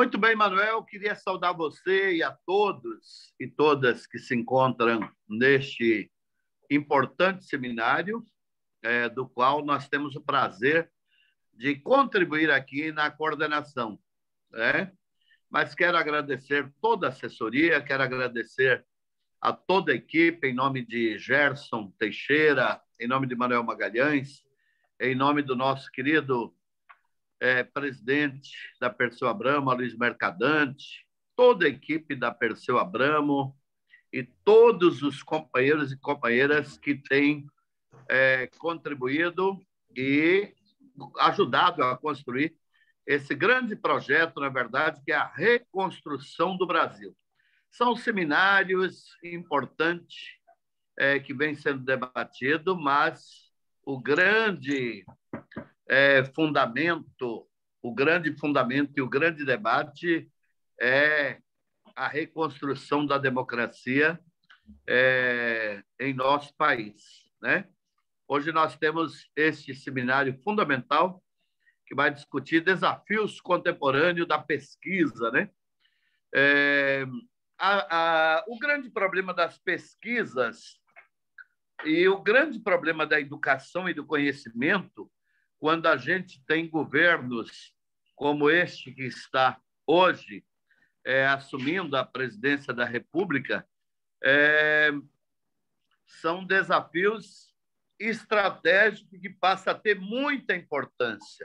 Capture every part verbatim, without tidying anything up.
Muito bem, Manuel. Queria saudar você e a todos e todas que se encontram neste importante seminário, é, do qual nós temos o prazer de contribuir aqui na coordenação, né? Mas quero agradecer toda a assessoria, quero agradecer a toda a equipe, em nome de Gerson Teixeira, em nome de Manuel Magalhães, em nome do nosso querido é, presidente da Perseu Abramo, Luiz Mercadante, toda a equipe da Perseu Abramo e todos os companheiros e companheiras que têm é, contribuído e ajudado a construir esse grande projeto, na verdade, que é a reconstrução do Brasil. São seminários importantes é, que vem sendo debatido, mas o grande é, fundamento, o grande fundamento e o grande debate é a reconstrução da democracia é, em nosso país, né? Hoje nós temos este seminário fundamental que vai discutir desafios contemporâneos da pesquisa, né? É, a, a, o grande problema das pesquisas e o grande problema da educação e do conhecimento, quando a gente tem governos como este que está hoje é, assumindo a presidência da República, é, são desafios estratégicos que passam a ter muita importância,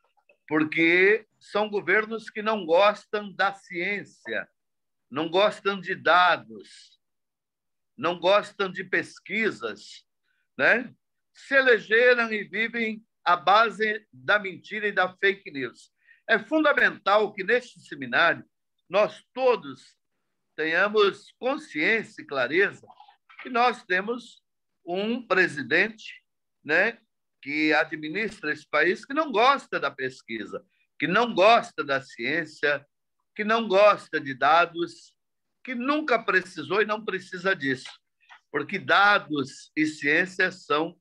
porque são governos que não gostam da ciência, não gostam de dados, não gostam de pesquisas, né? Se elegeram e vivem à base da mentira e da fake news. É fundamental que, neste seminário, nós todos tenhamos consciência e clareza que nós temos um presidente, né, que administra esse país, que não gosta da pesquisa, que não gosta da ciência, que não gosta de dados, que nunca precisou e não precisa disso, porque dados e ciência são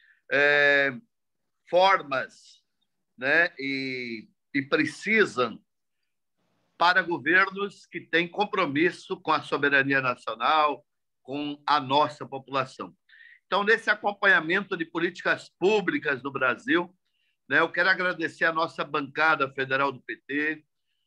é, formas, né, e, e precisam para governos que têm compromisso com a soberania nacional, com a nossa população. Então, nesse acompanhamento de políticas públicas no Brasil, né, eu quero agradecer a nossa bancada federal do P T,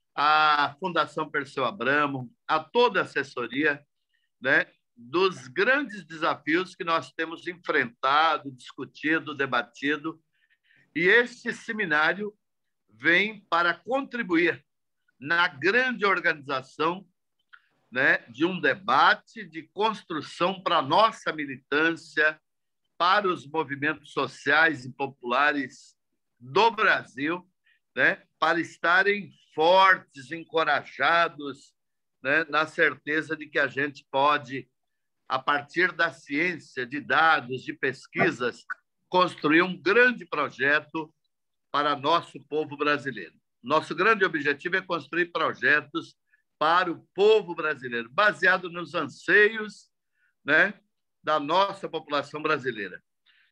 a Fundação Perseu Abramo, a toda a assessoria, né, dos grandes desafios que nós temos enfrentado, discutido, debatido. E este seminário vem para contribuir na grande organização, né, de um debate de construção para a nossa militância, para os movimentos sociais e populares do Brasil, né, para estarem fortes, encorajados, né, na certeza de que a gente pode, a partir da ciência, de dados, de pesquisas, construir um grande projeto para nosso povo brasileiro. Nosso grande objetivo é construir projetos para o povo brasileiro, baseado nos anseios, né, da nossa população brasileira.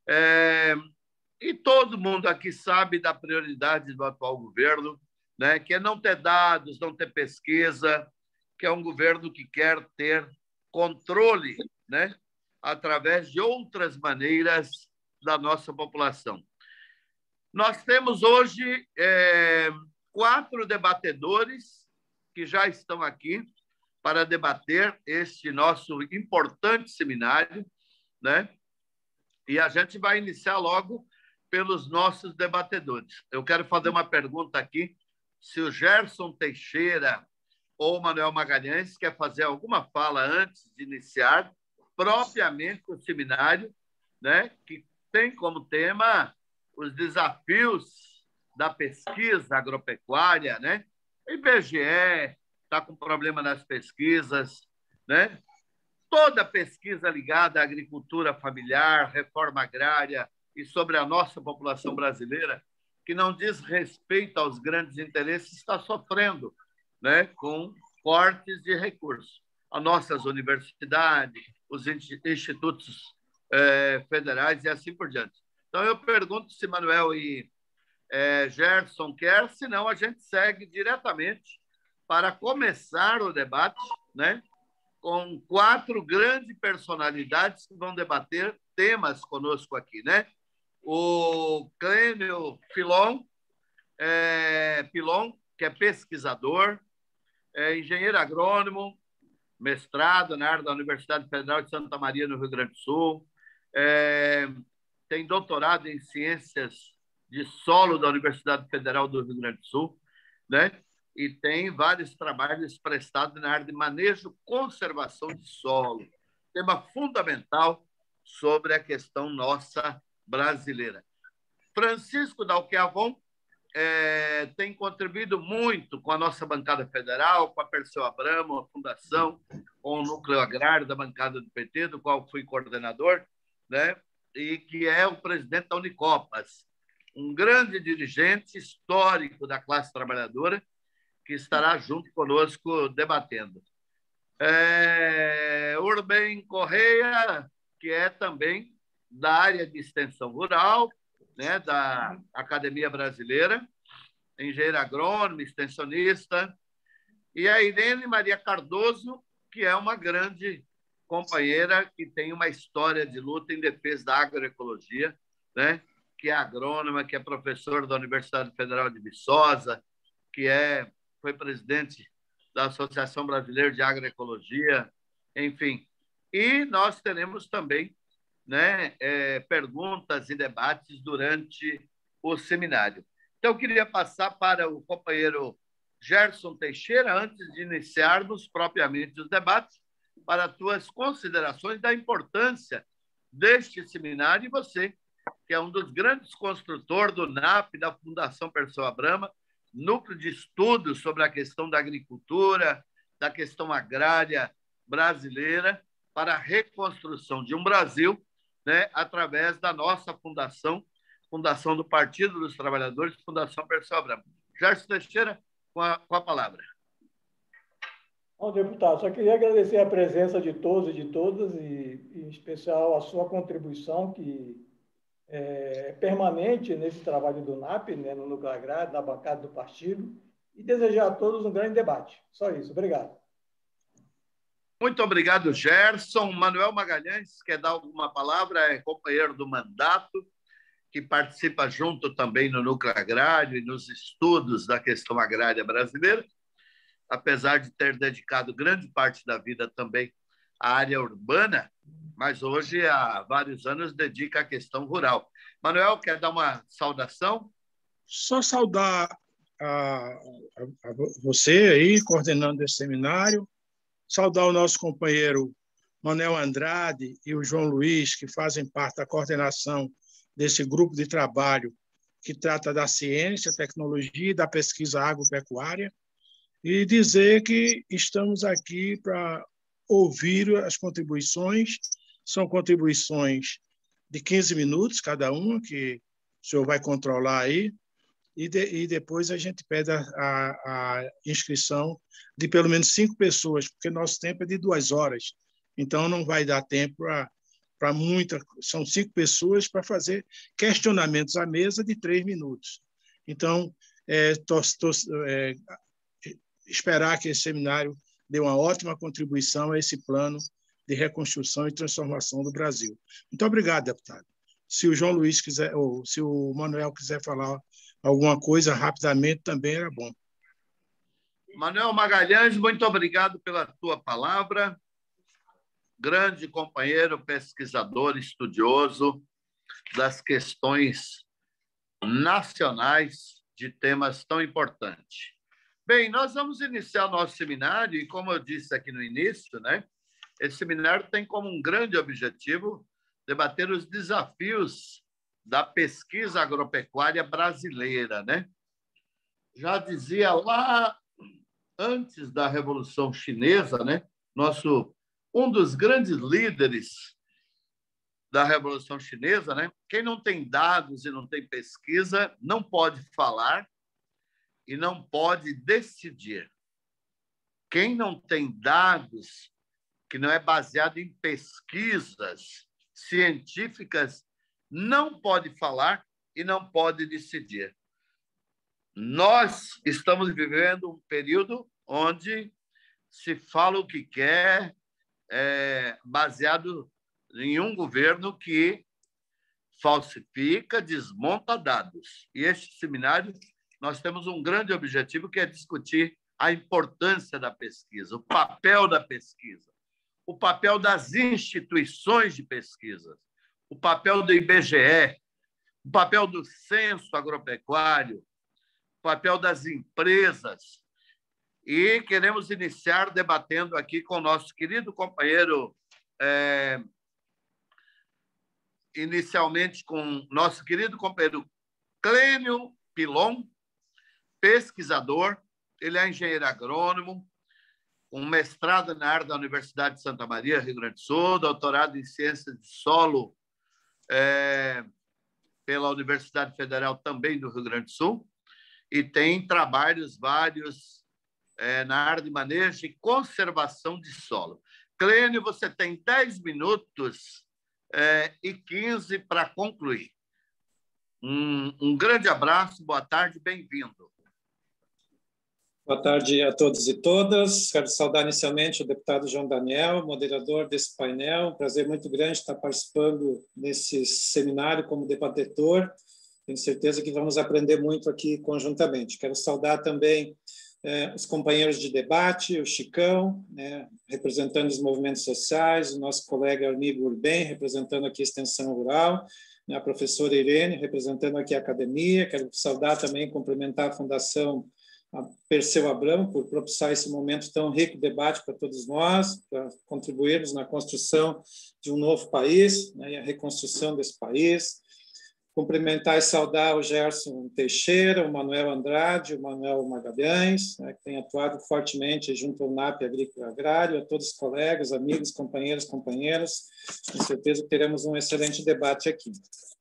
É, e todo mundo aqui sabe da prioridade do atual governo, né, que é não ter dados, não ter pesquisa, que é um governo que quer ter controle, né, através de outras maneiras da nossa população. Nós temos hoje é, quatro debatedores que já estão aqui para debater este nosso importante seminário, né? E a gente vai iniciar logo pelos nossos debatedores. Eu quero fazer uma pergunta aqui, se o Gerson Teixeira ou o Manuel Magalhães quer fazer alguma fala antes de iniciar propriamente o seminário, né? Que tem como tema os desafios da pesquisa agropecuária, né? O I B G E está com problema nas pesquisas, né? Toda pesquisa ligada à agricultura familiar, reforma agrária e sobre a nossa população brasileira, que não diz respeito aos grandes interesses, está sofrendo, né, com cortes de recursos. As nossas universidades, os institutos eh, federais e assim por diante. Então, eu pergunto se Manuel e é, Gerson quer, senão a gente segue diretamente para começar o debate, né, com quatro grandes personalidades que vão debater temas conosco aqui, né? O Clênio Filon, é, Pilon, que é pesquisador, é engenheiro agrônomo, mestrado na área da Universidade Federal de Santa Maria, no Rio Grande do Sul, é, tem doutorado em ciências de solo da Universidade Federal do Rio Grande do Sul, né? E tem vários trabalhos prestados na área de manejo e conservação de solo, tema fundamental sobre a questão nossa brasileira. Francisco Dalquiavon é, tem contribuído muito com a nossa bancada federal, com a Perseu Abramo, a Fundação, com o Núcleo Agrário da bancada do P T, do qual fui coordenador, né? E que é o presidente da Unicopas, um grande dirigente histórico da classe trabalhadora, que estará junto conosco debatendo. É, Urbem Correia, que é também da área de extensão rural, né, da Academia Brasileira, engenheiro agrônomo, extensionista, e a Irene Maria Cardoso, que é uma grande companheira que tem uma história de luta em defesa da agroecologia, né, que é agrônoma, que é professor da Universidade Federal de Viçosa, que é, foi presidente da Associação Brasileira de Agroecologia, enfim. E nós teremos também, né, é, perguntas e debates durante o seminário. Então, eu queria passar para o companheiro Gerson Teixeira, antes de iniciarmos propriamente os debates, para as tuas considerações da importância deste seminário, e você, que é um dos grandes construtores do N A P, da Fundação Perseu Abramo, núcleo de estudos sobre a questão da agricultura, da questão agrária brasileira, para a reconstrução de um Brasil, né, através da nossa fundação, Fundação do Partido dos Trabalhadores, Fundação Perseu Abramo. Gerson Teixeira, com a, com a palavra. Bom, deputado, só queria agradecer a presença de todos e de todas, e, em especial a sua contribuição, que é permanente nesse trabalho do N A P, né, no Núcleo Agrário, na bancada do partido, e desejar a todos um grande debate. Só isso. Obrigado. Muito obrigado, Gerson. Manuel Magalhães, quer dar alguma palavra? É companheiro do mandato, que participa junto também no Núcleo Agrário e nos estudos da questão agrária brasileira, apesar de ter dedicado grande parte da vida também à área urbana, mas hoje, há vários anos, dedica à questão rural. Manuel, quer dar uma saudação? Só saudar a, a, a você aí, coordenando esse seminário, saudar o nosso companheiro Manuel Andrade e o João Luiz, que fazem parte da coordenação desse grupo de trabalho que trata da ciência, tecnologia e da pesquisa agropecuária, e dizer que estamos aqui para ouvir as contribuições. São contribuições de quinze minutos cada uma, que o senhor vai controlar aí, e, de, e depois a gente pede a, a, a inscrição de pelo menos cinco pessoas, porque nosso tempo é de duas horas, então não vai dar tempo para muita... São cinco pessoas para fazer questionamentos à mesa de três minutos. Então, é, tô, tô, é, esperar que esse seminário dê uma ótima contribuição a esse plano de reconstrução e transformação do Brasil. Muito obrigado, deputado. Se o João Luiz quiser, ou se o Manuel quiser falar alguma coisa rapidamente, também era bom. Manuel Magalhães, muito obrigado pela tua palavra. Grande companheiro, pesquisador, estudioso das questões nacionais de temas tão importantes. Bem, nós vamos iniciar o nosso seminário e, como eu disse aqui no início, né, esse seminário tem como um grande objetivo debater os desafios da pesquisa agropecuária brasileira, né? Já dizia lá antes da Revolução Chinesa, né, nosso um dos grandes líderes da Revolução Chinesa, né? Quem não tem dados e não tem pesquisa não pode falar e não pode decidir. Quem não tem dados, que não é baseado em pesquisas científicas, não pode falar e não pode decidir. Nós estamos vivendo um período onde se fala o que quer, é, baseado em um governo que falsifica, desmonta dados. E este seminário, nós temos um grande objetivo, que é discutir a importância da pesquisa, o papel da pesquisa, o papel das instituições de pesquisa, o papel do I B G E, o papel do censo agropecuário, o papel das empresas. E queremos iniciar debatendo aqui com o nosso querido companheiro, é, inicialmente com nosso querido companheiro Clênio Pilon, pesquisador. Ele é engenheiro agrônomo, um mestrado na área da Universidade de Santa Maria, Rio Grande do Sul, doutorado em Ciências de Solo é, pela Universidade Federal também do Rio Grande do Sul, e tem trabalhos vários é, na área de manejo e conservação de solo. Clênio, você tem dez minutos é, e quinze para concluir. Um, um grande abraço, boa tarde, bem-vindo. Boa tarde a todos e todas. Quero saudar inicialmente o deputado João Daniel, moderador desse painel. Um prazer muito grande estar participando desse seminário como debatedor. Tenho certeza que vamos aprender muito aqui conjuntamente. Quero saudar também eh, os companheiros de debate, o Chicão, né, representando os movimentos sociais, o nosso colega Armigo Urbem, representando aqui a Extensão Rural, né, a professora Irene, representando aqui a academia. Quero saudar também, cumprimentar a Fundação a Perseu Abramo por propiciar esse momento tão rico de debate para todos nós, para contribuirmos na construção de um novo país, né, e a reconstrução desse país. Cumprimentar e saudar o Gerson Teixeira, o Manuel Andrade, o Manuel Magalhães, né, que tem atuado fortemente junto ao N A P Agrícola e Agrário, a todos os colegas, amigos, companheiros, companheiras. Com certeza teremos um excelente debate aqui.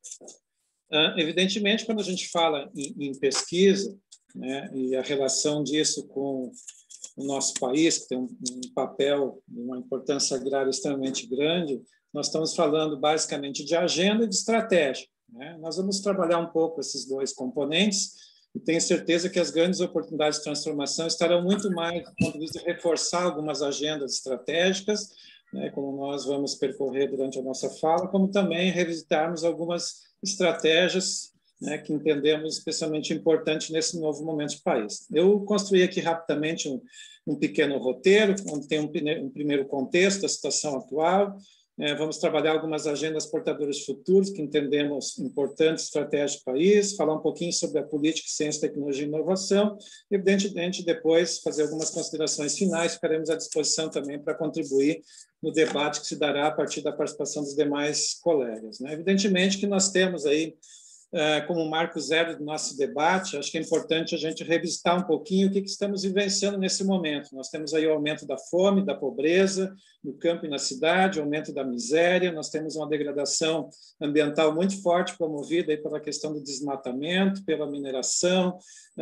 Uh, evidentemente, quando a gente fala em, em pesquisa, né, e a relação disso com o nosso país, que tem um, um papel, uma importância agrária extremamente grande, nós estamos falando basicamente de agenda e de estratégia, né? Nós vamos trabalhar um pouco esses dois componentes e tenho certeza que as grandes oportunidades de transformação estarão muito mais do ponto de vista de reforçar algumas agendas estratégicas, né, como nós vamos percorrer durante a nossa fala, como também revisitarmos algumas estratégias, né, que entendemos especialmente importante nesse novo momento do país. Eu construí aqui rapidamente um, um pequeno roteiro, onde tem um, um primeiro contexto da situação atual. É, vamos trabalhar algumas agendas portadoras de futuros que entendemos importantes estratégias do país, falar um pouquinho sobre a política, ciência, tecnologia e inovação, e, evidentemente, depois fazer algumas considerações finais. Ficaremos à disposição também para contribuir no debate que se dará a partir da participação dos demais colegas, né? Evidentemente que nós temos aí, como marco zero do nosso debate, acho que é importante a gente revisitar um pouquinho o que estamos vivenciando nesse momento. Nós temos aí o aumento da fome, da pobreza, no campo e na cidade, o aumento da miséria, nós temos uma degradação ambiental muito forte, promovida aí pela questão do desmatamento, pela mineração,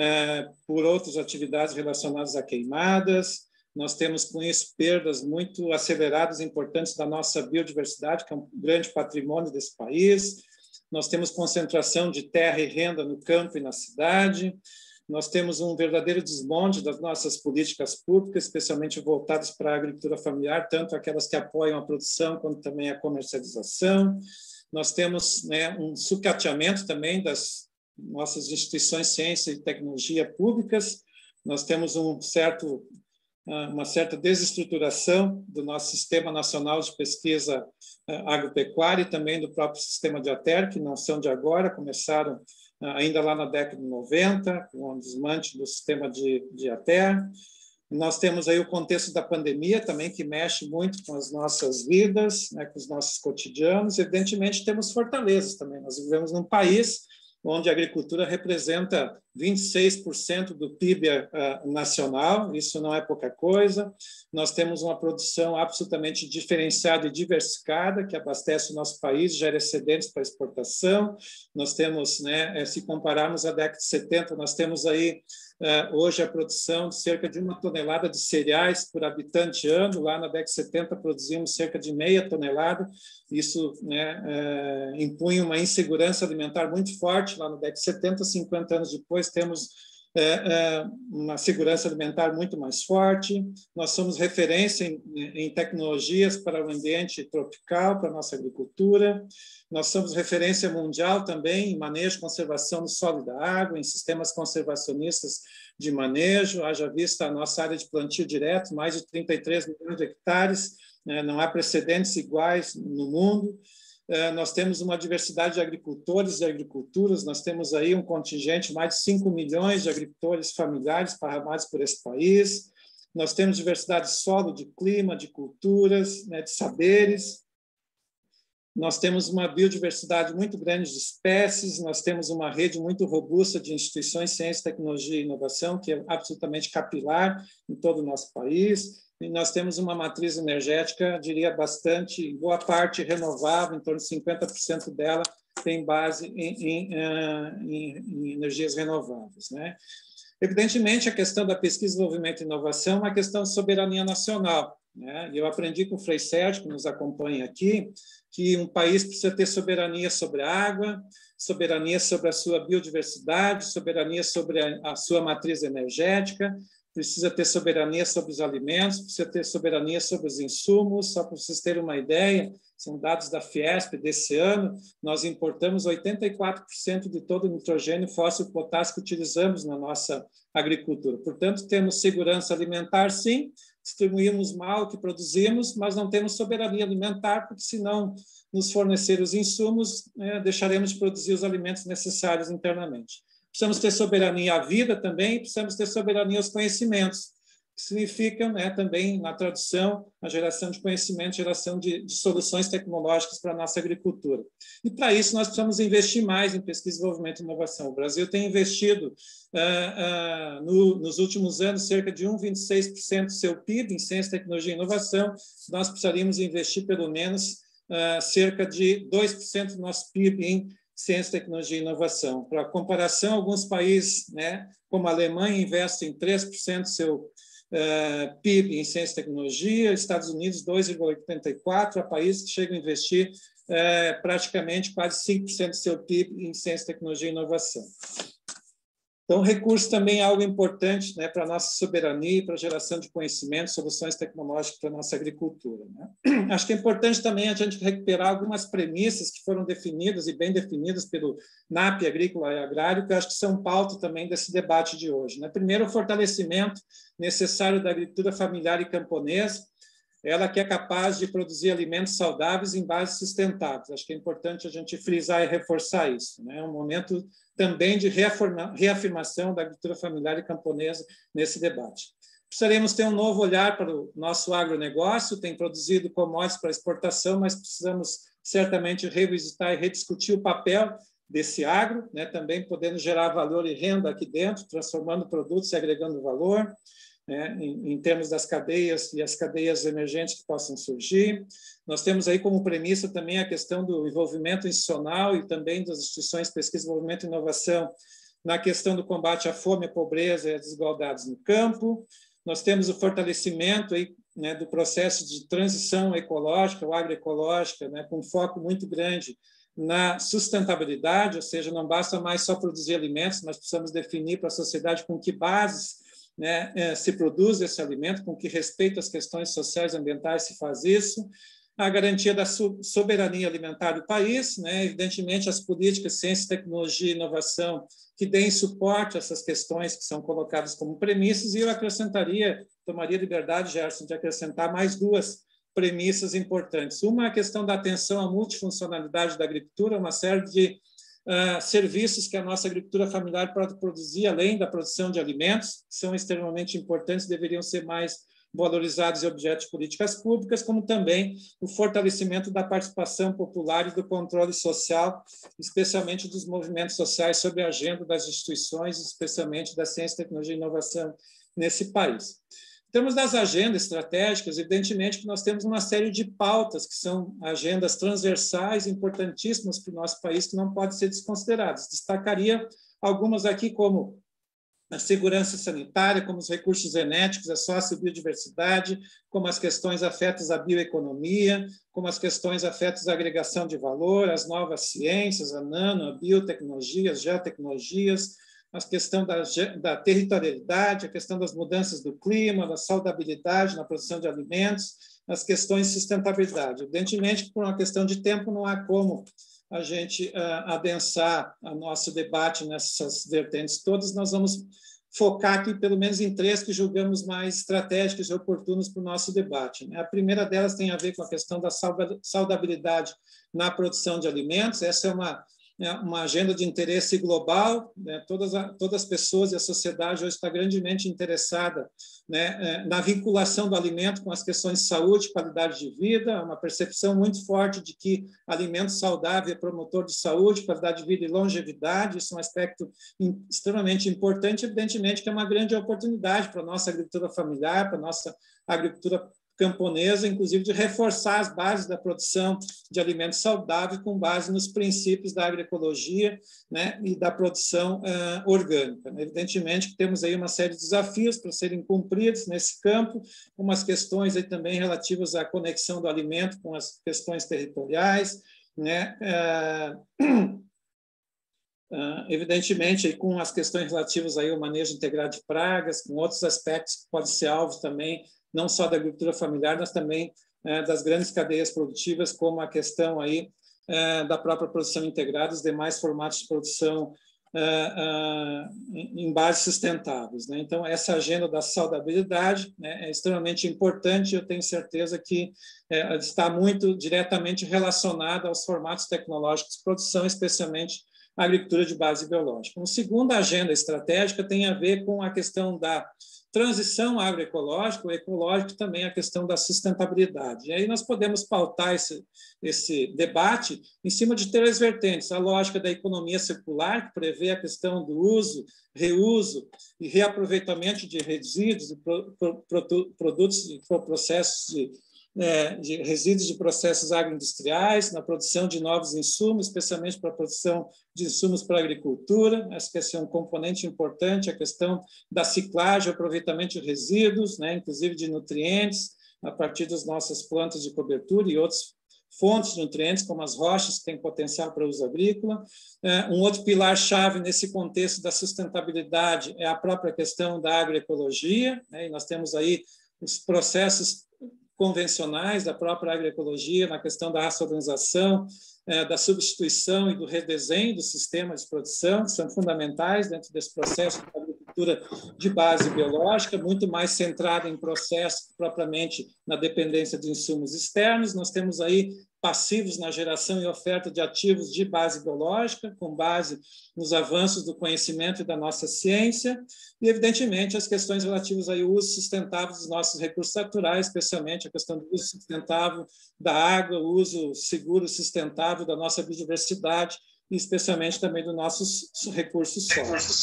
por outras atividades relacionadas a queimadas. Nós temos, com isso, perdas muito aceleradas e importantes da nossa biodiversidade, que é um grande patrimônio desse país. Nós temos concentração de terra e renda no campo e na cidade. Nós temos um verdadeiro desmonte das nossas políticas públicas, especialmente voltadas para a agricultura familiar, tanto aquelas que apoiam a produção, quanto também a comercialização. Nós temos, né, um sucateamento também das nossas instituições de ciência e tecnologia públicas. Nós temos um certo... uma certa desestruturação do nosso Sistema Nacional de Pesquisa Agropecuária e também do próprio sistema de ATER, que não são de agora, começaram ainda lá na década de noventa, com o desmante do sistema de, de ATER. Nós temos aí o contexto da pandemia também, que mexe muito com as nossas vidas, né, com os nossos cotidianos. Evidentemente, temos fortalezas também. Nós vivemos num país onde a agricultura representa vinte e seis por cento do P I B uh, nacional, isso não é pouca coisa. Nós temos uma produção absolutamente diferenciada e diversificada, que abastece o nosso país, gera excedentes para exportação. Nós temos, né, se compararmos a década de setenta, nós temos aí uh, hoje a produção de cerca de uma tonelada de cereais por habitante ano. Lá na década de setenta produzimos cerca de meia tonelada. Isso, né, uh, impunha uma insegurança alimentar muito forte. Lá na década de setenta, cinquenta anos depois, temos é, é, uma segurança alimentar muito mais forte. Nós somos referência em, em tecnologias para o ambiente tropical, para a nossa agricultura. Nós somos referência mundial também em manejo e conservação do solo e da água, em sistemas conservacionistas de manejo. Haja vista a nossa área de plantio direto, mais de trinta e três milhões de hectares, né? Não há precedentes iguais no mundo. Nós temos uma diversidade de agricultores e agriculturas, nós temos aí um contingente, mais de cinco milhões de agricultores familiares parramados por esse país. Nós temos diversidade de solo, de clima, de culturas, né, de saberes. Nós temos uma biodiversidade muito grande de espécies, nós temos uma rede muito robusta de instituições de ciência, tecnologia e inovação, que é absolutamente capilar em todo o nosso país. E nós temos uma matriz energética, diria bastante, boa parte renovável, em torno de cinquenta por cento dela tem base em, em, em, em energias renováveis, né? Evidentemente, a questão da pesquisa, desenvolvimento e inovação é uma questão de soberania nacional, né? E eu aprendi com o Frei Sérgio, que nos acompanha aqui, que um país precisa ter soberania sobre a água, soberania sobre a sua biodiversidade, soberania sobre a, a sua matriz energética, precisa ter soberania sobre os alimentos, precisa ter soberania sobre os insumos. Só para vocês terem uma ideia, são dados da Fiesp desse ano, nós importamos oitenta e quatro por cento de todo o nitrogênio, fósforo e potássio que utilizamos na nossa agricultura. Portanto, temos segurança alimentar, sim, distribuímos mal o que produzimos, mas não temos soberania alimentar, porque se não nos fornecer os insumos, né, deixaremos de produzir os alimentos necessários internamente. Precisamos ter soberania à vida também, precisamos ter soberania aos conhecimentos, que significa, né, também, na tradução, a geração de conhecimento, geração de, de soluções tecnológicas para a nossa agricultura. E, para isso, nós precisamos investir mais em pesquisa, desenvolvimento e inovação. O Brasil tem investido, uh, uh, no, nos últimos anos, cerca de um vírgula vinte e seis por cento do seu P I B em ciência, tecnologia e inovação. Nós precisaríamos investir, pelo menos, uh, cerca de dois por cento do nosso P I B em ciência, tecnologia e inovação. Para comparação, alguns países, né, como a Alemanha, investem três por cento do seu uh, P I B em ciência e tecnologia, Estados Unidos dois vírgula oitenta e quatro por cento, há países que chegam a investir uh, praticamente quase cinco por cento do seu P I B em ciência, tecnologia e inovação. Então, recurso também é algo importante, né, para a nossa soberania, para a geração de conhecimento, soluções tecnológicas para a nossa agricultura, né? Acho que é importante também a gente recuperar algumas premissas que foram definidas e bem definidas pelo N A P Agrícola e Agrário, que eu acho que são pauta também desse debate de hoje, né? Primeiro, o fortalecimento necessário da agricultura familiar e camponesa, ela que é capaz de produzir alimentos saudáveis em bases sustentáveis. Acho que é importante a gente frisar e reforçar isso, né? É um momento também de reafirmação da agricultura familiar e camponesa nesse debate. Precisaremos ter um novo olhar para o nosso agronegócio, tem produzido commodities para exportação, mas precisamos certamente revisitar e rediscutir o papel desse agro, né? Também podendo gerar valor e renda aqui dentro, transformando produtos e agregando valor, né, em, em termos das cadeias e as cadeias emergentes que possam surgir. Nós temos aí como premissa também a questão do envolvimento institucional e também das instituições de pesquisa, desenvolvimento e inovação na questão do combate à fome, à pobreza e às desigualdades no campo. Nós temos o fortalecimento aí, né, do processo de transição ecológica, ou agroecológica, né, com um foco muito grande na sustentabilidade, ou seja, não basta mais só produzir alimentos, mas precisamos definir para a sociedade com que bases, né, se produz esse alimento, com que respeito às questões sociais e ambientais se faz isso, a garantia da soberania alimentar do país, né, evidentemente as políticas de ciência, tecnologia e inovação que deem suporte a essas questões que são colocadas como premissas, e eu acrescentaria, tomaria liberdade, Gerson, de acrescentar mais duas premissas importantes. Uma é a questão da atenção à multifuncionalidade da agricultura, uma série de Uh, serviços que a nossa agricultura familiar pode produzir, além da produção de alimentos, que são extremamente importantes, deveriam ser mais valorizados e objetos de políticas públicas, como também o fortalecimento da participação popular e do controle social, especialmente dos movimentos sociais sobre a agenda das instituições, especialmente da ciência, tecnologia e inovação nesse país. Em termos das agendas estratégicas, evidentemente que nós temos uma série de pautas que são agendas transversais importantíssimas para o nosso país que não podem ser desconsideradas. Destacaria algumas aqui como a segurança sanitária, como os recursos genéticos, a sociobiodiversidade, como as questões afetas à bioeconomia, como as questões afetas à agregação de valor, as novas ciências, a nano, a biotecnologia, as geotecnologias, a questão da, da territorialidade, a questão das mudanças do clima, da saudabilidade na produção de alimentos, as questões de sustentabilidade. Evidentemente que, por uma questão de tempo, não há como a gente uh, adensar o nosso debate nessas vertentes todas. Nós vamos focar aqui, pelo menos, em três que julgamos mais estratégicas e oportunas para o nosso debate. A primeira delas tem a ver com a questão da saudabilidade na produção de alimentos. Essa é uma, uma agenda de interesse global, né? Todas, todas as pessoas e a sociedade hoje está grandemente interessada, né, na vinculação do alimento com as questões de saúde, qualidade de vida, uma percepção muito forte de que alimento saudável é promotor de saúde, qualidade de vida e longevidade. Isso é um aspecto extremamente importante, evidentemente que é uma grande oportunidade para a nossa agricultura familiar, para a nossa agricultura camponesa, inclusive de reforçar as bases da produção de alimentos saudáveis com base nos princípios da agroecologia, né, e da produção uh, orgânica. Evidentemente que temos aí uma série de desafios para serem cumpridos nesse campo, umas questões aí também relativas à conexão do alimento com as questões territoriais, né, uh, uh, evidentemente aí com as questões relativas aí ao manejo integrado de pragas, com outros aspectos que podem ser alvos também não só da agricultura familiar, mas também é, das grandes cadeias produtivas, como a questão aí é, da própria produção integrada, os demais formatos de produção é, é, em bases sustentáveis, né? Então, essa agenda da saudabilidade, né, é extremamente importante. Eu tenho certeza que é, está muito diretamente relacionada aos formatos tecnológicos de produção, especialmente a agricultura de base biológica. Uma segunda agenda estratégica tem a ver com a questão da transição agroecológica, o ecológico, também a questão da sustentabilidade. E aí nós podemos pautar esse, esse debate em cima de três vertentes: a lógica da economia circular, que prevê a questão do uso, reuso e reaproveitamento de resíduos, de produtos e processos de de resíduos de processos agroindustriais, na produção de novos insumos, especialmente para a produção de insumos para a agricultura. Essa questão é um componente importante, a questão da ciclagem, aproveitamento de resíduos, né, inclusive de nutrientes, a partir das nossas plantas de cobertura e outras fontes de nutrientes, como as rochas, que têm potencial para uso agrícola. Um outro pilar-chave nesse contexto da sustentabilidade é a própria questão da agroecologia, né, e nós temos aí os processos convencionais da própria agroecologia, na questão da racionalização, da substituição e do redesenho do sistema de produção, que são fundamentais dentro desse processo de agricultura de base biológica, muito mais centrada em processo propriamente na dependência de insumos externos. Nós temos aí passivos na geração e oferta de ativos de base biológica, com base nos avanços do conhecimento e da nossa ciência, e, evidentemente, as questões relativas ao uso sustentável dos nossos recursos naturais, especialmente a questão do uso sustentável da água, o uso seguro e sustentável da nossa biodiversidade, e especialmente também dos nossos recursos sólidos.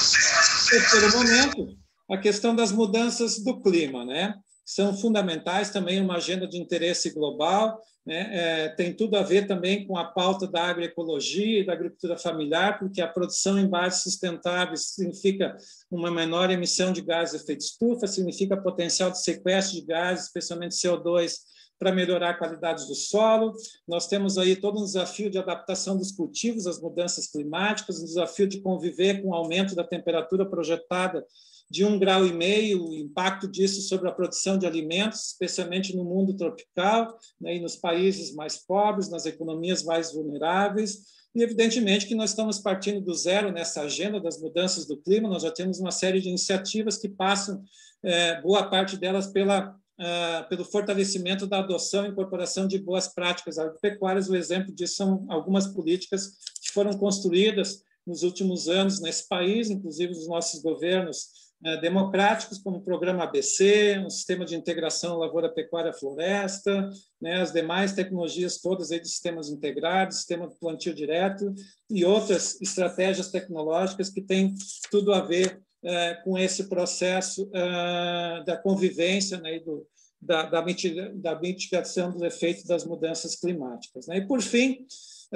No terceiro momento, a questão das mudanças do clima, né? São fundamentais também, uma agenda de interesse global, né? É, tem tudo a ver também com a pauta da agroecologia e da agricultura familiar, porque a produção em bases sustentáveis significa uma menor emissão de gases de efeito estufa, significa potencial de sequestro de gases, especialmente C O dois, para melhorar a qualidade do solo. Nós temos aí todo um desafio de adaptação dos cultivos às mudanças climáticas, um desafio de conviver com o aumento da temperatura projetada de um grau e meio, o impacto disso sobre a produção de alimentos, especialmente no mundo tropical, né, e nos países mais pobres, nas economias mais vulneráveis. E, evidentemente, que nós estamos partindo do zero nessa agenda das mudanças do clima. Nós já temos uma série de iniciativas que passam, é, boa parte delas, pela, uh, pelo fortalecimento da adoção e incorporação de boas práticas agropecuárias. O exemplo disso são algumas políticas que foram construídas nos últimos anos nesse país, inclusive os nossos governos democráticos, como o Programa A B C, um sistema de integração lavoura-pecuária-floresta, né, as demais tecnologias todas aí de sistemas integrados, sistema de plantio direto e outras estratégias tecnológicas que têm tudo a ver é, com esse processo é, da convivência, né, e do, da, da, mitiga, da mitigação dos efeitos das mudanças climáticas, né? E, por fim,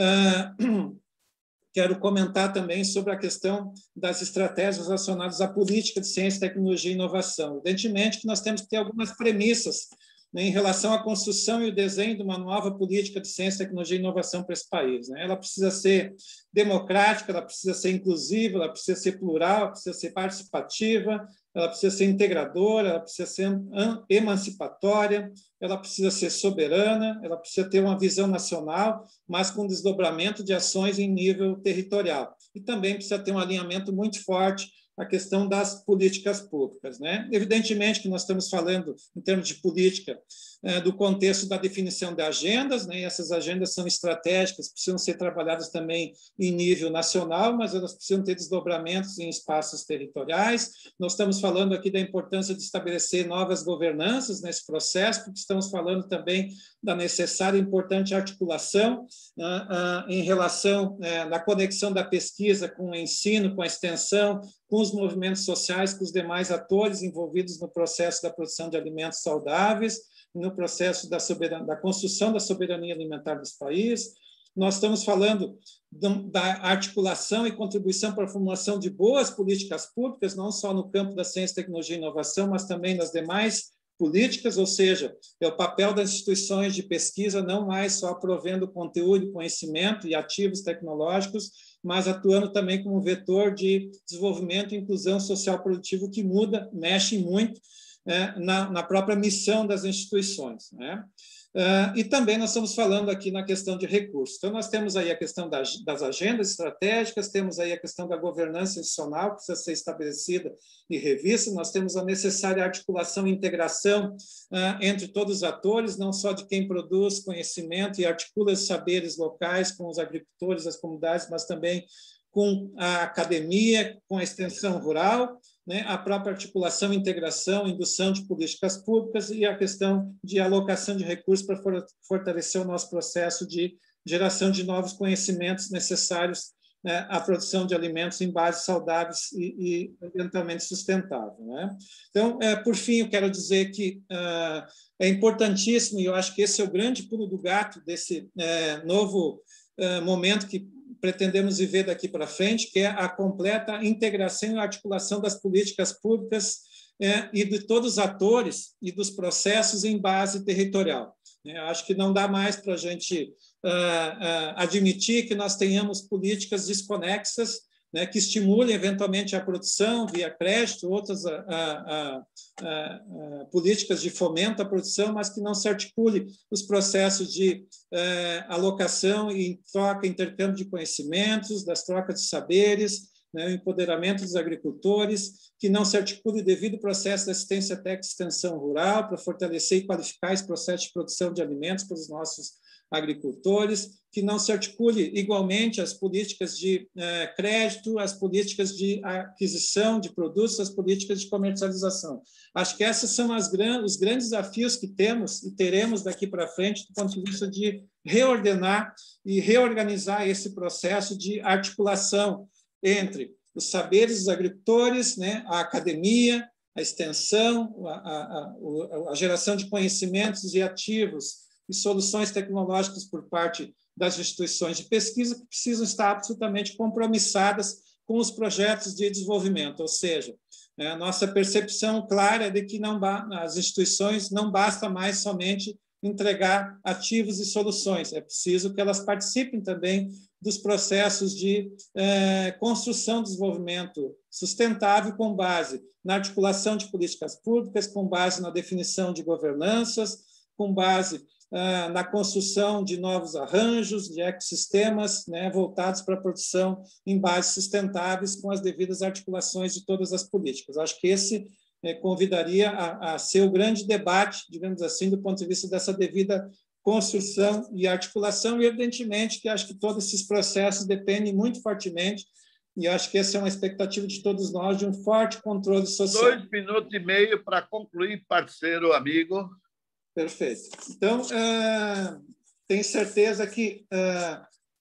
é, quero comentar também sobre a questão das estratégias relacionadas à política de ciência, tecnologia e inovação. Evidentemente que nós temos que ter algumas premissas né, em relação à construção e o desenho de uma nova política de ciência, tecnologia e inovação para esse país, né? Ela precisa ser democrática, ela precisa ser inclusiva, ela precisa ser plural, ela precisa ser participativa, ela precisa ser integradora, ela precisa ser emancipatória, ela precisa ser soberana, ela precisa ter uma visão nacional, mas com desdobramento de ações em nível territorial. E também precisa ter um alinhamento muito forte a questão das políticas públicas, né? Evidentemente que nós estamos falando, em termos de política, do contexto da definição de agendas, né? E essas agendas são estratégicas, precisam ser trabalhadas também em nível nacional, mas elas precisam ter desdobramentos em espaços territoriais. Nós estamos falando aqui da importância de estabelecer novas governanças nesse processo, porque estamos falando também da necessária e importante articulação uh, uh, em relação uh, na conexão da pesquisa com o ensino, com a extensão, com os movimentos sociais, com os demais atores envolvidos no processo da produção de alimentos saudáveis, no processo da, soberania, da construção da soberania alimentar desse país. Nós estamos falando da articulação e contribuição para a formulação de boas políticas públicas, não só no campo da ciência, tecnologia e inovação, mas também nas demais políticas, ou seja, é o papel das instituições de pesquisa não mais só provendo conteúdo, conhecimento e ativos tecnológicos, mas atuando também como vetor de desenvolvimento e inclusão social produtivo que muda, mexe muito é, na, na própria missão das instituições, né? Uh, e também nós estamos falando aqui na questão de recursos. Então, nós temos aí a questão das, das agendas estratégicas, temos aí a questão da governança institucional, que precisa ser estabelecida e revista, nós temos a necessária articulação e integração uh, entre todos os atores, não só de quem produz conhecimento e articula os saberes locais com os agricultores, as comunidades, mas também com a academia, com a extensão rural, né, a própria articulação, integração, indução de políticas públicas e a questão de alocação de recursos para fortalecer o nosso processo de geração de novos conhecimentos necessários, né, à produção de alimentos em bases saudáveis e, e ambientalmente sustentáveis, né? Então, é, por fim, eu quero dizer que uh, é importantíssimo, e eu acho que esse é o grande pulo do gato desse é, novo uh, momento que pretendemos viver daqui para frente, que é a completa integração e articulação das políticas públicas é, e de todos os atores e dos processos em base territorial. É, acho que não dá mais para a gente uh, uh, admitir que nós tenhamos políticas desconexas, né, que estimulem eventualmente a produção via crédito, outras a, a, a, a, políticas de fomento à produção, mas que não se articule os processos de eh, alocação e troca, intercâmbio de conhecimentos, das trocas de saberes, né, o empoderamento dos agricultores, que não se articule o devido processo de assistência técnica e extensão rural para fortalecer e qualificar esse processo de produção de alimentos para os nossos agricultores, que não se articule igualmente as políticas de eh, crédito, as políticas de aquisição de produtos, as políticas de comercialização. Acho que esses são as gran os grandes desafios que temos e teremos daqui para frente do ponto de vista de reordenar e reorganizar esse processo de articulação entre os saberes dos agricultores, né, a academia, a extensão, a, a, a, a geração de conhecimentos e ativos e soluções tecnológicas por parte das instituições de pesquisa que precisam estar absolutamente compromissadas com os projetos de desenvolvimento, ou seja, a nossa percepção clara é de que não as instituições não basta mais somente entregar ativos e soluções, é preciso que elas participem também dos processos de eh, construção de desenvolvimento sustentável com base na articulação de políticas públicas, com base na definição de governanças, com base na construção de novos arranjos, de ecossistemas, né, voltados para a produção em bases sustentáveis com as devidas articulações de todas as políticas. Acho que esse eh, convidaria a, a ser o grande debate, digamos assim, do ponto de vista dessa devida construção e articulação, e evidentemente que acho que todos esses processos dependem muito fortemente, e acho que essa é uma expectativa de todos nós, de um forte controle social. Dois minutos e meio para concluir, parceiro, amigo. Perfeito. Então, uh, tenho certeza que, uh,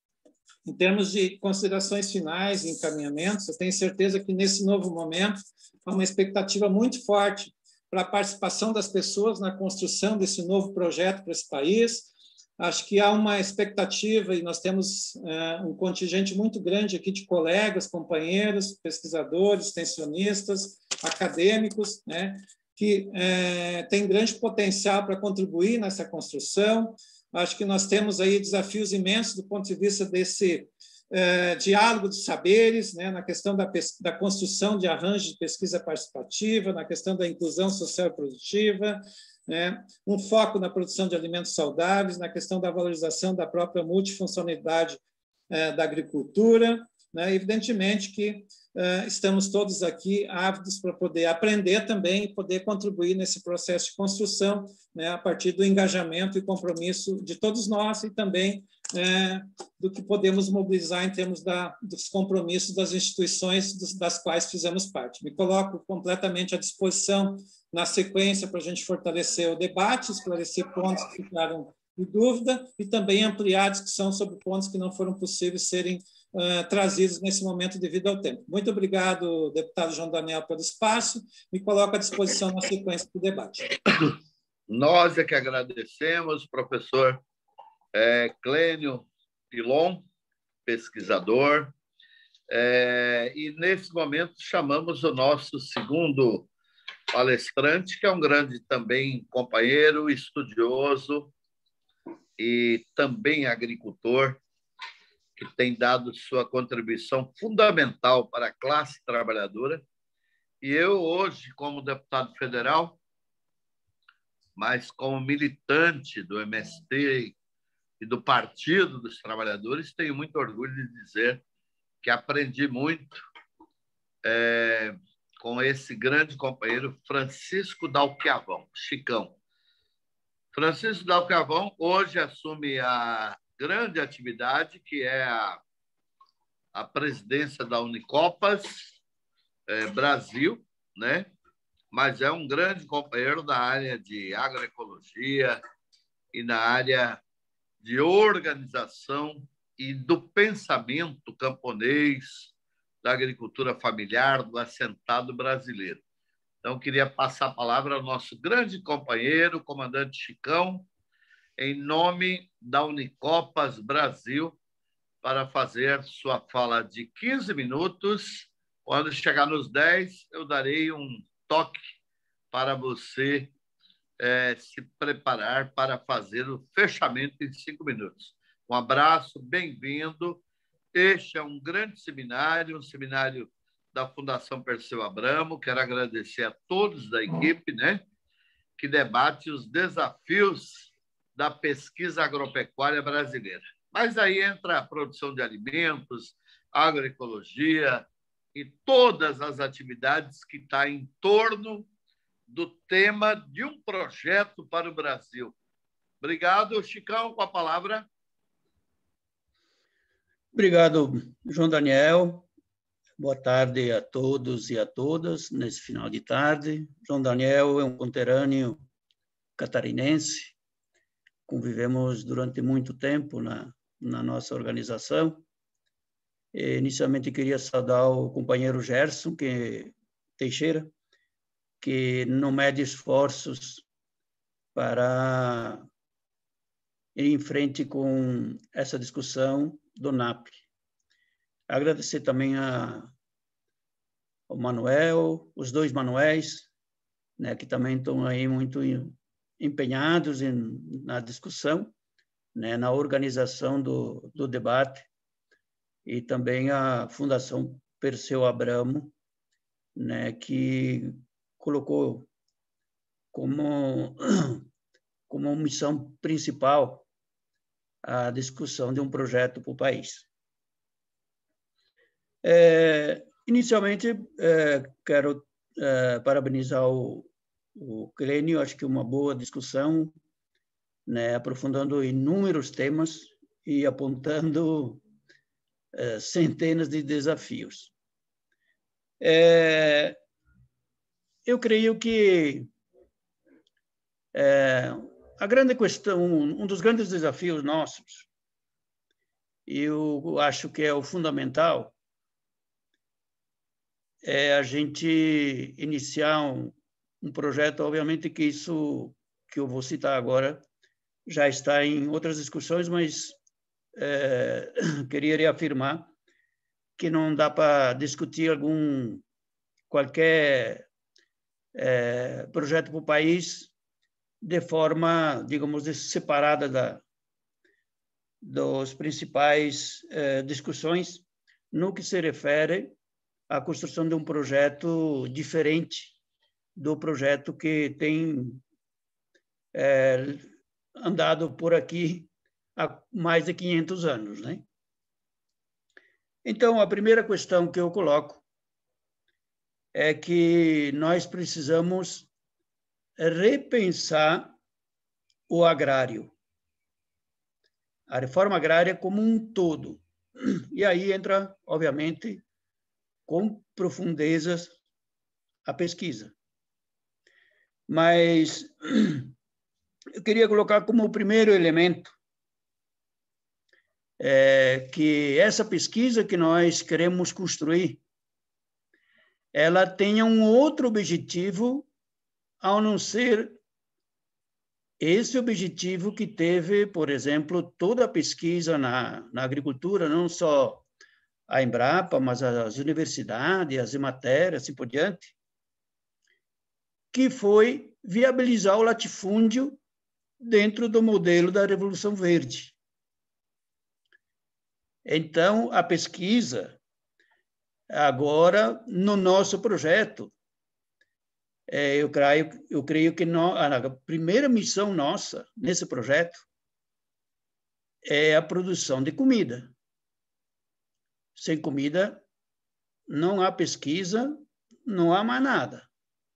em termos de considerações finais e encaminhamentos, eu tenho certeza que, nesse novo momento, há uma expectativa muito forte para a participação das pessoas na construção desse novo projeto para esse país. Acho que há uma expectativa, e nós temos uh, um contingente muito grande aqui de colegas, companheiros, pesquisadores, extensionistas, acadêmicos, né, que é, tem grande potencial para contribuir nessa construção. Acho que nós temos aí desafios imensos do ponto de vista desse é, diálogo de saberes, né, na questão da, da construção de arranjos de pesquisa participativa, na questão da inclusão social e produtiva, né, um foco na produção de alimentos saudáveis, na questão da valorização da própria multifuncionalidade é, da agricultura, né, evidentemente que uh, estamos todos aqui ávidos para poder aprender também e poder contribuir nesse processo de construção, né, a partir do engajamento e compromisso de todos nós e também é, do que podemos mobilizar em termos da, dos compromissos das instituições dos, das quais fizemos parte. Me coloco completamente à disposição na sequência para a gente fortalecer o debate, esclarecer pontos que ficaram em dúvida e também ampliar a discussão sobre pontos que não foram possíveis serem Uh, trazidos nesse momento devido ao tempo. Muito obrigado, deputado João Daniel, pelo espaço. Me coloco à disposição na sequência do debate. Nós é que agradecemos, professor é, Clênio Pilon, pesquisador, é, e nesse momento chamamos o nosso segundo palestrante, que é um grande também companheiro, estudioso e também agricultor, que tem dado sua contribuição fundamental para a classe trabalhadora. E eu, hoje, como deputado federal, mas como militante do M S T e do Partido dos Trabalhadores, tenho muito orgulho de dizer que aprendi muito é, com esse grande companheiro Francisco Dalquiavão, Chicão. Francisco Dalquiavão hoje assume a grande atividade, que é a, a presidência da Unicopas é, Brasil, né? Mas é um grande companheiro da área de agroecologia e na área de organização e do pensamento camponês, da agricultura familiar, do assentado brasileiro. Então, queria passar a palavra ao nosso grande companheiro, comandante Chicão, em nome da Unicopas Brasil, para fazer sua fala de quinze minutos. Quando chegar nos dez, eu darei um toque para você é, se preparar para fazer o fechamento em cinco minutos. Um abraço, bem-vindo. Este é um grande seminário, um seminário da Fundação Perseu Abramo. Quero agradecer a todos da equipe, né, que debate os desafios da pesquisa agropecuária brasileira. Mas aí entra a produção de alimentos, agroecologia e todas as atividades que estão em torno do tema de um projeto para o Brasil. Obrigado, Chicão, com a palavra. Obrigado, João Daniel. Boa tarde a todos e a todas nesse final de tarde. João Daniel é um conterrâneo catarinense. Convivemos durante muito tempo na, na nossa organização. E, inicialmente, queria saudar o companheiro Gerson que, Teixeira, que não mede esforços para ir em frente com essa discussão do N A P. Agradecer também a, ao Manuel, os dois Manuéis, né, que também estão aí muito empenhados em, na discussão, né, na organização do, do debate, e também a Fundação Perseu Abramo, né, que colocou como, como missão principal a discussão de um projeto para o país. É, inicialmente, é, quero é, parabenizar o O Clênio, acho que uma boa discussão, né, aprofundando inúmeros temas e apontando é, centenas de desafios. É, eu creio que é, a grande questão, um dos grandes desafios nossos, eu acho que é o fundamental, é a gente iniciar um um projeto, obviamente que isso que eu vou citar agora já está em outras discussões, mas é, queria reafirmar que não dá para discutir algum qualquer é, projeto para o país de forma, digamos, separada da, das principais é, discussões no que se refere à construção de um projeto diferente do projeto que tem é, andado por aqui há mais de quinhentos anos, né? Então, a primeira questão que eu coloco é que nós precisamos repensar o agrário, a reforma agrária como um todo. E aí entra, obviamente, com profundezas a pesquisa. Mas eu queria colocar como primeiro elemento é, que essa pesquisa que nós queremos construir, ela tenha um outro objetivo, ao não ser esse objetivo que teve, por exemplo, toda a pesquisa na, na agricultura, não só a Embrapa, mas as universidades, as Emater, assim por diante, que foi viabilizar o latifúndio dentro do modelo da Revolução Verde. Então, a pesquisa, agora, no nosso projeto, é, eu, creio, eu creio que no, a primeira missão nossa nesse projeto é a produção de comida. Sem comida, não há pesquisa, não há mais nada.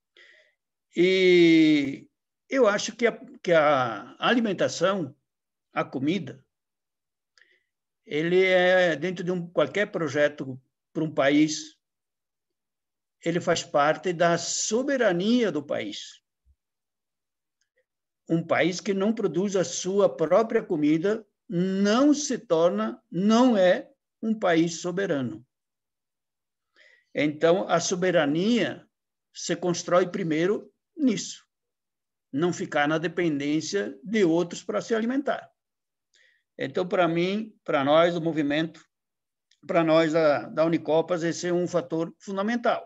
E eu acho que a, que a alimentação, a comida, ele é, dentro de um, qualquer projeto para um país, ele faz parte da soberania do país. Um país que não produz a sua própria comida não se torna, não é um país soberano. Então, a soberania se constrói primeiro nisso, não ficar na dependência de outros para se alimentar. Então, para mim, para nós, o movimento, para nós da, da Unicopas, esse é um fator fundamental.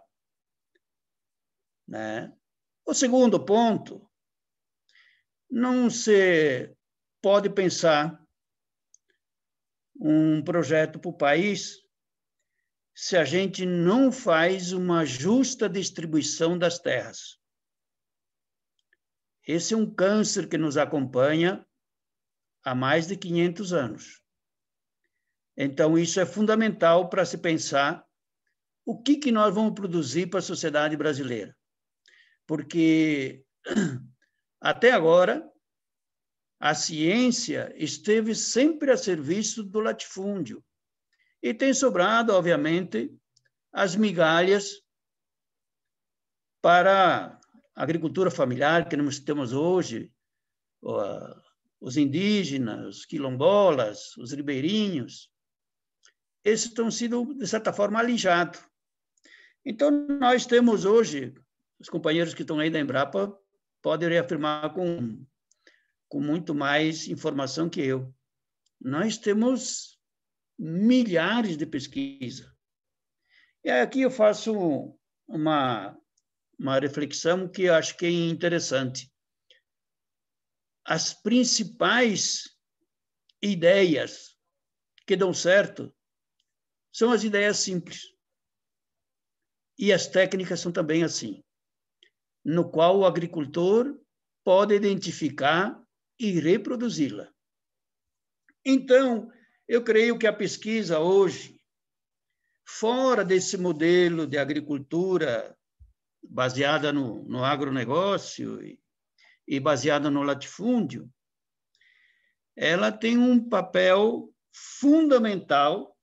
Né? O segundo ponto, não se pode pensar um projeto para o país se a gente não faz uma justa distribuição das terras. Esse é um câncer que nos acompanha há mais de quinhentos anos. Então, isso é fundamental para se pensar o que, que nós vamos produzir para a sociedade brasileira. Porque, até agora, a ciência esteve sempre a serviço do latifúndio. E tem sobrado, obviamente, as migalhas para a agricultura familiar que nós temos hoje, os indígenas, os quilombolas, os ribeirinhos, esses estão sendo, de certa forma, alijados. Então, nós temos hoje, os companheiros que estão aí da Embrapa podem reafirmar com, com muito mais informação que eu. Nós temos milhares de pesquisas. E aqui eu faço uma, uma reflexão que eu acho que é interessante. As principais ideias que dão certo são as ideias simples. E as técnicas são também assim, no qual o agricultor pode identificar e reproduzi-la. Então, eu creio que a pesquisa hoje, fora desse modelo de agricultura baseada no, no agronegócio e, e baseada no latifúndio, ela tem um papel fundamental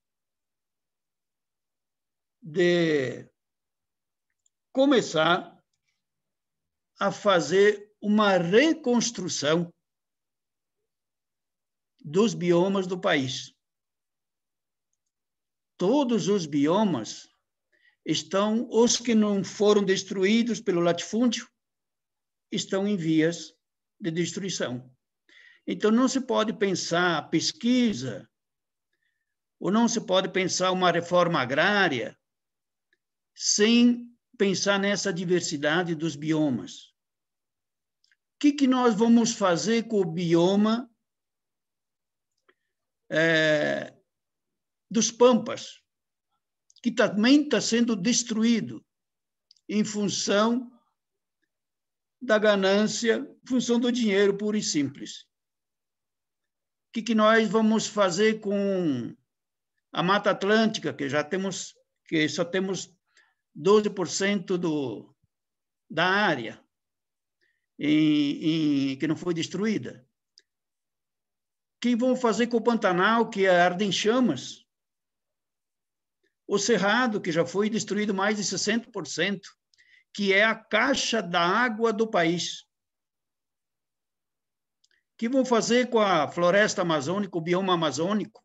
de começar a fazer uma reconstrução dos biomas do país. Todos os biomas estão, os que não foram destruídos pelo latifúndio, estão em vias de destruição. Então, não se pode pensar pesquisa, ou não se pode pensar uma reforma agrária sem pensar nessa diversidade dos biomas. O que, que nós vamos fazer com o bioma é, dos pampas, que também está sendo destruído em função da ganância, em função do dinheiro puro e simples. O que, que nós vamos fazer com a Mata Atlântica, que já temos, que só temos doze por cento do, da área em, em, que não foi destruída? O que vão fazer com o Pantanal, que arde em chamas? O Cerrado, que já foi destruído mais de sessenta por cento, que é a caixa da água do país. O que vão fazer com a floresta amazônica, o bioma amazônico,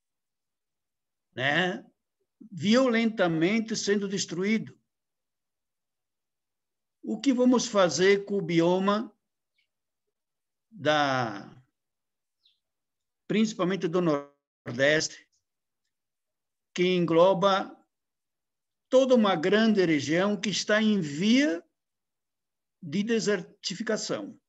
né? Violentamente sendo destruído? O que vamos fazer com o bioma da, principalmente do Nordeste, que engloba toda uma grande região que está em via de desertificação?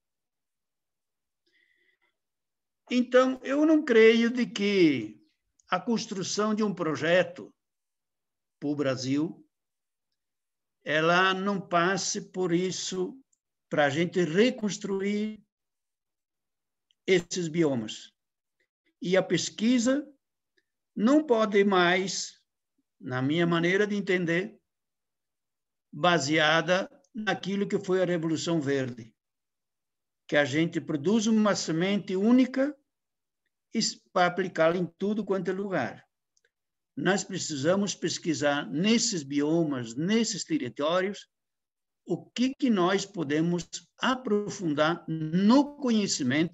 Então, eu não creio de que a construção de um projeto para o Brasil, ela não passe por isso, para a gente reconstruir esses biomas. E a pesquisa não pode mais, na minha maneira de entender, baseada naquilo que foi a Revolução Verde, que a gente produz uma semente única para aplicá-la em tudo quanto é lugar. Nós precisamos pesquisar nesses biomas, nesses territórios, o que, que nós podemos aprofundar no conhecimento,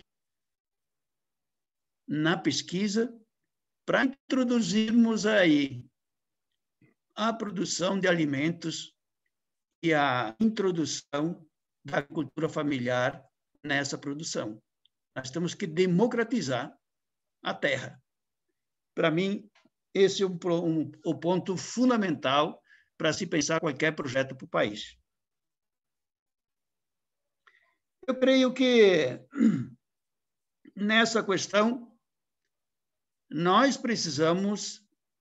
na pesquisa, para introduzirmos aí a produção de alimentos e a introdução da agricultura familiar nessa produção. Nós temos que democratizar a terra. Para mim, esse é um, um, o ponto fundamental para se pensar qualquer projeto para o país. Eu creio que, nessa questão, nós precisamos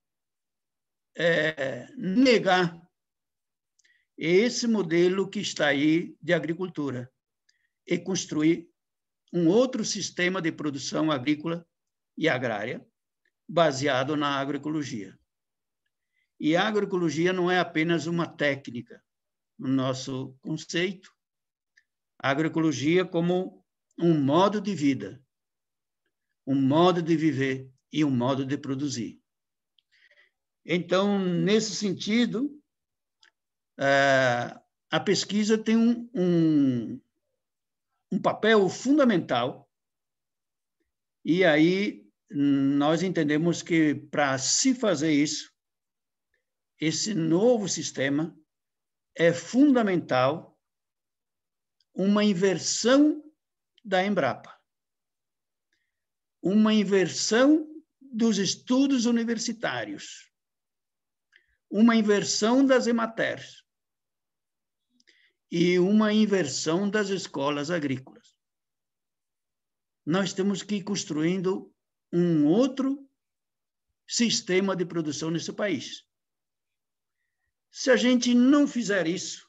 é, negar esse modelo que está aí de agricultura e construir um outro sistema de produção agrícola e agrária baseado na agroecologia. E a agroecologia não é apenas uma técnica no nosso conceito. A agroecologia como um modo de vida, um modo de viver e um modo de produzir. Então, nesse sentido, a pesquisa tem um, um, um papel fundamental, e aí nós entendemos que, para se fazer isso, esse novo sistema, é fundamental uma inversão da Embrapa, uma inversão dos estudos universitários, uma inversão das Ematers e uma inversão das escolas agrícolas. Nós temos que ir construindo um outro sistema de produção nesse país. Se a gente não fizer isso,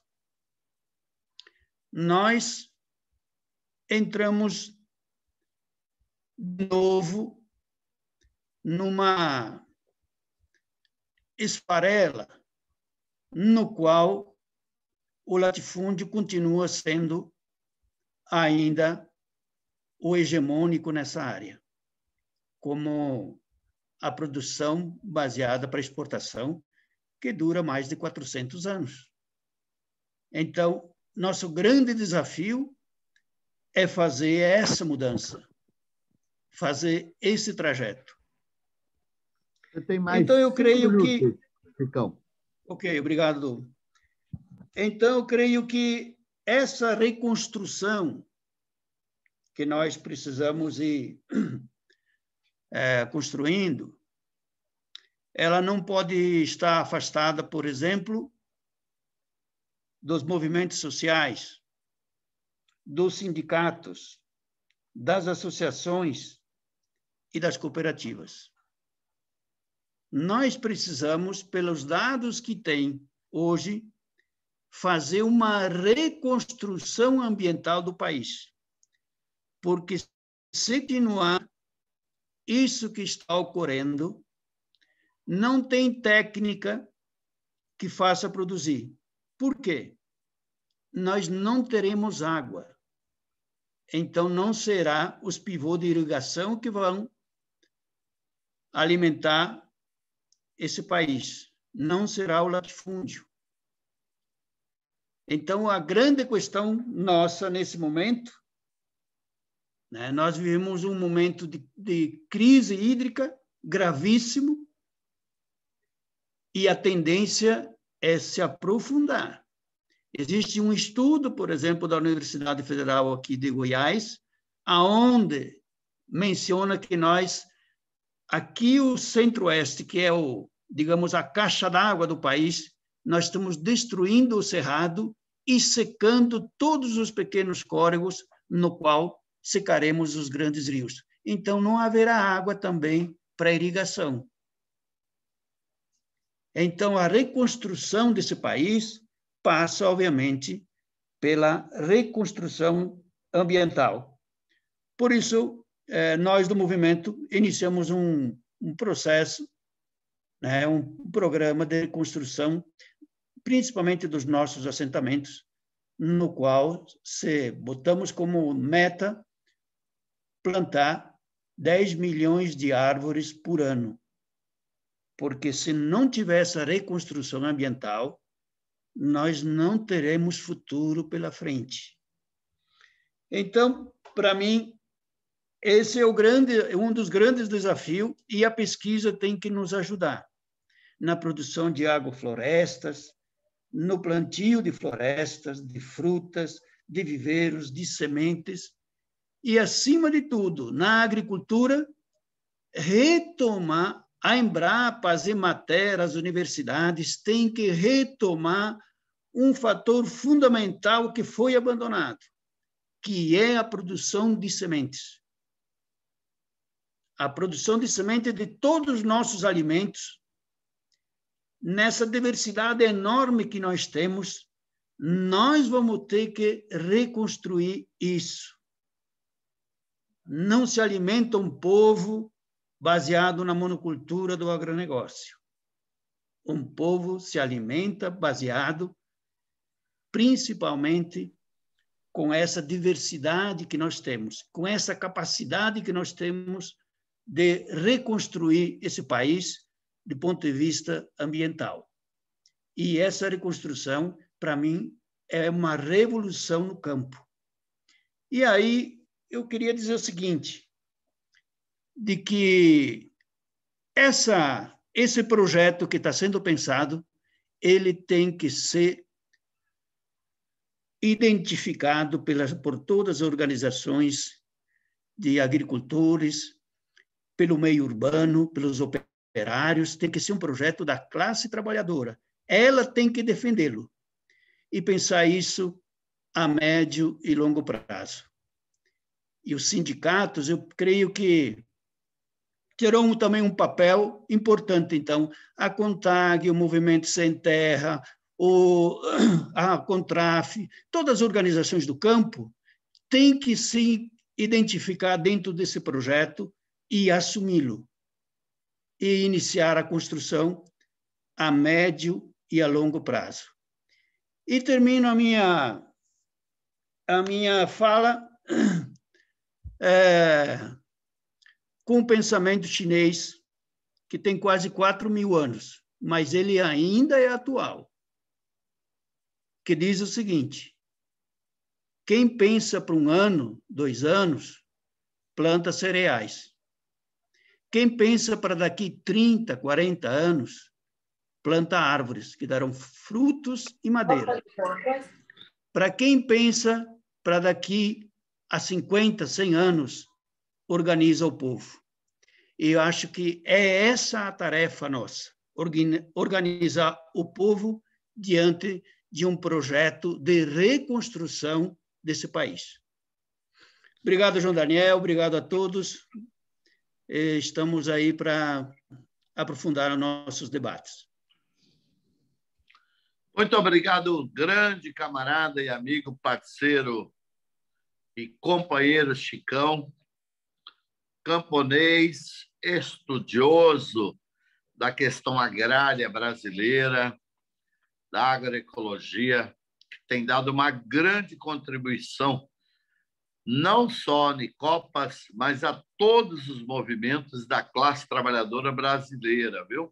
nós entramos de novo numa esfarela no qual o latifúndio continua sendo ainda o hegemônico nessa área, como a produção baseada para exportação, que dura mais de quatrocentos anos. Então, nosso grande desafio é fazer essa mudança, fazer esse trajeto. Você tem mais então, eu creio minutos, que... Ricão. Ok, obrigado. Então, eu creio que essa reconstrução que nós precisamos ir é, construindo, ela não pode estar afastada, por exemplo, dos movimentos sociais, dos sindicatos, das associações e das cooperativas. Nós precisamos, pelos dados que tem hoje, fazer uma reconstrução ambiental do país. Porque se continuar isso que está ocorrendo, não tem técnica que faça produzir. Por quê? Nós não teremos água. Então, não será os pivôs de irrigação que vão alimentar esse país. Não será o latifúndio. Então, a grande questão nossa nesse momento, né, nós vivemos um momento de, de crise hídrica gravíssimo e a tendência é se aprofundar. Existe um estudo, por exemplo, da Universidade Federal aqui de Goiás, aonde menciona que nós, aqui o Centro-Oeste, que é, o, digamos, a caixa d'água do país, nós estamos destruindo o cerrado e secando todos os pequenos córregos no qual secaremos os grandes rios. Então, não haverá água também para irrigação. Então, a reconstrução desse país passa, obviamente, pela reconstrução ambiental. Por isso, nós do movimento iniciamos um, um processo, né, um programa de reconstrução, principalmente dos nossos assentamentos, no qual se botamos como meta plantar dez milhões de árvores por ano. Porque se não tiver essa reconstrução ambiental, nós não teremos futuro pela frente. Então, para mim, esse é o grande, um dos grandes desafios e a pesquisa tem que nos ajudar na produção de agroflorestas, no plantio de florestas, de frutas, de viveiros, de sementes e, acima de tudo, na agricultura, retomar a Embrapa, as Emater, as universidades têm que retomar um fator fundamental que foi abandonado, que é a produção de sementes. A produção de sementes de todos os nossos alimentos, nessa diversidade enorme que nós temos, nós vamos ter que reconstruir isso. Não se alimenta um povo baseado na monocultura do agronegócio. Um povo se alimenta baseado principalmente com essa diversidade que nós temos, com essa capacidade que nós temos de reconstruir esse país do ponto de vista ambiental. E essa reconstrução, para mim, é uma revolução no campo. E aí eu queria dizer o seguinte, de que essa, esse projeto que está sendo pensado, ele tem que ser identificado pelas, por todas as organizações de agricultores, pelo meio urbano, pelos operários, tem que ser um projeto da classe trabalhadora. Ela tem que defendê-lo e pensar isso a médio e longo prazo. E os sindicatos, eu creio que terão também um papel importante, então, a CONTAG, o Movimento Sem Terra, o, a CONTRAF, todas as organizações do campo têm que se identificar dentro desse projeto e assumi-lo, e iniciar a construção a médio e a longo prazo. E termino a minha, a minha fala é, com o pensamento chinês, que tem quase quatro mil anos, mas ele ainda é atual, que diz o seguinte: quem pensa para um ano, dois anos, planta cereais. Quem pensa para daqui trinta, quarenta anos, planta árvores, que darão frutos e madeira. Para quem pensa para daqui a cinquenta, cem anos, organiza o povo. E eu acho que é essa a tarefa nossa, organizar o povo diante de um projeto de reconstrução desse país. Obrigado, João Daniel, obrigado a todos. Estamos aí para aprofundar os nossos debates. Muito obrigado, grande camarada e amigo, parceiro e companheiro Chicão, camponês, estudioso da questão agrária brasileira, da agroecologia, que tem dado uma grande contribuição, não só a Unicopas, mas a todos os movimentos da classe trabalhadora brasileira, viu?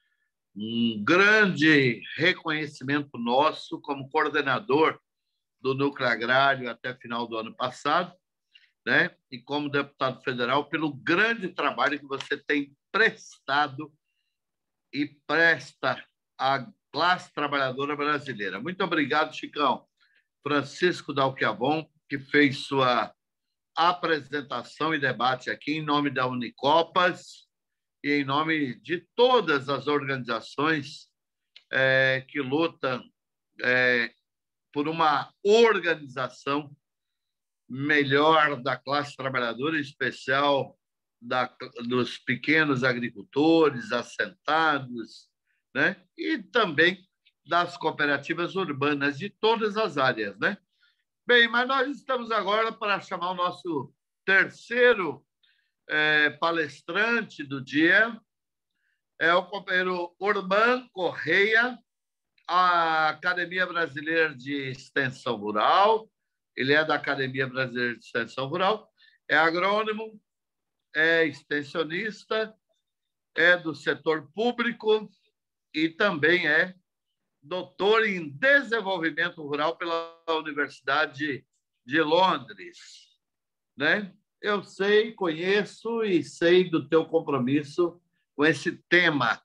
Um grande reconhecimento nosso como coordenador do Núcleo Agrário até final do ano passado, né? E como deputado federal, pelo grande trabalho que você tem prestado e presta à classe trabalhadora brasileira. Muito obrigado, Chicão. Francisco Dalquiavon, que fez sua apresentação e debate aqui em nome da Unicopas e em nome de todas as organizações é, que lutam é, por uma organização melhor da classe trabalhadora, em especial da, dos pequenos agricultores, assentados, né? E também das cooperativas urbanas de todas as áreas, né? Bem, mas nós estamos agora para chamar o nosso terceiro é, palestrante do dia, é o companheiro Urban Correia, a Academia Brasileira de Extensão Rural. Ele é da Academia Brasileira de Extensão Rural, é agrônomo, é extensionista, é do setor público e também é doutor em desenvolvimento rural pela Universidade de Londres, né? Eu sei, conheço e sei do teu compromisso com esse tema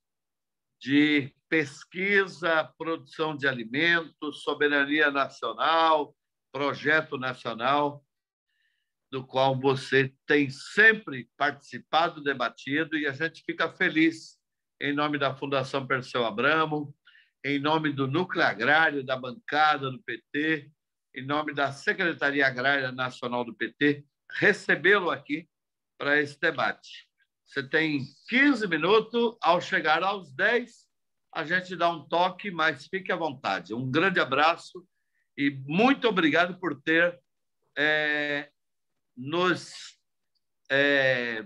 de pesquisa, produção de alimentos, soberania nacional, projeto nacional, do qual você tem sempre participado, debatido, e a gente fica feliz, em nome da Fundação Perseu Abramo, em nome do Núcleo Agrário, da bancada do P T, em nome da Secretaria Agrária Nacional do P T, recebê-lo aqui para esse debate. Você tem quinze minutos, ao chegar aos dez, a gente dá um toque, mas fique à vontade. Um grande abraço e muito obrigado por ter é, nos é,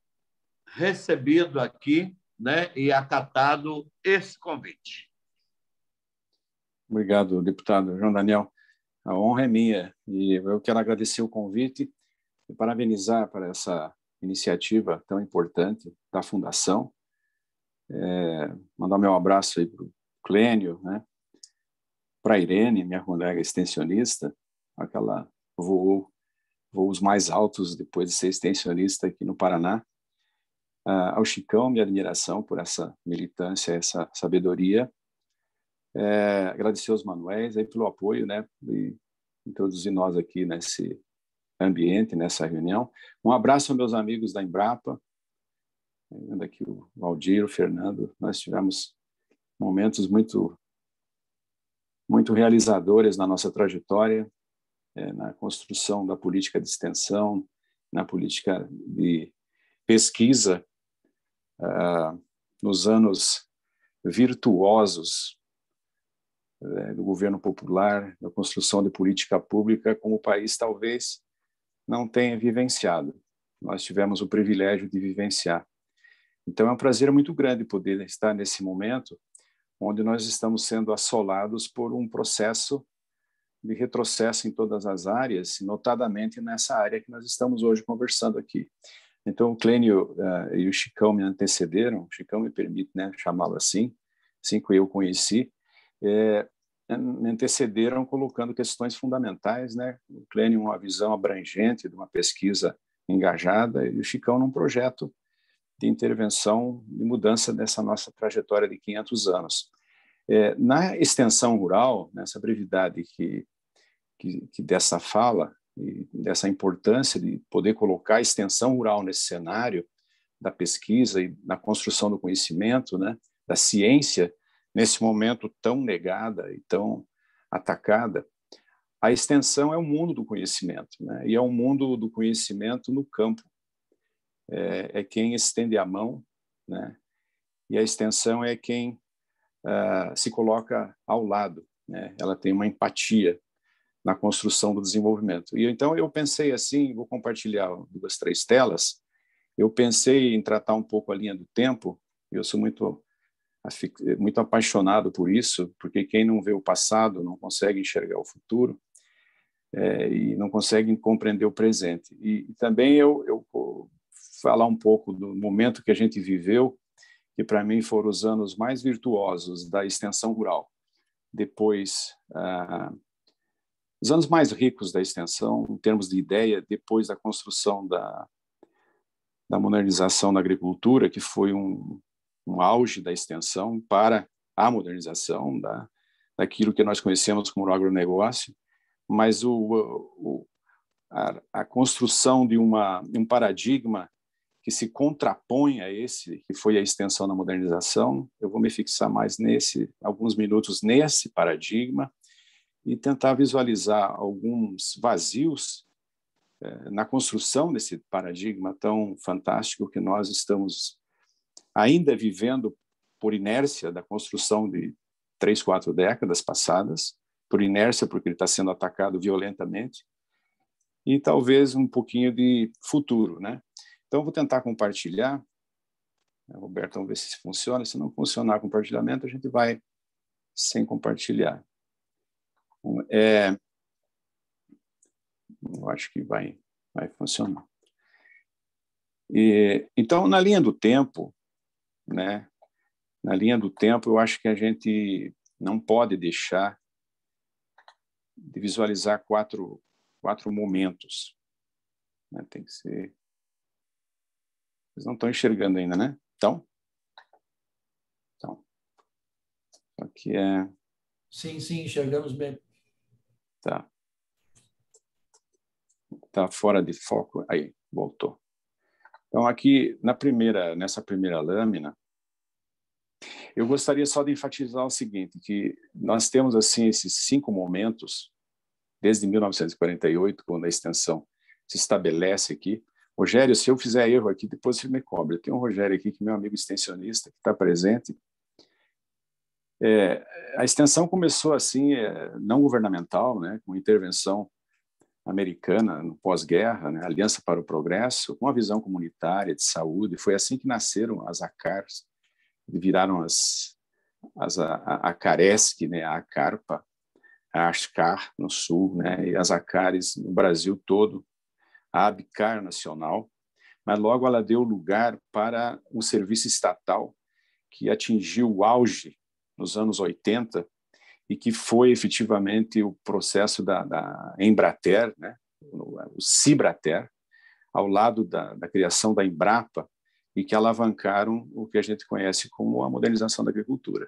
recebido aqui, né, e acatado esse convite. Obrigado, deputado João Daniel. A honra é minha e eu quero agradecer o convite e parabenizar para essa iniciativa tão importante da Fundação. É, mandar meu abraço aí para o Clênio, né? Para a Irene, minha colega extensionista, aquela voou voos mais altos depois de ser extensionista aqui no Paraná. Ah, ao Chicão, minha admiração por essa militância, essa sabedoria. É, agradecer aos Manuéis aí pelo apoio, né? E introduzir nós aqui nesse ambiente, nessa reunião. Um abraço aos meus amigos da Embrapa, vendo aqui o Valdir, o Fernando. Nós tivemos momentos muito, muito realizadores na nossa trajetória, é, na construção da política de extensão, na política de pesquisa, uh, nos anos virtuosos é, do governo popular, da construção de política pública, como o país talvez não tenha vivenciado. Nós tivemos o privilégio de vivenciar. Então, é um prazer muito grande poder estar nesse momento onde nós estamos sendo assolados por um processo de retrocesso em todas as áreas, notadamente nessa área que nós estamos hoje conversando aqui. Então, o Clênio uh, e o Chicão me antecederam, o Chicão me permite, né, chamá-lo assim, assim que eu conheci, é, me antecederam colocando questões fundamentais, né? O Clênio uma visão abrangente de uma pesquisa engajada e o Chicão num projeto de intervenção, de mudança dessa nossa trajetória de quinhentos anos. É, na extensão rural, nessa brevidade que, que, que dessa fala, e dessa importância de poder colocar a extensão rural nesse cenário da pesquisa e na construção do conhecimento, né, da ciência, nesse momento tão negada e tão atacada, a extensão é o mundo do conhecimento, né? E é o mundo do conhecimento no campo. É, é quem estende a mão, né? E a extensão é quem uh, se coloca ao lado, né? Ela tem uma empatia na construção do desenvolvimento. E então eu pensei assim, vou compartilhar duas, três telas. Eu pensei em tratar um pouco a linha do tempo. Eu sou muito muito apaixonado por isso, porque quem não vê o passado não consegue enxergar o futuro, é, e não consegue compreender o presente. E, e também eu, eu vou falar um pouco do momento que a gente viveu, que para mim foram os anos mais virtuosos da extensão rural. Depois, ah, os anos mais ricos da extensão, em termos de ideia, depois da construção da, da modernização da agricultura, que foi um, um auge da extensão para a modernização da, daquilo que nós conhecemos como o agronegócio, mas o, o, a, a construção de uma, um paradigma que se contrapõe a esse, que foi a extensão da modernização. Eu vou me fixar mais nesse, alguns minutos nesse paradigma, e tentar visualizar alguns vazios eh, na construção desse paradigma tão fantástico que nós estamos ainda vivendo por inércia da construção de três, quatro décadas passadas, por inércia porque ele está sendo atacado violentamente, e talvez um pouquinho de futuro, né? Então, eu vou tentar compartilhar. Roberto, vamos ver se funciona. Se não funcionar o compartilhamento, a gente vai sem compartilhar. É, eu acho que vai, vai funcionar. E, então, na linha do tempo, né, na linha do tempo, eu acho que a gente não pode deixar de visualizar quatro, quatro momentos. Né? Tem que ser... Vocês não estão enxergando ainda, né? Então? Então. Aqui é... Sim, sim, enxergamos bem. Tá. Tá fora de foco. Aí, voltou. Então, aqui, na primeira, nessa primeira lâmina, eu gostaria só de enfatizar o seguinte, que nós temos, assim, esses cinco momentos, desde mil novecentos e quarenta e oito, quando a extensão se estabelece aqui. Rogério, se eu fizer erro aqui, depois você me cobra. Tem um Rogério aqui, que é meu amigo extensionista, que está presente. É, a extensão começou assim, é, não governamental, né, com intervenção americana no pós-guerra, né, Aliança para o Progresso, com uma visão comunitária de saúde. Foi assim que nasceram as ACARs, viraram as, as a, a, a Caresc, né, a ACARPA, a ASCAR no sul, né, e as ACARes no Brasil todo, a ABCAR nacional, mas logo ela deu lugar para um serviço estatal que atingiu o auge nos anos oitenta, e que foi efetivamente o processo da, da Embrater, né? o, o Cibrater, ao lado da, da criação da Embrapa, e que alavancaram o que a gente conhece como a modernização da agricultura,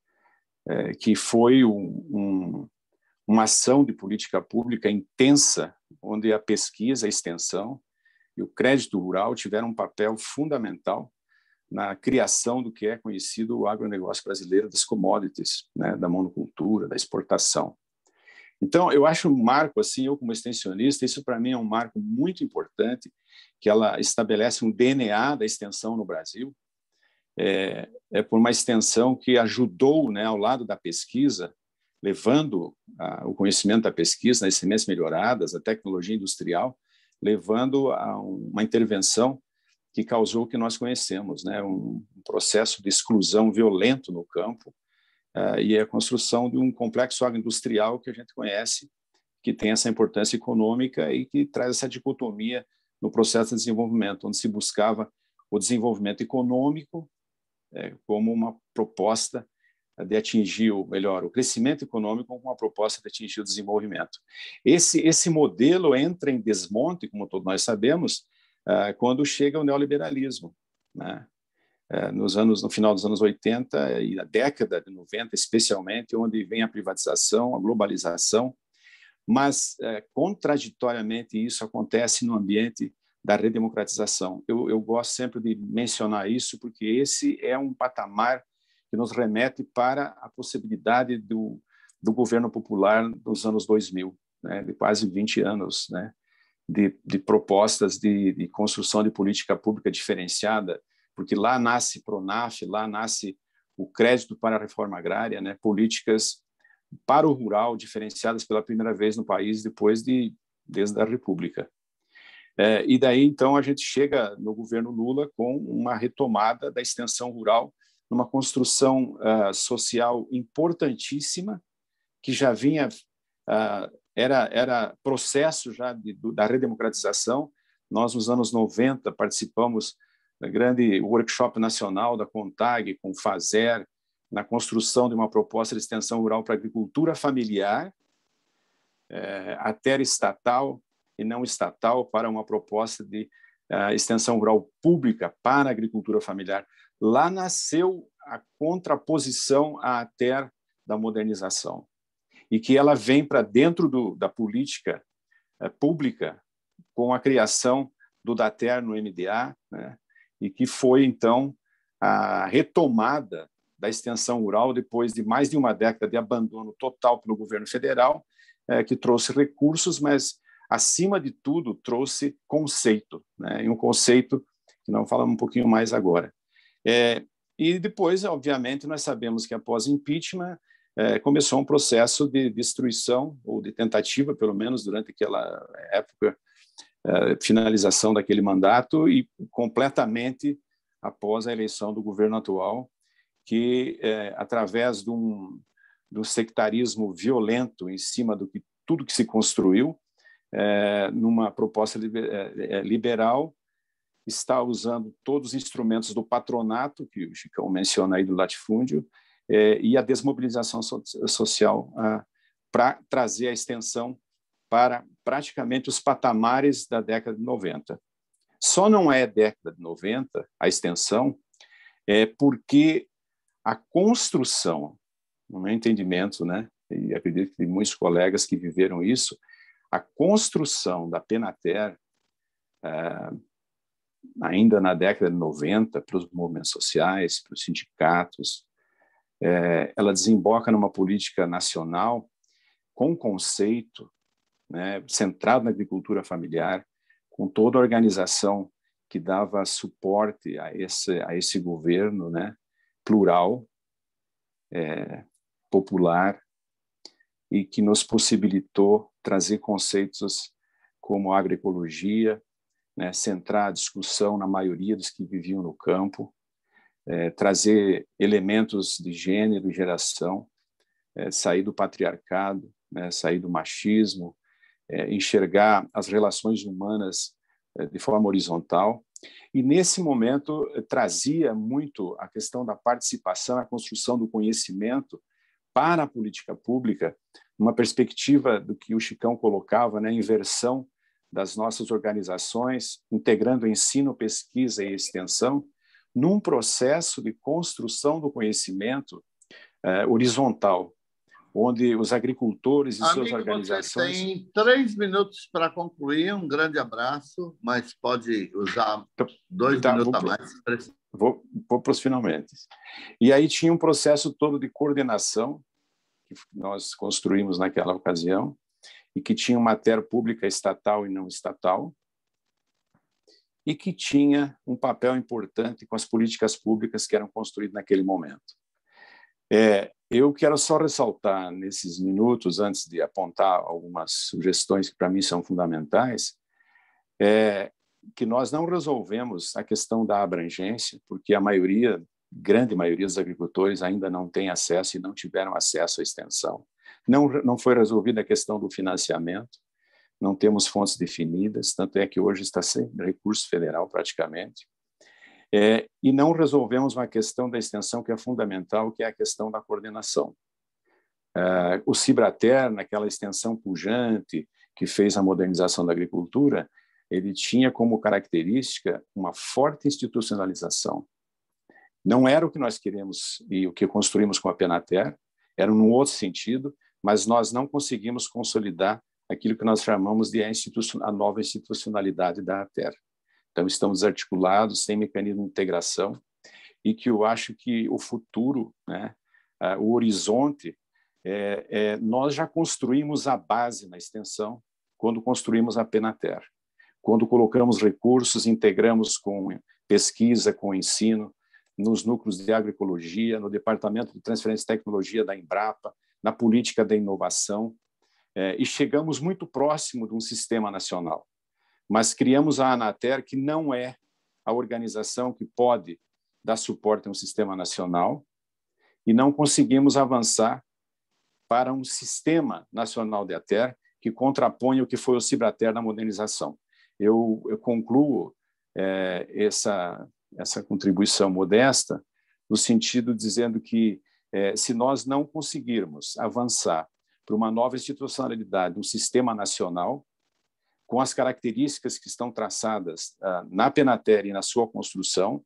é, que foi um, um, uma ação de política pública intensa, onde a pesquisa, a extensão e o crédito rural tiveram um papel fundamental na criação do que é conhecido o agronegócio brasileiro das commodities, né, da monocultura, da exportação. Então, eu acho um marco, assim, eu como extensionista, isso para mim é um marco muito importante, que ela estabelece um D N A da extensão no Brasil, é, é por uma extensão que ajudou, né, ao lado da pesquisa, levando a, o conhecimento da pesquisa, nas sementes melhoradas, a tecnologia industrial, levando a uma intervenção que causou o que nós conhecemos, né? um processo de exclusão violento no campo, uh, e a construção de um complexo agroindustrial que a gente conhece, que tem essa importância econômica e que traz essa dicotomia no processo de desenvolvimento, onde se buscava o desenvolvimento econômico é, como uma proposta de atingir, o melhor, o crescimento econômico como uma proposta de atingir o desenvolvimento. Esse, esse modelo entra em desmonte, como todos nós sabemos, quando chega o neoliberalismo, né? Nos anos, no final dos anos oitenta e na década de noventa, especialmente, onde vem a privatização, a globalização, mas, contraditoriamente, isso acontece no ambiente da redemocratização. Eu, eu gosto sempre de mencionar isso, porque esse é um patamar que nos remete para a possibilidade do, do governo popular nos anos dois mil, né, de quase vinte anos, né, de, de propostas de, de construção de política pública diferenciada, porque lá nasce Pronaf, lá nasce o crédito para a reforma agrária, né, políticas para o rural diferenciadas pela primeira vez no país depois de desde a República. É, e daí, então, a gente chega no governo Lula com uma retomada da extensão rural, numa construção uh, social importantíssima, que já vinha, uh, era, era processo já de, do, da redemocratização. Nós, nos anos noventa, participamos da grande workshop nacional da CONTAG, com o FASER, na construção de uma proposta de extensão rural para a agricultura familiar, eh, a terra estatal e não estatal, para uma proposta de uh, extensão rural pública para a agricultura familiar. Lá nasceu a contraposição à T E R da modernização, e que ela vem para dentro do, da política uh, pública com a criação do DATER no M D A, né, e que foi, então, a retomada da extensão rural depois de mais de uma década de abandono total pelo governo federal, é, que trouxe recursos, mas, acima de tudo, trouxe conceito, né, e um conceito que nós falamos um pouquinho mais agora. É, e depois, obviamente, nós sabemos que após impeachment é, começou um processo de destruição, ou de tentativa, pelo menos, durante aquela época, é, finalização daquele mandato, e completamente após a eleição do governo atual, que, é, através de um, de um sectarismo violento em cima do que tudo que se construiu, é, numa proposta liberal, está usando todos os instrumentos do patronato, que o Chicão menciona aí, do latifúndio, é, e a desmobilização so social para trazer a extensão para praticamente os patamares da década de noventa. Só não é década de noventa a extensão, é porque a construção, no meu entendimento, né, e acredito que tem muitos colegas que viveram isso, a construção da Penater, é, ainda na década de noventa, para os movimentos sociais, para os sindicatos, é, ela desemboca numa política nacional com conceito, né, centrado na agricultura familiar, com toda a organização que dava suporte a esse, a esse governo, né, plural, é, popular, e que nos possibilitou trazer conceitos como agroecologia, né, centrar a discussão na maioria dos que viviam no campo, é, trazer elementos de gênero e geração, é, sair do patriarcado, né, sair do machismo, é, enxergar as relações humanas é, de forma horizontal. E, nesse momento, trazia muito a questão da participação, a construção do conhecimento para a política pública, uma perspectiva do que o Chicão colocava, né, inversão das nossas organizações, integrando ensino, pesquisa e extensão, num processo de construção do conhecimento eh, horizontal, onde os agricultores e Amigo, suas organizações... Você tem três minutos para concluir. Um grande abraço, mas pode usar dois tá, minutos vou, a mais. Vou, vou para os finalmente. E aí tinha um processo todo de coordenação que nós construímos naquela ocasião, e que tinha uma matéria pública estatal e não estatal, e que tinha um papel importante com as políticas públicas que eram construídas naquele momento. É, eu quero só ressaltar nesses minutos, antes de apontar algumas sugestões que para mim são fundamentais, é, que nós não resolvemos a questão da abrangência, porque a maioria, grande maioria dos agricultores ainda não tem acesso e não tiveram acesso à extensão. Não, não foi resolvida a questão do financiamento, não temos fontes definidas, tanto é que hoje está sem recurso federal praticamente. É, e não resolvemos uma questão da extensão que é fundamental, que é a questão da coordenação. É, o Cibrater, naquela extensão pujante que fez a modernização da agricultura, ele tinha como característica uma forte institucionalização. Não era o que nós queremos e o que construímos com a Penater, era num outro sentido, mas nós não conseguimos consolidar aquilo que nós chamamos de a, a nova institucionalidade da A T E R. Então, estamos desarticulados, sem mecanismo de integração, e que eu acho que o futuro, né, o horizonte, é, é, nós já construímos a base na extensão quando construímos a Penater, quando colocamos recursos, integramos com pesquisa, com ensino, nos núcleos de agroecologia, no departamento de transferência de tecnologia da Embrapa, na política da inovação, é, e chegamos muito próximo de um sistema nacional. Mas criamos a Anater, que não é a organização que pode dar suporte a um sistema nacional, e não conseguimos avançar para um sistema nacional de Ater que contraponha o que foi o Cibrater na modernização. Eu, eu concluo é, essa, essa contribuição modesta no sentido dizendo que é, se nós não conseguirmos avançar para uma nova institucionalidade, um sistema nacional, com as características que estão traçadas ah, na Penater e na sua construção,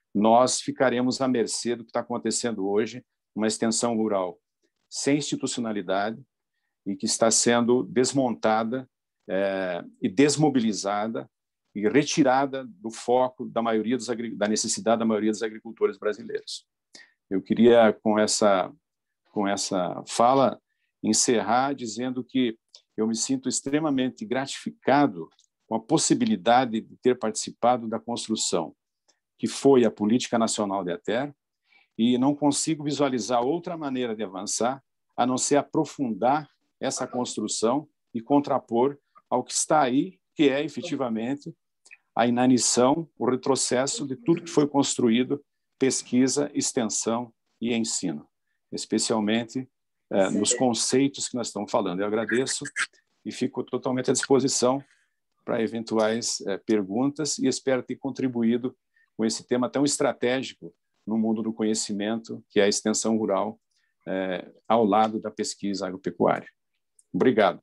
nós ficaremos à mercê do que está acontecendo hoje, uma extensão rural sem institucionalidade e que está sendo desmontada é, e desmobilizada e retirada do foco da maioria dos da necessidade da maioria dos agricultores brasileiros. Eu queria, com essa, com essa fala, encerrar dizendo que eu me sinto extremamente gratificado com a possibilidade de ter participado da construção que foi a Política Nacional de Ater, e não consigo visualizar outra maneira de avançar a não ser aprofundar essa construção e contrapor ao que está aí, que é efetivamente a inanição, o retrocesso de tudo que foi construído, pesquisa, extensão e ensino, especialmente eh, nos conceitos que nós estamos falando. Eu agradeço e fico totalmente à disposição para eventuais eh, perguntas e espero ter contribuído com esse tema tão estratégico no mundo do conhecimento, que é a extensão rural, é, ao lado da pesquisa agropecuária. Obrigado.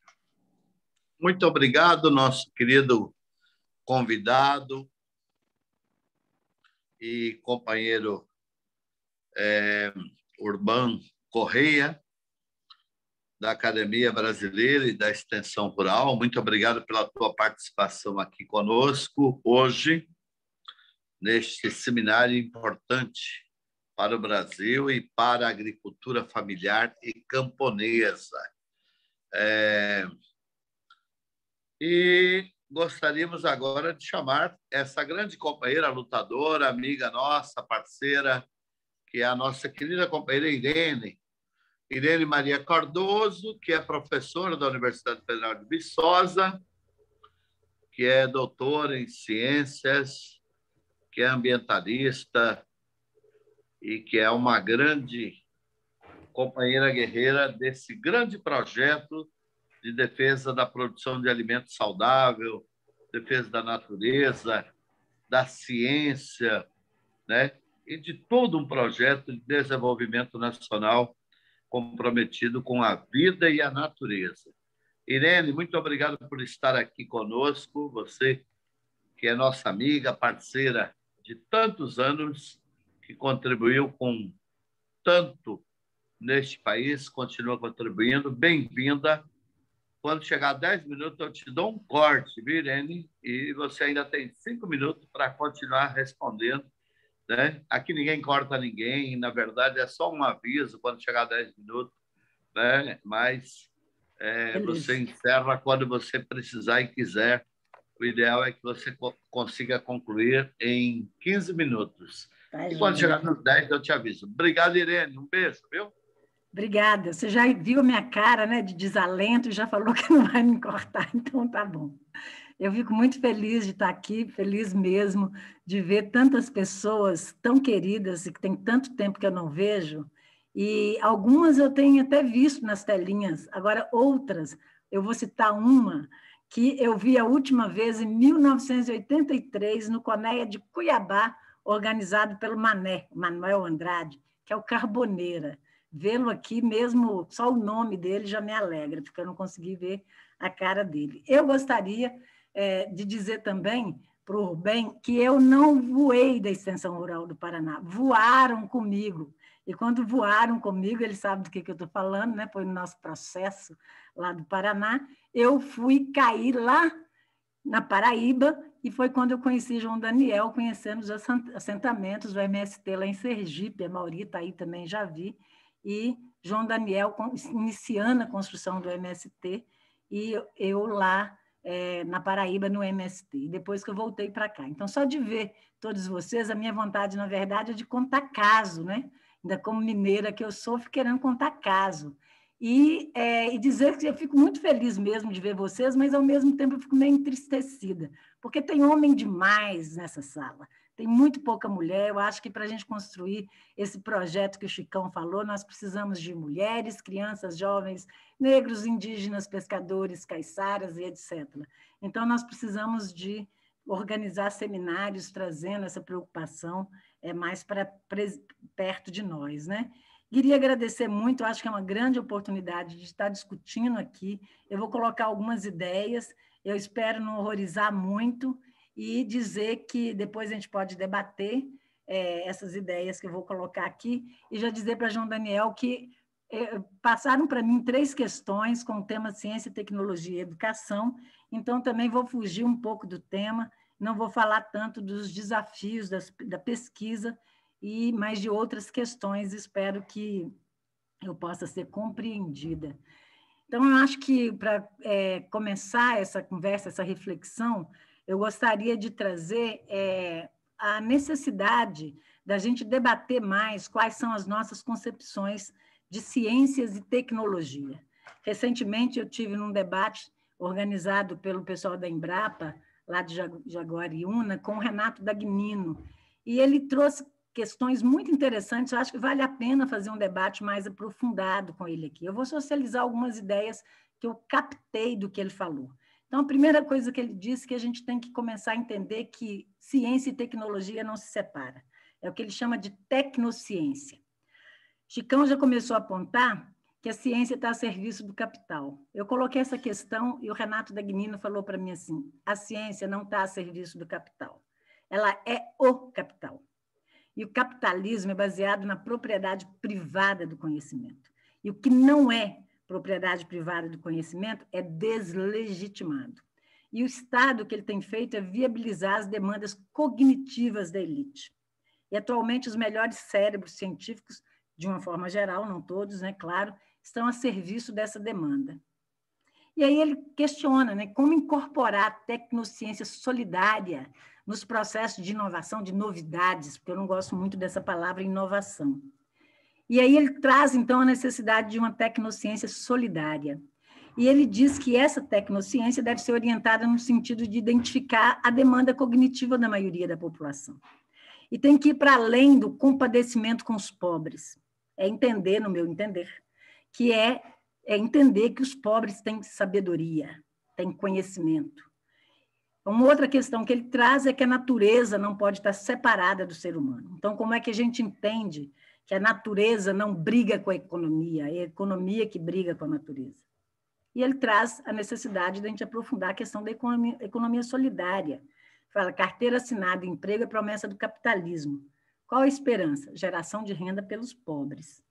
Muito obrigado, nosso querido convidado e companheiro é, Urbano Correia, da Academia Brasileira e da Extensão Rural. Muito obrigado pela tua participação aqui conosco hoje, neste seminário importante para o Brasil e para a agricultura familiar e camponesa. É... E gostaríamos agora de chamar essa grande companheira, lutadora, amiga nossa, parceira, que é a nossa querida companheira Irene, Irene Maria Cardoso, que é professora da Universidade Federal de Viçosa, que é doutora em ciências, que é ambientalista e que é uma grande companheira guerreira desse grande projeto de defesa da produção de alimento saudável, defesa da natureza, da ciência, né? E de todo um projeto de desenvolvimento nacional comprometido com a vida e a natureza. Irene, muito obrigado por estar aqui conosco, você que é nossa amiga, parceira de tantos anos, que contribuiu com tanto neste país, continua contribuindo. Bem-vinda. Quando chegar a dez minutos, eu te dou um corte, viu, Irene? E você ainda tem cinco minutos para continuar respondendo, né? Aqui ninguém corta ninguém, na verdade é só um aviso quando chegar a dez minutos, né? Mas é, você encerra quando você precisar e quiser. O ideal é que você consiga concluir em quinze minutos. Tá, e quando chegar nos dez, eu te aviso. Obrigado, Irene. Um beijo, viu? Obrigada. Você já viu a minha cara, né, de desalento e já falou que não vai me cortar, então tá bom. Eu fico muito feliz de estar aqui, feliz mesmo de ver tantas pessoas tão queridas e que tem tanto tempo que eu não vejo. E algumas eu tenho até visto nas telinhas. Agora, outras, eu vou citar uma que eu vi a última vez em mil novecentos e oitenta e três, no Conéia de Cuiabá, organizado pelo Mané, Manuel Andrade, que é o Carboneira. Vê-lo aqui mesmo, só o nome dele já me alegra, porque eu não consegui ver a cara dele. Eu gostaria é, de dizer também para o Rubem que eu não voei da Extensão Rural do Paraná, voaram comigo. E quando voaram comigo, ele sabe do que, que eu estou falando, né? Foi no nosso processo lá do Paraná, eu fui cair lá na Paraíba, e foi quando eu conheci João Daniel, conhecendo os assentamentos do M S T lá em Sergipe, a Mauri está aí também, já vi, e João Daniel iniciando a construção do M S T, e eu lá é, na Paraíba, no M S T, depois que eu voltei para cá. Então, só de ver todos vocês, a minha vontade, na verdade, é de contar caso, né? Ainda como mineira que eu sou, fico querendo contar caso. E, é, e dizer que eu fico muito feliz mesmo de ver vocês, mas, ao mesmo tempo, eu fico meio entristecida, porque tem homem demais nessa sala, tem muito pouca mulher. Eu acho que, para a gente construir esse projeto que o Chicão falou, nós precisamos de mulheres, crianças, jovens, negros, indígenas, pescadores, caiçaras e etcétera. Então, nós precisamos de organizar seminários trazendo essa preocupação é, mais para perto de nós, né? Queria agradecer muito, acho que é uma grande oportunidade de estar discutindo aqui. Eu vou colocar algumas ideias, eu espero não horrorizar muito e dizer que depois a gente pode debater é, essas ideias que eu vou colocar aqui e já dizer para João Daniel que é, passaram para mim três questões com o tema ciência, tecnologia e educação, então também vou fugir um pouco do tema, não vou falar tanto dos desafios das, da pesquisa, e mais de outras questões, espero que eu possa ser compreendida. Então, eu acho que, para é, começar essa conversa, essa reflexão, eu gostaria de trazer é, a necessidade da gente debater mais quais são as nossas concepções de ciências e tecnologia. Recentemente, eu tive num debate organizado pelo pessoal da Embrapa, lá de Jaguariúna, com o Renato Dagnino, e ele trouxe questões muito interessantes. Eu acho que vale a pena fazer um debate mais aprofundado com ele aqui. Eu vou socializar algumas ideias que eu captei do que ele falou. Então, a primeira coisa que ele disse é que a gente tem que começar a entender que ciência e tecnologia não se separam. É o que ele chama de tecnociência. Chicão já começou a apontar que a ciência está a serviço do capital. Eu coloquei essa questão e o Renato Dagnino falou para mim assim, a ciência não está a serviço do capital, ela é o capital. E o capitalismo é baseado na propriedade privada do conhecimento. E o que não é propriedade privada do conhecimento é deslegitimado. E o Estado, o que ele tem feito é viabilizar as demandas cognitivas da elite. E, atualmente, os melhores cérebros científicos, de uma forma geral, não todos, né, claro, estão a serviço dessa demanda. E aí ele questiona, né, como incorporar a tecnociência solidária nos processos de inovação, de novidades, porque eu não gosto muito dessa palavra inovação. E aí ele traz, então, a necessidade de uma tecnociência solidária. E ele diz que essa tecnociência deve ser orientada no sentido de identificar a demanda cognitiva da maioria da população. E tem que ir para além do compadecimento com os pobres. É entender, no meu entender, que é, é entender que os pobres têm sabedoria, têm conhecimento. Uma outra questão que ele traz é que a natureza não pode estar separada do ser humano. Então, como é que a gente entende que a natureza não briga com a economia, é a economia que briga com a natureza? E ele traz a necessidade de a gente aprofundar a questão da economia, economia solidária. Fala, carteira assinada, emprego é promessa do capitalismo. Qual a esperança? Geração de renda pelos pobres.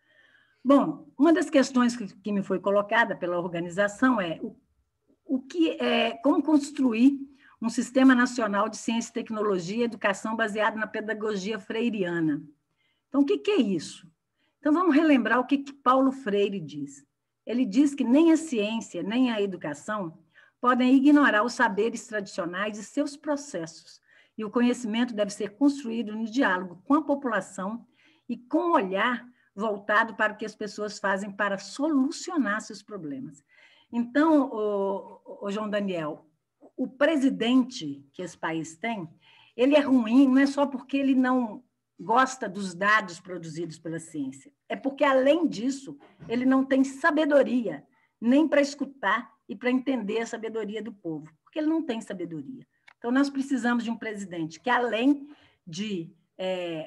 Bom, uma das questões que, que me foi colocada pela organização é o, o que é como construir um sistema nacional de ciência, tecnologia e educação baseado na pedagogia freiriana. Então, o que, que é isso? Então, vamos relembrar o que, que Paulo Freire diz. Ele diz que nem a ciência, nem a educação podem ignorar os saberes tradicionais e seus processos, e o conhecimento deve ser construído no diálogo com a população e com um olhar voltado para o que as pessoas fazem para solucionar seus problemas. Então, o, o João Daniel, o presidente que esse país tem, ele é ruim, não é só porque ele não gosta dos dados produzidos pela ciência, é porque, além disso, ele não tem sabedoria nem para escutar e para entender a sabedoria do povo, porque ele não tem sabedoria. Então, nós precisamos de um presidente que, além de, é,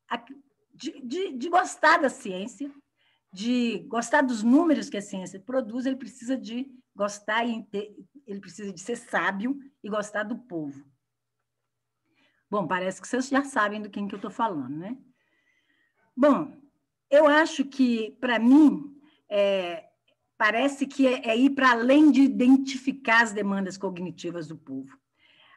de, de, de gostar da ciência, de gostar dos números que a ciência produz, ele precisa de gostar, e ter, ele precisa de ser sábio e gostar do povo. Bom, parece que vocês já sabem do quem que eu estou falando, né? Bom, eu acho que, para mim, é, parece que é, é ir para além de identificar as demandas cognitivas do povo.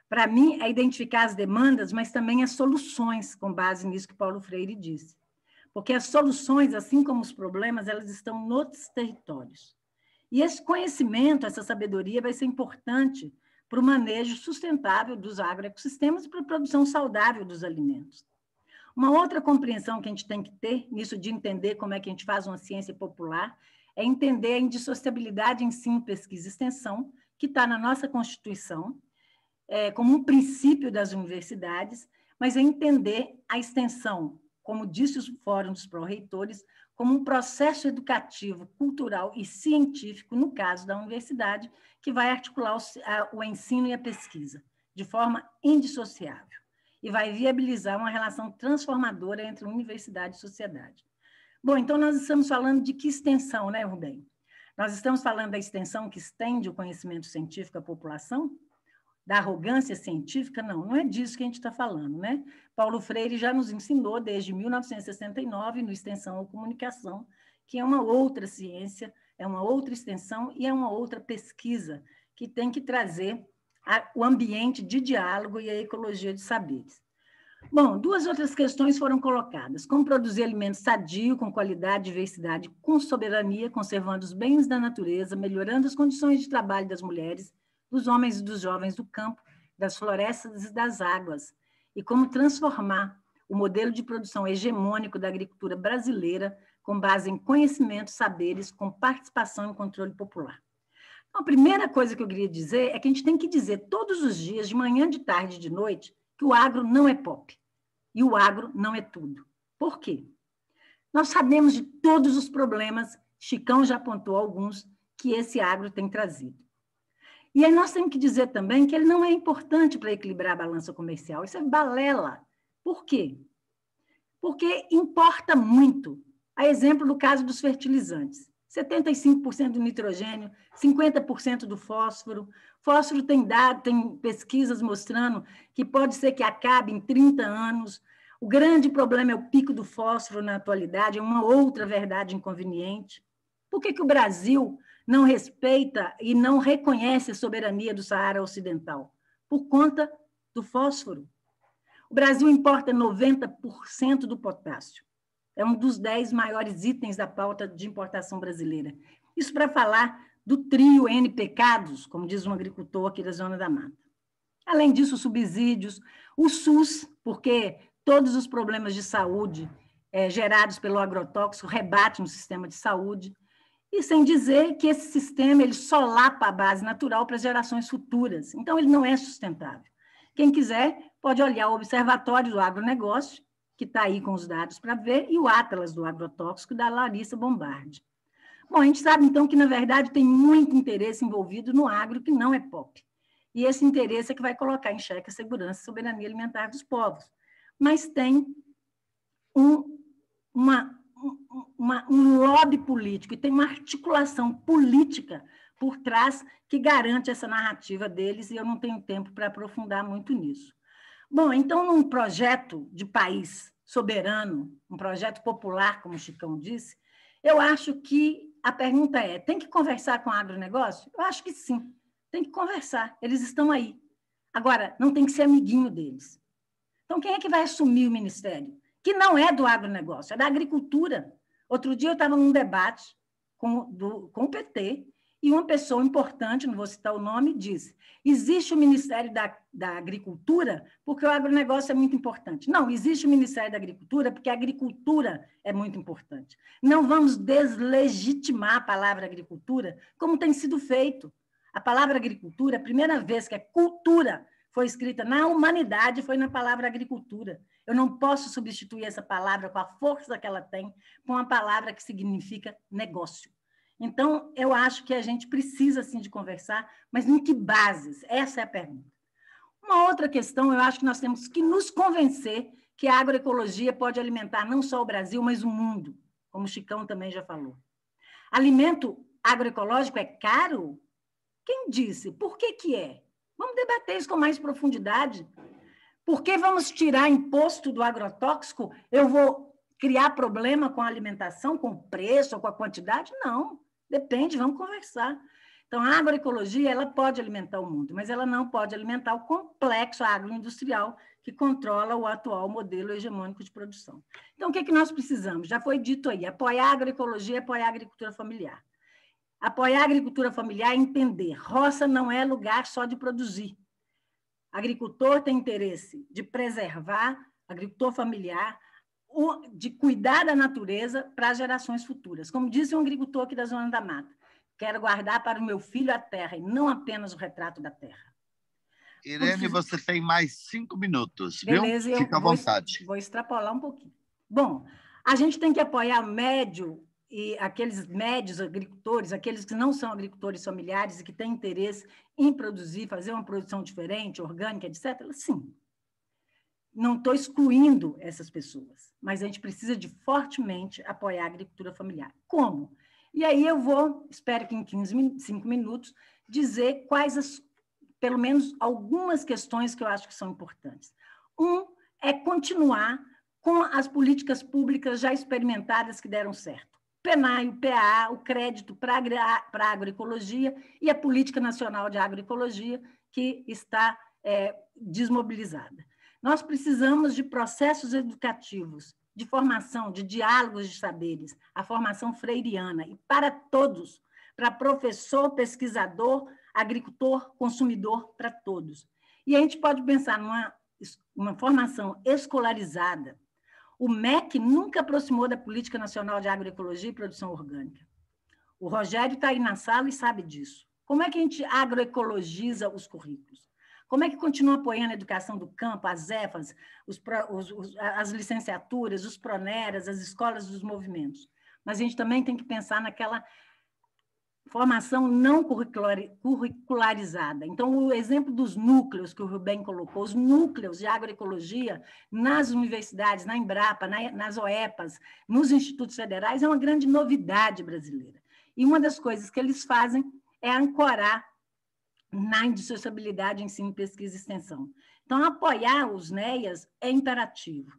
Para mim, é identificar as demandas, mas também as soluções, com base nisso que Paulo Freire disse. Porque as soluções, assim como os problemas, elas estão nos territórios. E esse conhecimento, essa sabedoria vai ser importante para o manejo sustentável dos agroecossistemas e para a produção saudável dos alimentos. Uma outra compreensão que a gente tem que ter, nisso de entender como é que a gente faz uma ciência popular, é entender a indissociabilidade ensino, pesquisa e extensão, que está na nossa Constituição, é, como um princípio das universidades, mas é entender a extensão, como disse o Fórum dos Pró-Reitores, como um processo educativo, cultural e científico, no caso da universidade, que vai articular o, a, o ensino e a pesquisa, de forma indissociável, e vai viabilizar uma relação transformadora entre universidade e sociedade. Bom, então nós estamos falando de que extensão, né, Rubem? Nós estamos falando da extensão que estende o conhecimento científico à população? Da arrogância científica? Não, não é disso que a gente está falando, né? Paulo Freire já nos ensinou, desde mil novecentos e sessenta e nove, no Extensão ou Comunicação, que é uma outra ciência, é uma outra extensão e é uma outra pesquisa que tem que trazer a, o ambiente de diálogo e a ecologia de saberes. Bom, duas outras questões foram colocadas. Como produzir alimentos sadios, com qualidade, diversidade, com soberania, conservando os bens da natureza, melhorando as condições de trabalho das mulheres, dos homens e dos jovens do campo, das florestas e das águas, e como transformar o modelo de produção hegemônico da agricultura brasileira com base em conhecimento, saberes, com participação e controle popular. Então, a primeira coisa que eu queria dizer é que a gente tem que dizer todos os dias, de manhã, de tarde e de noite, que o agro não é pop, e o agro não é tudo. Por quê? Nós sabemos de todos os problemas, Chicão já apontou alguns, que esse agro tem trazido. E aí nós temos que dizer também que ele não é importante para equilibrar a balança comercial. Isso é balela. Por quê? Porque importa muito. A exemplo do caso dos fertilizantes. setenta e cinco por cento do nitrogênio, cinquenta por cento do fósforo. Fósforo tem dado, tem pesquisas mostrando que pode ser que acabe em trinta anos. O grande problema é o pico do fósforo na atualidade, é uma outra verdade inconveniente. Por que que o Brasil não respeita e não reconhece a soberania do Saara Ocidental? Por conta do fósforo. O Brasil importa noventa por cento do potássio. É um dos dez maiores itens da pauta de importação brasileira. Isso para falar do trio N pecados, como diz um agricultor aqui da Zona da Mata. Além disso, subsídios, o SUS, porque todos os problemas de saúde é, gerados pelo agrotóxico rebatem o sistema de saúde. E sem dizer que esse sistema ele solapa a base natural para as gerações futuras. Então, ele não é sustentável. Quem quiser pode olhar o Observatório do Agronegócio, que está aí com os dados para ver, e o Atlas do Agrotóxico, da Larissa Bombardi. Bom, a gente sabe, então, que, na verdade, tem muito interesse envolvido no agro que não é pop. E esse interesse é que vai colocar em xeque a segurança e soberania alimentar dos povos. Mas tem um, uma... Uma, um lobby político e tem uma articulação política por trás que garante essa narrativa deles, e eu não tenho tempo para aprofundar muito nisso. Bom, então, num projeto de país soberano, um projeto popular, como o Chicão disse, eu acho que a pergunta é, tem que conversar com o agronegócio? Eu acho que sim, tem que conversar, eles estão aí. Agora, não tem que ser amiguinho deles. Então, quem é que vai assumir o ministério? Que não é do agronegócio, é da agricultura. Outro dia eu estava num debate com, do, com o P T e uma pessoa importante, não vou citar o nome, disse, existe o Ministério da, da Agricultura porque o agronegócio é muito importante. Não, existe o Ministério da Agricultura porque a agricultura é muito importante. Não vamos deslegitimar a palavra agricultura como tem sido feito. A palavra agricultura, a primeira vez que é cultura foi escrita na humanidade, foi na palavra agricultura. Eu não posso substituir essa palavra com a força que ela tem com a palavra que significa negócio. Então, eu acho que a gente precisa, sim, de conversar, mas em que bases? Essa é a pergunta. Uma outra questão, eu acho que nós temos que nos convencer que a agroecologia pode alimentar não só o Brasil, mas o mundo, como o Chicão também já falou. Alimento agroecológico é caro? Quem disse? Por que que é? Vamos debater isso com mais profundidade. Por que vamos tirar imposto do agrotóxico? Eu vou criar problema com a alimentação, com o preço ou com a quantidade? Não, depende, vamos conversar. Então, a agroecologia ela pode alimentar o mundo, mas ela não pode alimentar o complexo agroindustrial que controla o atual modelo hegemônico de produção. Então, o que, é que nós precisamos? Já foi dito aí, apoiar a agroecologia, apoiar a agricultura familiar. Apoiar a agricultura familiar é entender, roça não é lugar só de produzir. Agricultor tem interesse de preservar, agricultor familiar, de cuidar da natureza para as gerações futuras. Como disse um agricultor aqui da Zona da Mata, quero guardar para o meu filho a terra e não apenas o retrato da terra. Irene, você tem mais cinco minutos, Beleza, viu? Fica à vou, vontade. Vou extrapolar um pouquinho. Bom, a gente tem que apoiar médio e aqueles médios agricultores, aqueles que não são agricultores familiares e que têm interesse em produzir, fazer uma produção diferente, orgânica, etcétera. Sim. Não estou excluindo essas pessoas, mas a gente precisa de fortemente apoiar a agricultura familiar. Como? E aí eu vou, espero que em quinze, cinco minutos, dizer quais as, pelo menos algumas questões que eu acho que são importantes. Um é continuar com as políticas públicas já experimentadas que deram certo. O PENAI, o P A A, o crédito para a agroecologia e a Política Nacional de Agroecologia, que está é, desmobilizada. Nós precisamos de processos educativos, de formação, de diálogos de saberes, a formação freiriana, e para todos, para professor, pesquisador, agricultor, consumidor, para todos. E a gente pode pensar numa uma formação escolarizada. O M E C nunca aproximou da Política Nacional de Agroecologia e Produção Orgânica. O Rogério está aí na sala e sabe disso. Como é que a gente agroecologiza os currículos? Como é que continua apoiando a educação do campo, as E F As, os, os, os, as licenciaturas, os PRONERAs, as escolas dos movimentos? Mas a gente também tem que pensar naquela formação não curricularizada. Então, o exemplo dos núcleos que o Rubem colocou, os núcleos de agroecologia nas universidades, na Embrapa, nas O E P As, nos institutos federais, é uma grande novidade brasileira. E uma das coisas que eles fazem é ancorar na indissociabilidade, ensino, pesquisa e extensão. Então, apoiar os N E As é imperativo.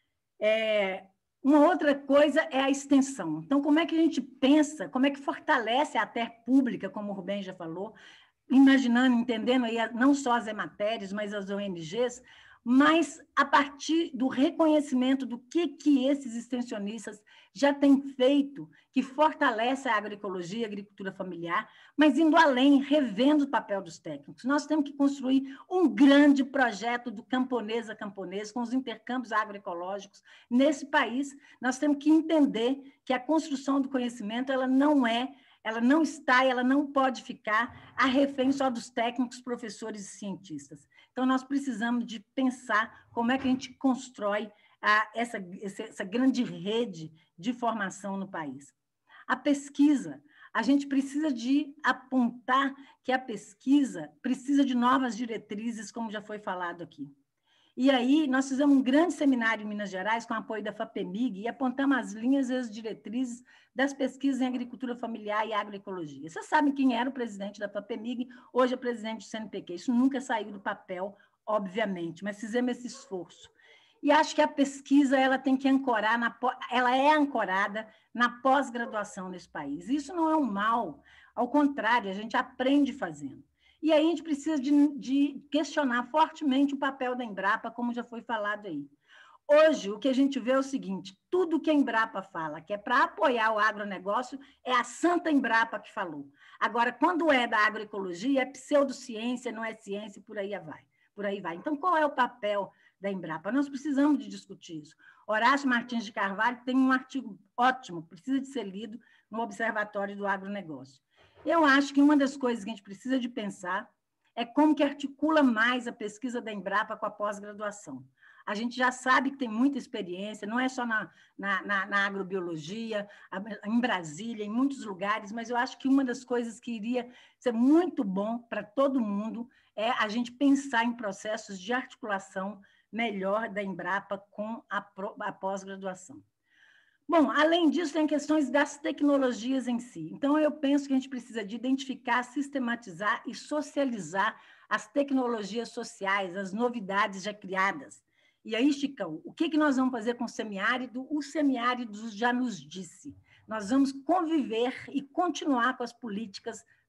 É, uma outra coisa é a extensão. Então, como é que a gente pensa, como é que fortalece a terra pública, como o Rubem já falou, imaginando, entendendo aí não só as ematérias, mas as O N Gs, mas a partir do reconhecimento do que, que esses extensionistas já têm feito, que fortalece a agroecologia e a agricultura familiar, mas indo além, revendo o papel dos técnicos. Nós temos que construir um grande projeto do camponês a camponês, com os intercâmbios agroecológicos nesse país. Nós temos que entender que a construção do conhecimento ela não é, ela não está, ela não pode ficar a refém só dos técnicos, professores e cientistas. Então, nós precisamos de pensar como é que a gente constrói a, essa, essa grande rede de formação no país. A pesquisa, a gente precisa de apontar que a pesquisa precisa de novas diretrizes, como já foi falado aqui. E aí, nós fizemos um grande seminário em Minas Gerais, com o apoio da FAPEMIG, e apontamos as linhas e as diretrizes das pesquisas em agricultura familiar e agroecologia. Vocês sabem quem era o presidente da FAPEMIG, hoje é presidente do C N P Q. Isso nunca saiu do papel, obviamente, mas fizemos esse esforço. E acho que a pesquisa ela tem que ancorar, na, ela é ancorada na pós-graduação nesse país. Isso não é um mal, ao contrário, a gente aprende fazendo. E aí a gente precisa de, de questionar fortemente o papel da Embrapa, como já foi falado aí. Hoje, o que a gente vê é o seguinte, tudo que a Embrapa fala, que é para apoiar o agronegócio, é a santa Embrapa que falou. Agora, quando é da agroecologia, é pseudociência, não é ciência, e por aí vai. Por aí vai. Então, qual é o papel da Embrapa? Nós precisamos de discutir isso. Horácio Martins de Carvalho tem um artigo ótimo, precisa de ser lido no Observatório do Agronegócio. Eu acho que uma das coisas que a gente precisa de pensar é como que articula mais a pesquisa da Embrapa com a pós-graduação. A gente já sabe que tem muita experiência, não é só na, na, na, na agrobiologia, em Brasília, em muitos lugares, mas eu acho que uma das coisas que iria ser muito bom para todo mundo é a gente pensar em processos de articulação melhor da Embrapa com a, a pós-graduação. Bom, além disso, tem questões das tecnologias em si. Então, eu penso que a gente precisa de identificar, sistematizar e socializar as tecnologias sociais, as novidades já criadas. E aí, Chicão, o que nós vamos fazer com o semiárido? O semiárido já nos disse. Nós vamos conviver e continuar com as políticas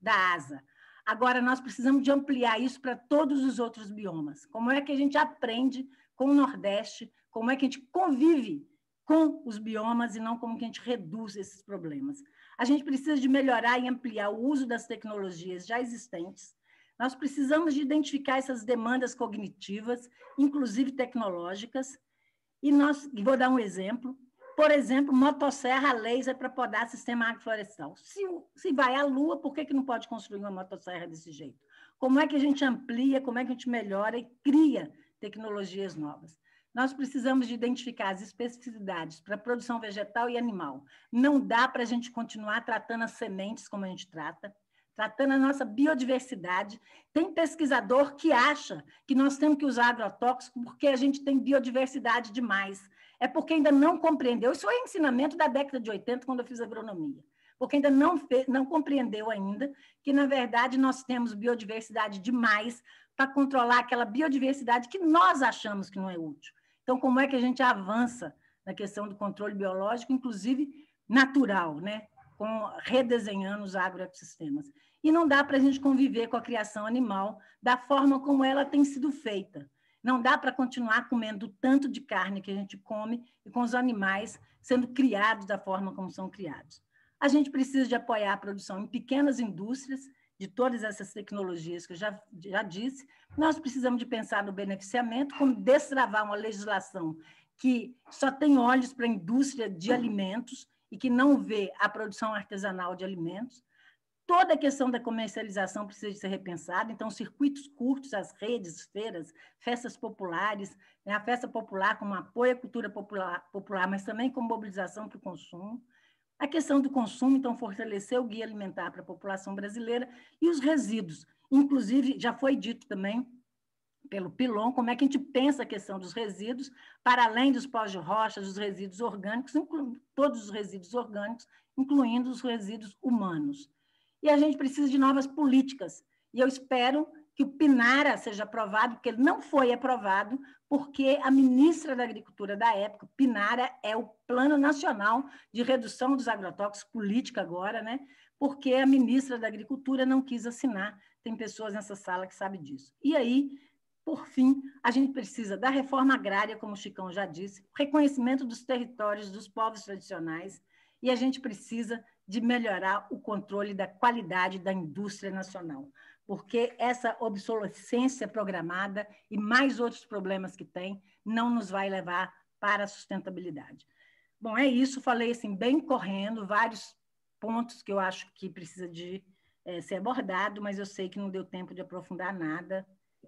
da asa. Agora, nós precisamos de ampliar isso para todos os outros biomas. Como é que a gente aprende com o Nordeste, como é que a gente convive com os biomas e não como que a gente reduz esses problemas. A gente precisa de melhorar e ampliar o uso das tecnologias já existentes. Nós precisamos de identificar essas demandas cognitivas, inclusive tecnológicas, e nós, vou dar um exemplo, por exemplo, motosserra laser para podar sistema agroflorestal. Se, se vai à Lua, por que, que não pode construir uma motosserra desse jeito? Como é que a gente amplia, como é que a gente melhora e cria tecnologias novas? Nós precisamos de identificar as especificidades para a produção vegetal e animal. Não dá para a gente continuar tratando as sementes como a gente trata, tratando a nossa biodiversidade. Tem pesquisador que acha que nós temos que usar agrotóxico porque a gente tem biodiversidade demais. É porque ainda não compreendeu. Isso é ensinamento da década de oitenta, quando eu fiz agronomia. Porque ainda não, fez, não compreendeu ainda que, na verdade, nós temos biodiversidade demais para controlar aquela biodiversidade que nós achamos que não é útil. Então, como é que a gente avança na questão do controle biológico, inclusive natural, né? Com, redesenhando os agroecossistemas? E não dá para a gente conviver com a criação animal da forma como ela tem sido feita. Não dá para continuar comendo tanto de carne que a gente come e com os animais sendo criados da forma como são criados. A gente precisa de apoiar a produção em pequenas indústrias, de todas essas tecnologias que eu já, já disse. Nós precisamos de pensar no beneficiamento, como destravar uma legislação que só tem olhos para a indústria de alimentos e que não vê a produção artesanal de alimentos. Toda a questão da comercialização precisa de ser repensada, então, circuitos curtos, as redes, feiras, festas populares, né? A festa popular como apoio à cultura popular, popular, mas também como mobilização para o consumo. A questão do consumo, então, fortalecer o guia alimentar para a população brasileira e os resíduos. Inclusive, já foi dito também pelo Pilon, como é que a gente pensa a questão dos resíduos, para além dos pós de rochas, dos resíduos orgânicos, inclu- todos os resíduos orgânicos, incluindo os resíduos humanos. E a gente precisa de novas políticas. E eu espero que o PNARA seja aprovado, porque ele não foi aprovado, porque a ministra da Agricultura da época, PNARA é o Plano Nacional de Redução dos Agrotóxicos, política agora, né? Porque a ministra da Agricultura não quis assinar. Tem pessoas nessa sala que sabem disso. E aí, por fim, a gente precisa da reforma agrária, como o Chicão já disse, reconhecimento dos territórios dos povos tradicionais, e a gente precisa de melhorar o controle da qualidade da indústria nacional, porque essa obsolescência programada e mais outros problemas que tem não nos vai levar para a sustentabilidade. Bom, é isso, falei assim, bem correndo, vários pontos que eu acho que precisa de é, ser abordado, mas eu sei que não deu tempo de aprofundar nada,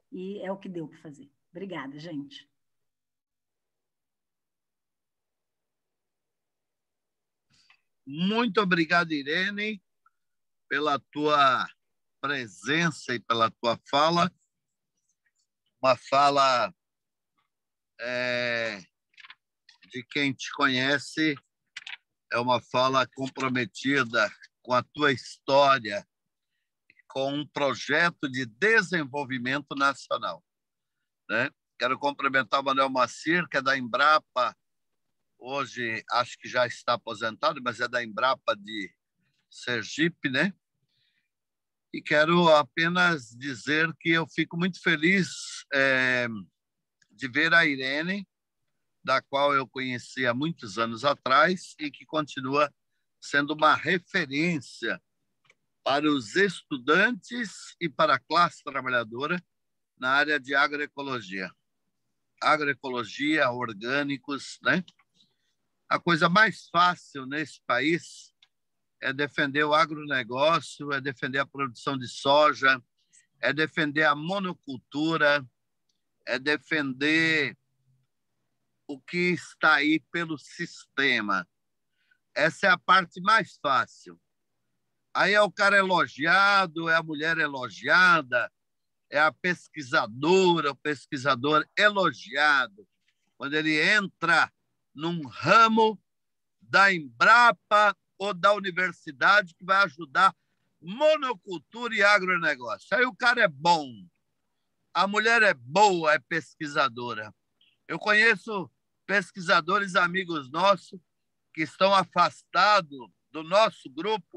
e é o que deu para fazer. Obrigada, gente. Muito obrigado, Irene, pela tua presença e pela tua fala. Uma fala é, de quem te conhece, é uma fala comprometida com a tua história, com um projeto de desenvolvimento nacional, né? Quero cumprimentar o Manuel Macir, que é da Embrapa, hoje acho que já está aposentado, mas é da Embrapa de Sergipe, né? E quero apenas dizer que eu fico muito feliz é, de ver a Irene, da qual eu conheci há muitos anos atrás e que continua sendo uma referência para os estudantes e para a classe trabalhadora na área de agroecologia. Agroecologia, orgânicos, né? A coisa mais fácil nesse país é defender o agronegócio, é defender a produção de soja, é defender a monocultura, é defender o que está aí pelo sistema. Essa é a parte mais fácil. Aí é o cara elogiado, é a mulher elogiada, é a pesquisadora, o pesquisador elogiado. Quando ele entra num ramo da Embrapa ou da universidade que vai ajudar monocultura e agronegócio. Aí o cara é bom, a mulher é boa, é pesquisadora. Eu conheço pesquisadores amigos nossos que estão afastados do nosso grupo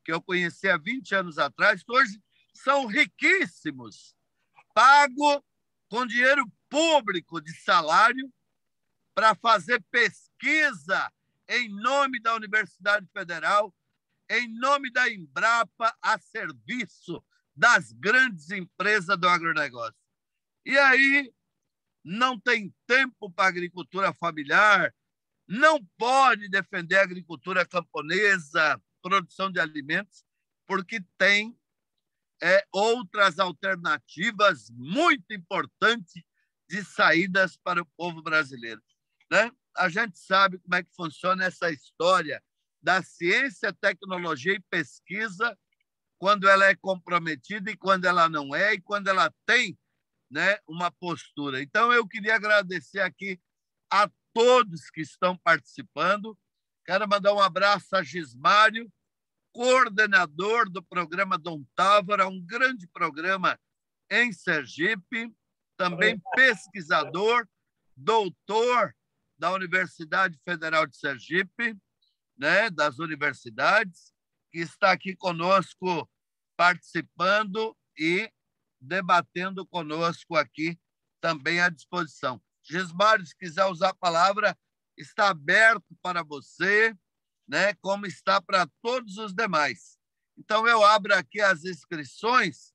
que eu conheci há vinte anos atrás, que hoje são riquíssimos, pago com dinheiro público de salário para fazer pesquisa em nome da Universidade Federal, em nome da Embrapa, a serviço das grandes empresas do agronegócio. E aí não tem tempo para a agricultura familiar, não pode defender a agricultura camponesa, produção de alimentos, porque tem é, outras alternativas muito importantes de saídas para o povo brasileiro. Né? A gente sabe como é que funciona essa história da ciência, tecnologia e pesquisa, quando ela é comprometida e quando ela não é, e quando ela tem, né, uma postura. Então, eu queria agradecer aqui a todos que estão participando. Quero mandar um abraço a Gismário, coordenador do programa Dom Távora, um grande programa em Sergipe, também pesquisador, doutor da Universidade Federal de Sergipe, né, das universidades, que está aqui conosco participando e debatendo conosco aqui também à disposição. Gismário, se quiser usar a palavra, está aberto para você, né, como está para todos os demais. Então, eu abro aqui as inscrições,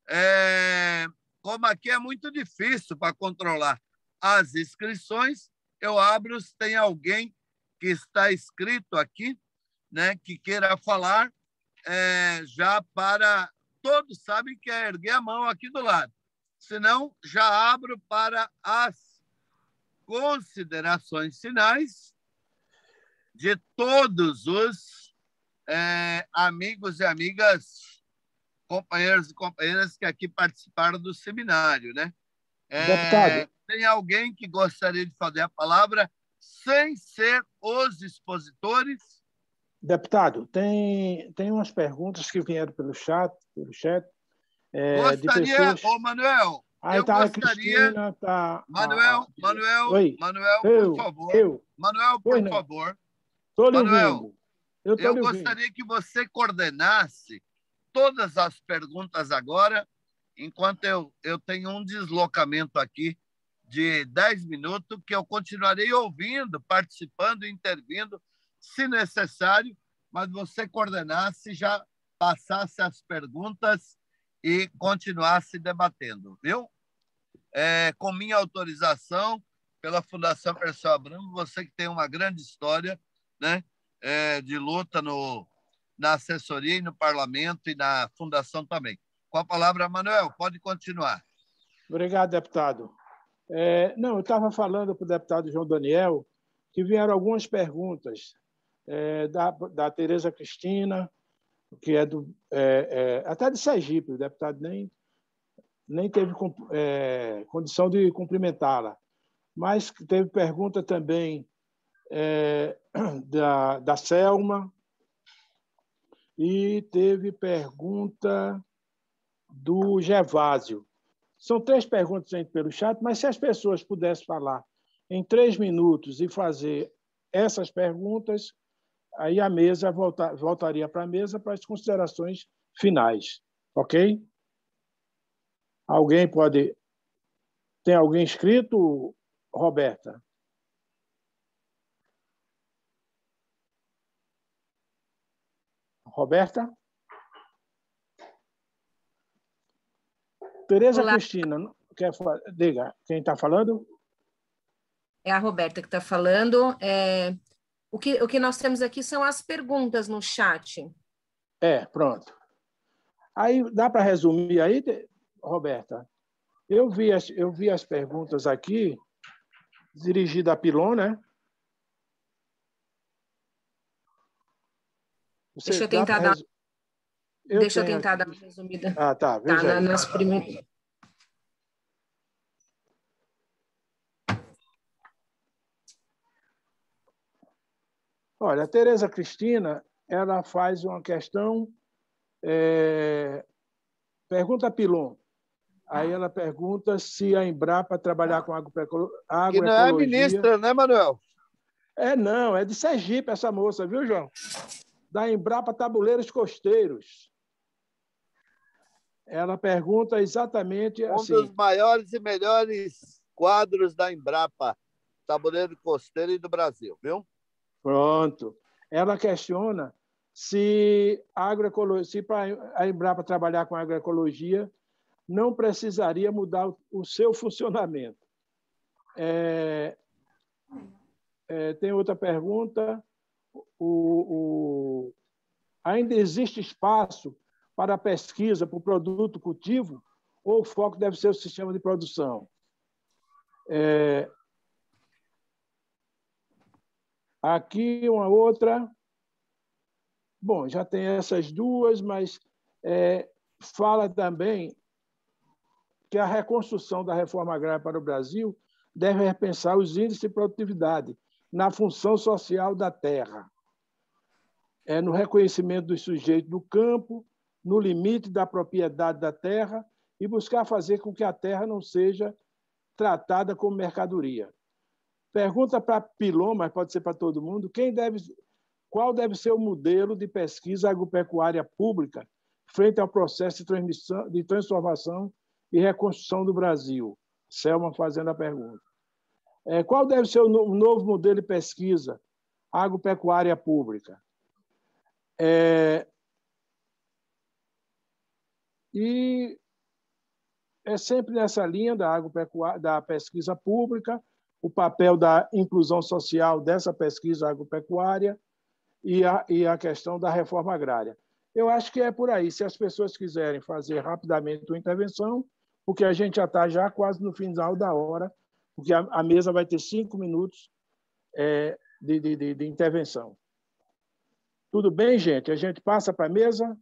é, como aqui é muito difícil para controlar as inscrições, eu abro se tem alguém que está inscrito aqui, né, que queira falar, é, já para... Todos sabem que é erguer a mão aqui do lado. Senão, já abro para as considerações finais de todos os é, amigos e amigas, companheiros e companheiras que aqui participaram do seminário, né? É, Deputado. Tem alguém que gostaria de fazer a palavra sem ser os expositores? Deputado, tem, tem umas perguntas que vieram pelo chat, pelo chat é, gostaria, de pessoas... ô Manuel, Aí eu tá gostaria... A Cristina, tá... Manuel, a... Manuel, Oi. Manuel, eu, por favor. Eu. Manuel, por Oi, favor. Estou lhe Manuel, ouvindo. Eu, eu lhe gostaria ouvindo. que você coordenasse todas as perguntas agora, enquanto eu, eu tenho um deslocamento aqui de dez minutos, que eu continuarei ouvindo, participando, intervindo, se necessário, mas você coordenasse, já passasse as perguntas e continuasse debatendo, viu? É, com minha autorização, pela Fundação Perseu Abramo, você que tem uma grande história, né, é, de luta no, na assessoria e no parlamento e na fundação também. Com a palavra, Manuel, pode continuar. Obrigado, deputado. É, não, eu estava falando para o deputado João Daniel que vieram algumas perguntas é, da, da Tereza Cristina, que é, do, é, é até de Sergipe, o deputado nem, nem teve é, condição de cumprimentá-la, mas teve pergunta também é, da, da Selma e teve pergunta do Gervásio. São três perguntas pelo chat, mas se as pessoas pudessem falar em três minutos e fazer essas perguntas, aí a mesa volta, voltaria para a mesa para as considerações finais. Ok? Alguém pode... Tem alguém inscrito, Roberta? Roberta? Tereza Olá. Cristina, quer falar? Diga, quem está falando? É a Roberta que está falando. É, o, que, o que nós temos aqui são as perguntas no chat. É, pronto. Aí dá para resumir aí, Roberta? Eu vi as, eu vi as perguntas aqui, dirigidas a Pilon, né? Você Deixa eu tentar dar... Res... Eu Deixa eu tentar aqui. dar uma resumida. Ah, tá. Veja tá, aí. na, nas primeiras... Olha, a Tereza Cristina, ela faz uma questão... É... Pergunta a Pilon. Aí ela pergunta se a Embrapa trabalhar com agroecologia... Que não é a ministra, né, Manuel? É, não. É de Sergipe essa moça, viu, João? da Embrapa Tabuleiros Costeiros. Ela pergunta exatamente assim... Um dos maiores e melhores quadros da Embrapa Tabuleiro Costeiro e do Brasil, viu? Pronto. Ela questiona se, agroecologia, se para a Embrapa trabalhar com agroecologia, não precisaria mudar o seu funcionamento. É, é, tem outra pergunta. O, o, ainda existe espaço para pesquisa para o produto cultivo ou o foco deve ser o sistema de produção? É, aqui uma outra. Bom, já tem essas duas, mas é, fala também que a reconstrução da reforma agrária para o Brasil deve repensar os índices de produtividade na função social da terra, é, no reconhecimento dos sujeitos do campo, no limite da propriedade da terra e buscar fazer com que a terra não seja tratada como mercadoria. Pergunta para Pilon, mas pode ser para todo mundo, quem deve, qual deve ser o modelo de pesquisa agropecuária pública frente ao processo de, transmissão, de transformação e reconstrução do Brasil? Selma fazendo a pergunta. É, qual deve ser o novo modelo de pesquisa agropecuária pública? É, e é sempre nessa linha da, agropecuária, da pesquisa pública, o papel da inclusão social dessa pesquisa agropecuária e a, e a questão da reforma agrária. Eu acho que é por aí. Se as pessoas quiserem fazer rapidamente uma intervenção, porque a gente já está já quase no final da hora, porque a, a mesa vai ter cinco minutos é, de, de, de, de intervenção. Tudo bem, gente? A gente passa para a mesa?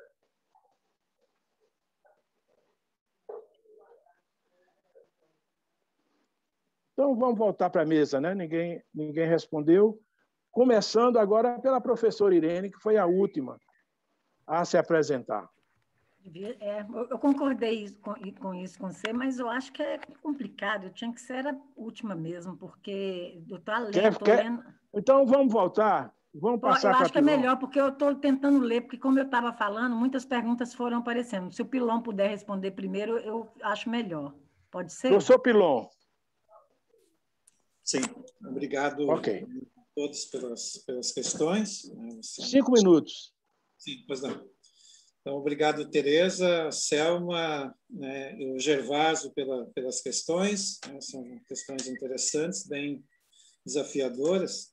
Então, vamos voltar para a mesa, né? Ninguém, ninguém respondeu. Começando agora pela professora Irene, que foi a última a se apresentar. É, eu concordei com, com isso com você, mas eu acho que é complicado. Eu tinha que ser a última mesmo, porque eu estou lendo, quer, quer... lendo... Então, vamos voltar? Vamos passar eu acho que é Pilon. melhor, porque eu estou tentando ler, porque, como eu estava falando, muitas perguntas foram aparecendo. Se o Pilon puder responder primeiro, eu acho melhor. Pode ser? Professor Pilon. Sim, obrigado okay. a todos pelas, pelas questões. Cinco minutos. Sim, pois não. Então, obrigado, Tereza, Selma, né, e o Gervásio pela, pelas questões. Né, são questões interessantes, bem desafiadoras.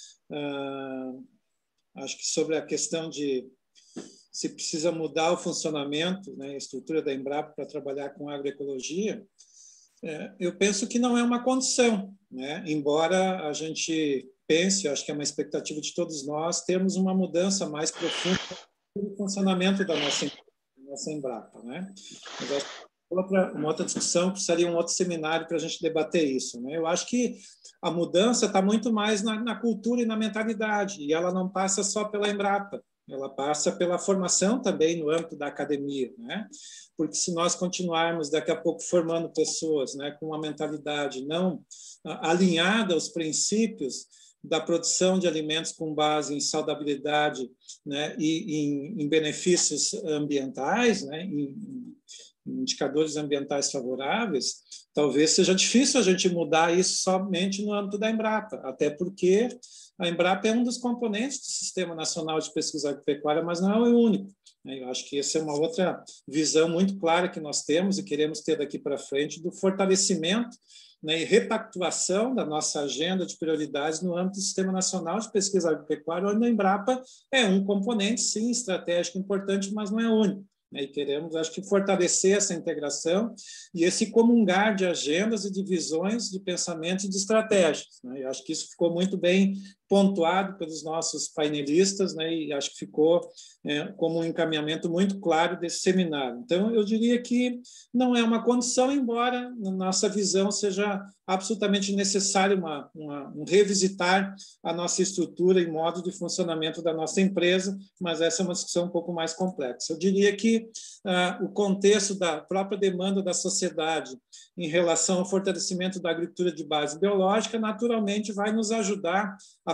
Ah, acho que sobre a questão de se precisa mudar o funcionamento, né, a estrutura da Embrapa para trabalhar com agroecologia, é, eu penso que não é uma condição, né? Embora a gente pense, acho que é uma expectativa de todos nós, termos uma mudança mais profunda no funcionamento da nossa, da nossa Embrapa, né? Mas acho que outra, uma outra discussão precisaria um outro seminário para a gente debater isso, né? Eu acho que a mudança está muito mais na, na cultura e na mentalidade, e ela não passa só pela Embrapa, ela passa pela formação também no âmbito da academia, né? Porque se nós continuarmos daqui a pouco formando pessoas, né, com uma mentalidade não alinhada aos princípios da produção de alimentos com base em saudabilidade, né, e em, em benefícios ambientais, né, em, em indicadores ambientais favoráveis, talvez seja difícil a gente mudar isso somente no âmbito da Embrapa, até porque a Embrapa é um dos componentes do Sistema Nacional de Pesquisa Agropecuária, mas não é o único. Eu acho que essa é uma outra visão muito clara que nós temos e queremos ter daqui para frente do fortalecimento, né, e repactuação da nossa agenda de prioridades no âmbito do Sistema Nacional de Pesquisa Agropecuária, onde a Embrapa é um componente, sim, estratégico importante, mas não é o único. E queremos, acho que, fortalecer essa integração e esse comungar de agendas e de visões, de pensamentos e de estratégias. Né? Eu acho que isso ficou muito bem pontuado pelos nossos painelistas, né? E acho que ficou é, como um encaminhamento muito claro desse seminário. Então, eu diria que não é uma condição, embora na nossa visão seja absolutamente necessário uma, uma, um revisitar a nossa estrutura e modo de funcionamento da nossa empresa, mas essa é uma discussão um pouco mais complexa. Eu diria que ah, o contexto da própria demanda da sociedade em relação ao fortalecimento da agricultura de base biológica, naturalmente vai nos ajudar a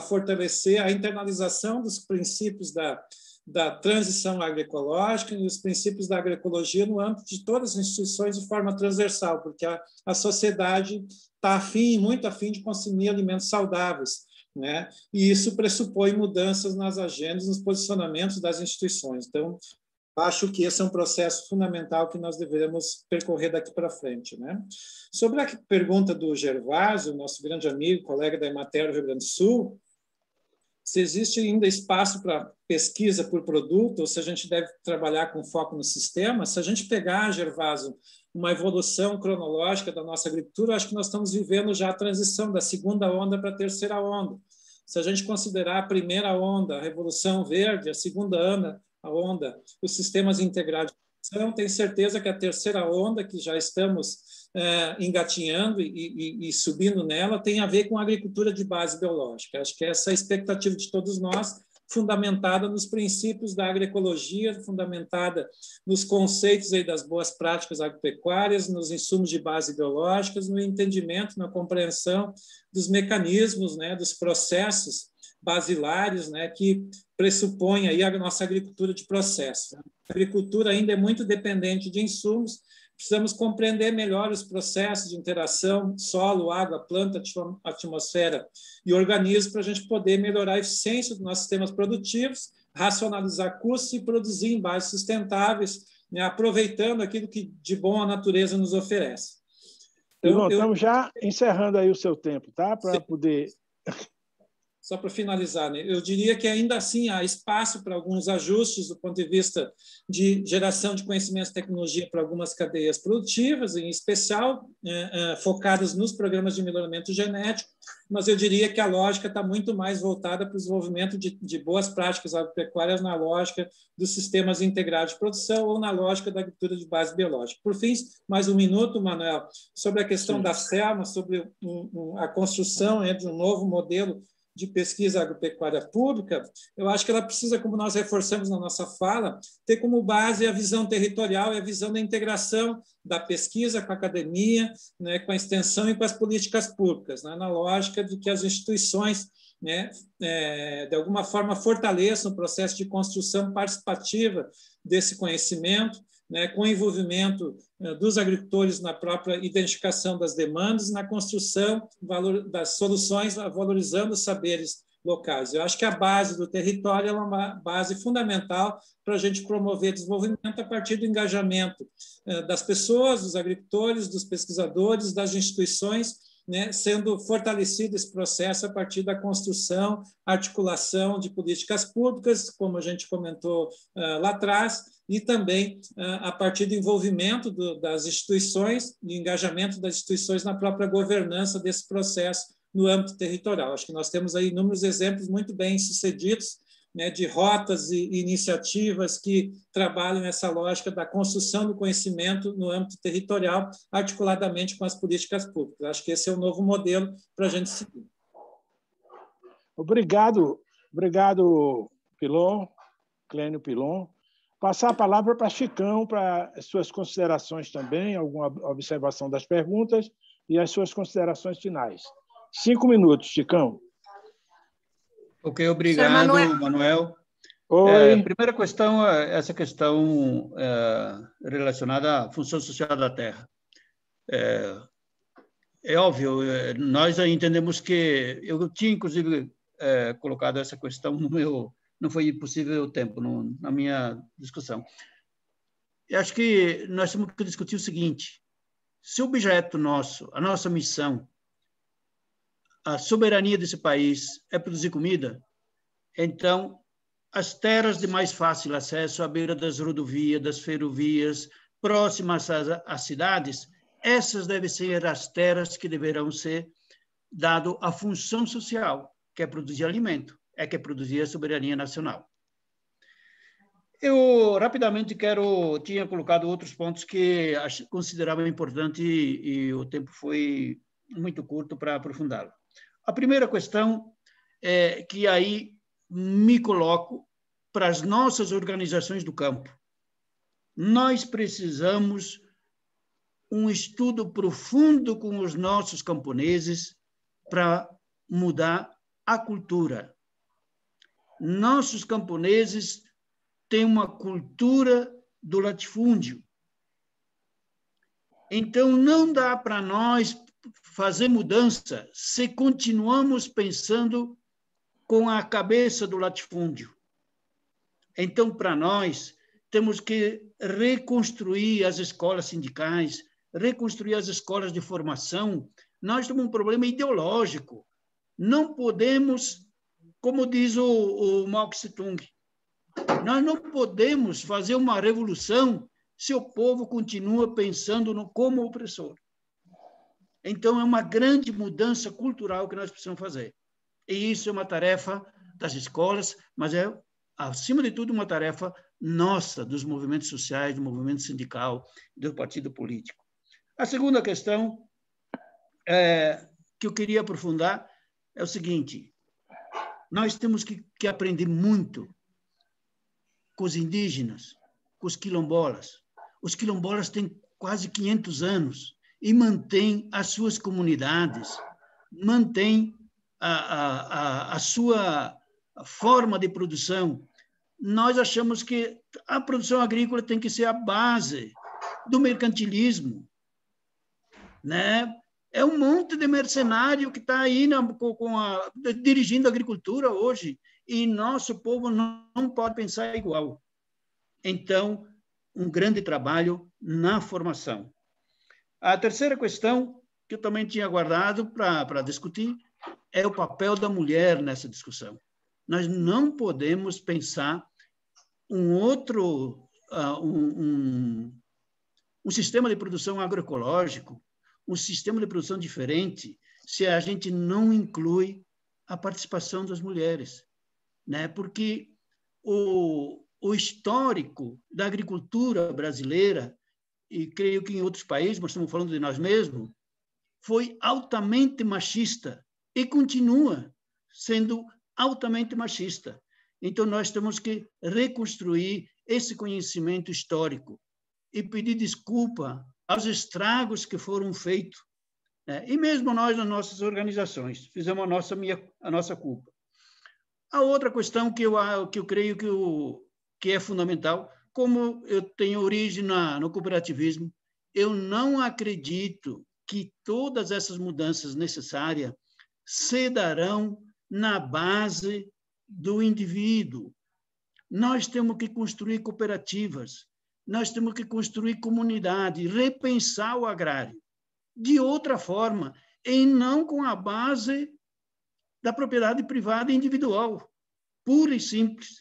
fortalecer a internalização dos princípios da, da transição agroecológica e os princípios da agroecologia no âmbito de todas as instituições de forma transversal, porque a, a sociedade está afim, muito afim de consumir alimentos saudáveis, né? E isso pressupõe mudanças nas agendas, nos posicionamentos das instituições. Então, acho que esse é um processo fundamental que nós devemos percorrer daqui para frente, né? Sobre a pergunta do Gervásio, nosso grande amigo, colega da Emater do Rio Grande do Sul, se existe ainda espaço para pesquisa por produto, ou se a gente deve trabalhar com foco no sistema, se a gente pegar, Gervásio, uma evolução cronológica da nossa agricultura, acho que nós estamos vivendo já a transição da segunda onda para a terceira onda. Se a gente considerar a primeira onda, a Revolução Verde, a segunda onda, a onda, os sistemas integrados de produção, tenho certeza que a terceira onda, que já estamos é, engatinhando e, e, e subindo nela, tem a ver com a agricultura de base biológica. Acho que essa é a expectativa de todos nós, fundamentada nos princípios da agroecologia, fundamentada nos conceitos aí das boas práticas agropecuárias, nos insumos de base biológicas, no entendimento, na compreensão dos mecanismos, né, dos processos basilares, né, que pressupõem aí a nossa agricultura de processo. A agricultura ainda é muito dependente de insumos, precisamos compreender melhor os processos de interação solo, água, planta, atmosfera e organismo para a gente poder melhorar a eficiência dos nossos sistemas produtivos, racionalizar custos e produzir em bases sustentáveis, né, aproveitando aquilo que de bom a natureza nos oferece. Então, eu... Estamos já encerrando aí o seu tempo, tá? Para poder... Só para finalizar, né? Eu diria que ainda assim há espaço para alguns ajustes do ponto de vista de geração de conhecimento e tecnologia para algumas cadeias produtivas, em especial é, é, focadas nos programas de melhoramento genético, mas eu diria que a lógica está muito mais voltada para o desenvolvimento de, de boas práticas agropecuárias na lógica dos sistemas integrados de produção ou na lógica da agricultura de base biológica. Por fim, mais um minuto, Manuel, sobre a questão Sim. da SELMA, sobre um, um, a construção é, de um novo modelo de pesquisa agropecuária pública, eu acho que ela precisa, como nós reforçamos na nossa fala, ter como base a visão territorial e a visão da integração da pesquisa com a academia, né, com a extensão e com as políticas públicas, né, na lógica de que as instituições, né, é, de alguma forma, fortaleçam o processo de construção participativa desse conhecimento, né, com o envolvimento dos agricultores na própria identificação das demandas, na construção das soluções, valorizando os saberes locais. Eu acho que a base do território é uma base fundamental para a gente promover desenvolvimento a partir do engajamento das pessoas, dos agricultores, dos pesquisadores, das instituições, né, sendo fortalecido esse processo a partir da construção, articulação de políticas públicas, como a gente comentou uh, lá atrás, e também uh, a partir do envolvimento do, das instituições, do engajamento das instituições na própria governança desse processo no âmbito territorial. Acho que nós temos aí inúmeros exemplos muito bem sucedidos, né, de rotas e iniciativas que trabalham essa lógica da construção do conhecimento no âmbito territorial, articuladamente com as políticas públicas. Acho que esse é o novo modelo para a gente seguir. Obrigado, obrigado, Pilon, Clênio Pilon. Passar a palavra para Chicão, para as suas considerações também, alguma observação das perguntas e as suas considerações finais. Cinco minutos, Chicão. Ok, obrigado, Manuel. Manuel. Oi. É, primeira questão é essa questão é, relacionada à função social da terra. É, é óbvio, nós entendemos que... Eu tinha, inclusive, é, colocado essa questão no meu... Não foi possível o tempo no, na minha discussão. Eu acho que nós temos que discutir o seguinte: se o objeto nosso, a nossa missão, a soberania desse país é produzir comida, então as terras de mais fácil acesso à beira das rodovias, das ferrovias, próximas às, às cidades, essas devem ser as terras que deverão ser dado a função social, que é produzir alimento, é que é produzir a soberania nacional. Eu rapidamente quero, tinha colocado outros pontos que considerava importante e, e o tempo foi muito curto para aprofundá-lo. A primeira questão é que aí me coloco para as nossas organizações do campo. Nós precisamos um estudo profundo com os nossos camponeses para mudar a cultura. Nossos camponeses têm uma cultura do latifúndio. Então, não dá para nós fazer mudança se continuamos pensando com a cabeça do latifúndio. Então, para nós, temos que reconstruir as escolas sindicais, reconstruir as escolas de formação. Nós temos um problema ideológico. Não podemos, como diz o, o Mao Tse-tung, nós não podemos fazer uma revolução se o povo continua pensando no como opressor. Então, é uma grande mudança cultural que nós precisamos fazer. E isso é uma tarefa das escolas, mas é, acima de tudo, uma tarefa nossa, dos movimentos sociais, do movimento sindical, do partido político. A segunda questão é, que eu queria aprofundar é o seguinte: nós temos que, que aprender muito com os indígenas, com os quilombolas. Os quilombolas têm quase quinhentos anos e mantêm as suas comunidades, mantêm a, a, a, a sua forma de produção. Nós achamos que a produção agrícola tem que ser a base do mercantilismo, né? É um monte de mercenário que está aí na, com a, dirigindo a agricultura hoje, e nosso povo não, não pode pensar igual. Então, um grande trabalho na formação. A terceira questão que eu também tinha guardado para discutir é o papel da mulher nessa discussão. Nós não podemos pensar um outro, uh, um, um, um sistema de produção agroecológico, um sistema de produção diferente, se a gente não inclui a participação das mulheres, né? Porque o, o histórico da agricultura brasileira, e creio que em outros países, mas estamos falando de nós mesmos, foi altamente machista e continua sendo altamente machista. Então, nós temos que reconstruir esse conhecimento histórico e pedir desculpa aos estragos que foram feitos, né? E mesmo nós, nas nossas organizações, fizemos a nossa, minha, a nossa culpa. A outra questão que eu, que eu creio que, eu, que é fundamental, como eu tenho origem na, no cooperativismo, eu não acredito que todas essas mudanças necessárias se darão na base do indivíduo. Nós temos que construir cooperativas, nós temos que construir comunidade, repensar o agrário de outra forma, e não com a base da propriedade privada individual, pura e simples.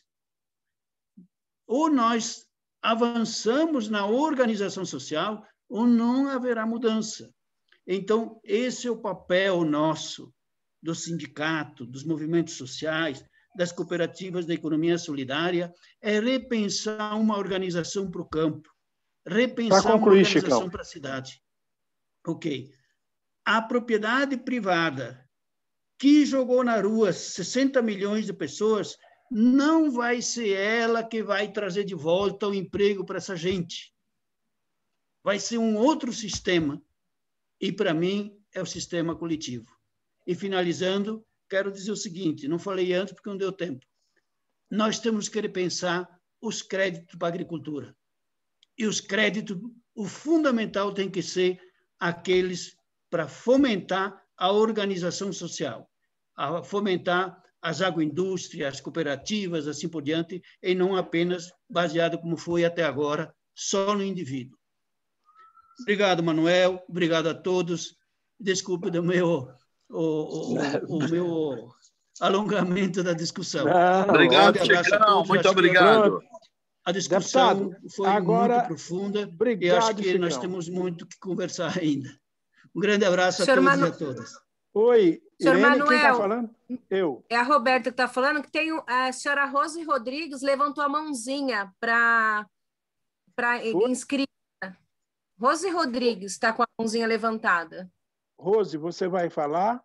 Ou nós avançamos na organização social, ou não haverá mudança. Então, esse é o papel nosso, do sindicato, dos movimentos sociais, das cooperativas da economia solidária, é repensar uma organização para o campo, repensar concluir, uma organização para a cidade. Ok. A propriedade privada que jogou na rua sessenta milhões de pessoas, não vai ser ela que vai trazer de volta o emprego para essa gente. Vai ser um outro sistema. E, para mim, é o sistema coletivo. E, finalizando, quero dizer o seguinte, não falei antes porque não deu tempo. Nós temos que repensar os créditos para a agricultura. E os créditos, o fundamental tem que ser aqueles para fomentar a organização social, a fomentar as agroindústrias, as cooperativas, assim por diante, e não apenas baseado, como foi até agora, só no indivíduo. Obrigado, Manuel. Obrigado a todos. Desculpe do meu, o, o, o meu alongamento da discussão. Não, obrigado, Chicão. Muito obrigado. A discussão Deputado, foi agora, muito profunda obrigado, e acho que Chicão. nós temos muito que conversar ainda. Um grande abraço a todos Manu... e a todas. Oi, Senhor Irene, Manuel, quem está falando? Eu. É a Roberta que está falando, que tem a senhora Rose Rodrigues levantou a mãozinha para inscrita. Rose Rodrigues está com a mãozinha levantada. Rose, você vai falar?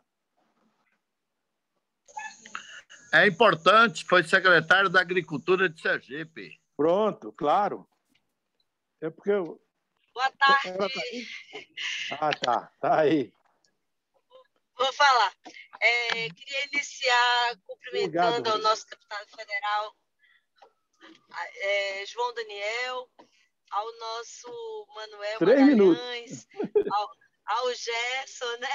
É importante, foi secretário da Agricultura de Sergipe. Pronto, claro. É porque eu... Boa tarde. Ela tá aí? Ah, tá. Tá aí. Ô, vou falar. É, queria iniciar cumprimentando Obrigado. ao nosso deputado federal, é, João Daniel, ao nosso Manuel Três Magalhães, ao, ao Gerson, né?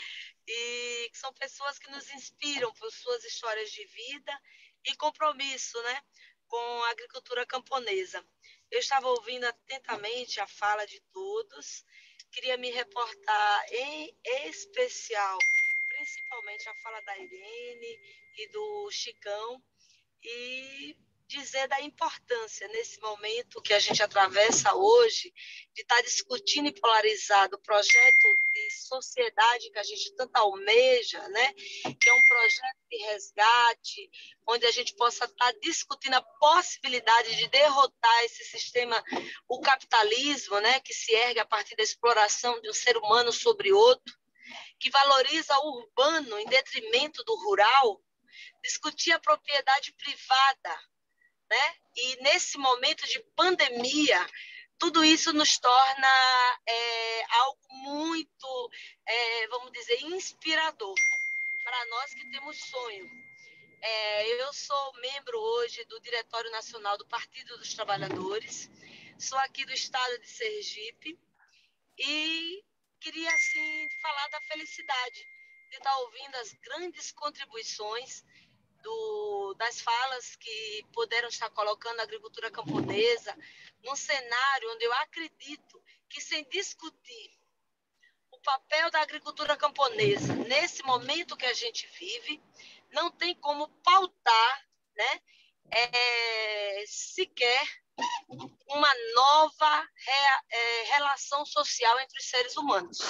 E que são pessoas que nos inspiram por suas histórias de vida e compromisso, né, com a agricultura camponesa. Eu estava ouvindo atentamente a fala de todos, queria me reportar em especial, principalmente a fala da Irene e do Chicão, e dizer da importância, nesse momento que a gente atravessa hoje, de estar discutindo e polarizado o projeto de sociedade que a gente tanto almeja, né? Que é um projeto de resgate, onde a gente possa estar discutindo a possibilidade de derrotar esse sistema, o capitalismo, né? Que se ergue a partir da exploração de um ser humano sobre outro, que valoriza o urbano em detrimento do rural, discutir a propriedade privada, né? E nesse momento de pandemia, tudo isso nos torna é, algo muito, é, vamos dizer, inspirador para nós que temos sonho. É, eu sou membro hoje do Diretório Nacional do Partido dos Trabalhadores, sou aqui do estado de Sergipe e queria, assim, falar da felicidade de estar ouvindo as grandes contribuições Do, das falas que puderam estar colocando a agricultura camponesa num cenário onde eu acredito que, sem discutir o papel da agricultura camponesa nesse momento que a gente vive, não tem como pautar, né, é, sequer uma nova rea, é, relação social entre os seres humanos.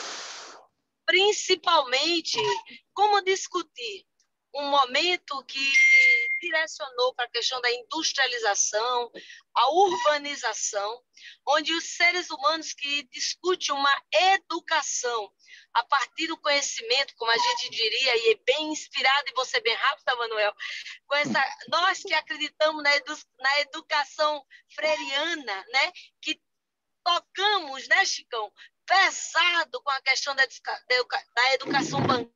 Principalmente, como discutir um momento que direcionou para a questão da industrialização, a urbanização, onde os seres humanos que discutem uma educação a partir do conhecimento, como a gente diria, e é bem inspirado, e você bem rápido, Manuel, com essa, nós que acreditamos na, edu, na educação freiriana, né, que tocamos, né, Chicão, pesado com a questão da, educa, da educação bancária,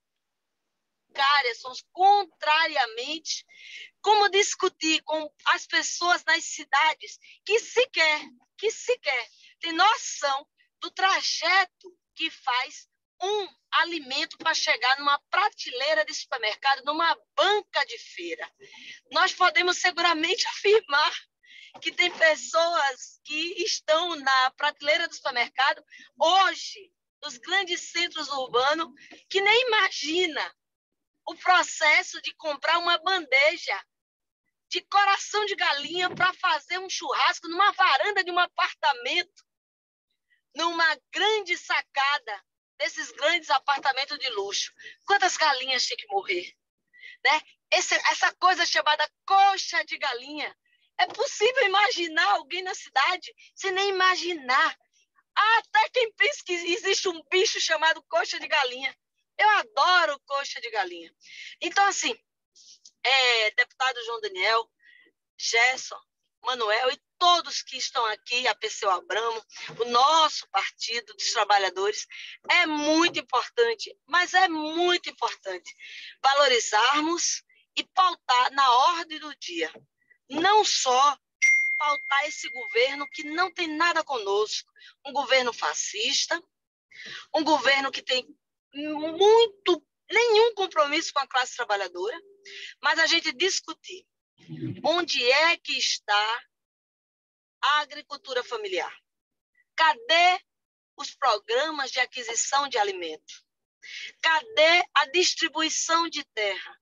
somos contrariamente, como discutir com as pessoas nas cidades que sequer, que sequer tem noção do trajeto que faz um alimento para chegar numa prateleira de supermercado, numa banca de feira. Nós podemos seguramente afirmar que tem pessoas que estão na prateleira do supermercado hoje, nos grandes centros urbanos, que nem imagina o processo de comprar uma bandeja de coração de galinha para fazer um churrasco numa varanda de um apartamento, numa grande sacada desses grandes apartamentos de luxo. Quantas galinhas tinha que morrer? Né? Esse, essa coisa chamada coxa de galinha. É possível imaginar alguém na cidade sem nem imaginar. Há até quem pensa que existe um bicho chamado coxa de galinha. Eu adoro coxa de galinha. Então, assim, é, deputado João Daniel, Gerson, Manuel e todos que estão aqui, a P C O Abramo, o nosso Partido dos Trabalhadores, é muito importante, mas é muito importante valorizarmos e pautar na ordem do dia. Não só pautar esse governo que não tem nada conosco, um governo fascista, um governo que tem muito, nenhum compromisso com a classe trabalhadora, mas a gente discutir onde é que está a agricultura familiar. Cadê os programas de aquisição de alimentos? Cadê a distribuição de terra?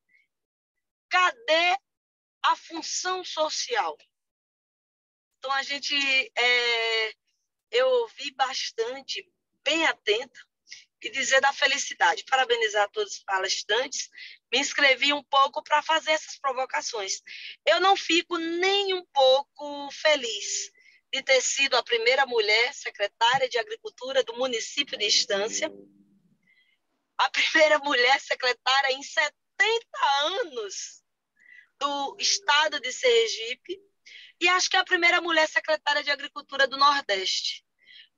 Cadê a função social? Então, a gente, é, eu ouvi bastante, bem atenta, e dizer da felicidade. Parabenizar todos os palestrantes. Me inscrevi um pouco para fazer essas provocações. Eu não fico nem um pouco feliz de ter sido a primeira mulher secretária de Agricultura do município de Estância, a primeira mulher secretária em setenta anos do estado de Sergipe, e acho que é a primeira mulher secretária de Agricultura do Nordeste.